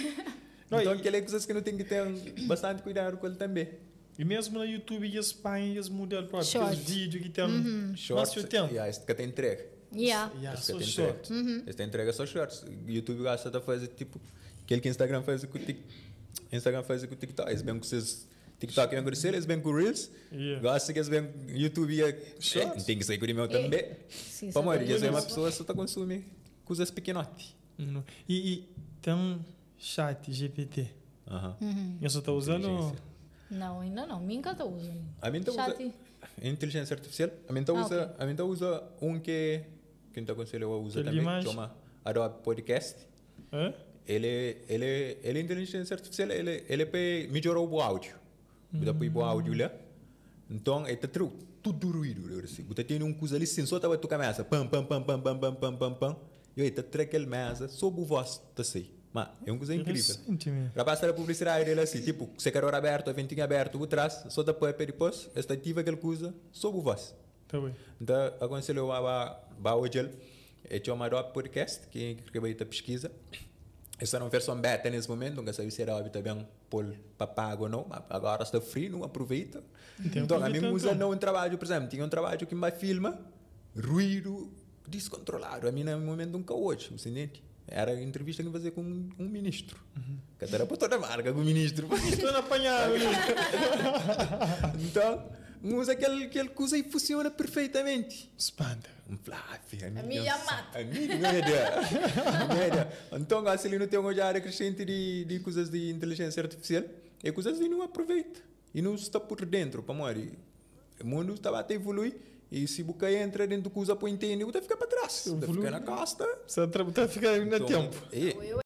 Não, então, e- aquelas coisas que não tem que ter bastante cuidado com ele também. E mesmo no YouTube, eles pagam, eles mudam para Short. aqueles vídeos que tem. Shorts, Mas o tempo. yeah, este que tem entrega. Yeah. Yeah, Esse só que tem short. entrega. Esse tem entrega só shorts. YouTube gosta de fazer tipo aquele que Instagram faz com o TikTok. Instagram faz com o TikTok. Eles bem com esses TikTok é acontecer, eles bem com o Reels. Yeah. Gosta que eles bem YouTube e Shorts. é, tem que sair com o meu também. Sim, Para morrer, sabe? eles é uma pessoa que só está consumindo coisas pequenotes. Uhum. E, e tem um chat G P T. Aham. Eu só estou usando. Inteligência. Não, ainda não. Me encanta uso. A mim tá usa Chat. inteligência artificial. A mim tá Ah, usa, ok. a mim tá usa um que que não aconselho a usar Aquele também, imagem. chama Adobe Podcast. Hã? Ele ele ele inteligência artificial, ele ele para melhorar o áudio. Você põe o áudio lá. Então, ele tá tudo tudo ruído, assim. Você tem um coisa ali, sim, só tava tu começa, pam pam pam pam pam pam pam pam pam. E aí tá aquele mesa sob o voz tá assim. Mas é uma coisa incrível. Interessante, meu. Já basta a publicidade dele assim, tipo, secador aberto, a ventinha aberto, por trás, só depois para depois, esta ativa aquela coisa sob o voz. Tá bem. Então, aconselho a a hoje é uma Adobe Podcast que que vai ter pesquisa. Essa é uma versão beta nesse momento, não sei se será também por pago ou não, mas agora está free, não aproveita. Então, Então, a mim aproveita, usa então. não um trabalho, por exemplo, tinha um trabalho que me filma, ruído descontrolado. A mim, no momento, nunca hoje, o seguinte. Era a entrevista que eu ia fazer com um, um ministro. Uhum. Que era para toda a marca com o ministro. Estou na apanhada. Então, usa aquele, aquele coisa e funciona perfeitamente. Espanta. Um Flávio, A minha mata. A minha média. média. Então, assim, ele não tem uma área crescente de, de coisas de inteligência artificial. E coisas que não aproveita. E não está por dentro, para morrer. O mundo está a evoluir. E se você entra dentro do coisa para entender, você fica para trás. Você fica na costa. Você está ficando ainda Então, tempo. é,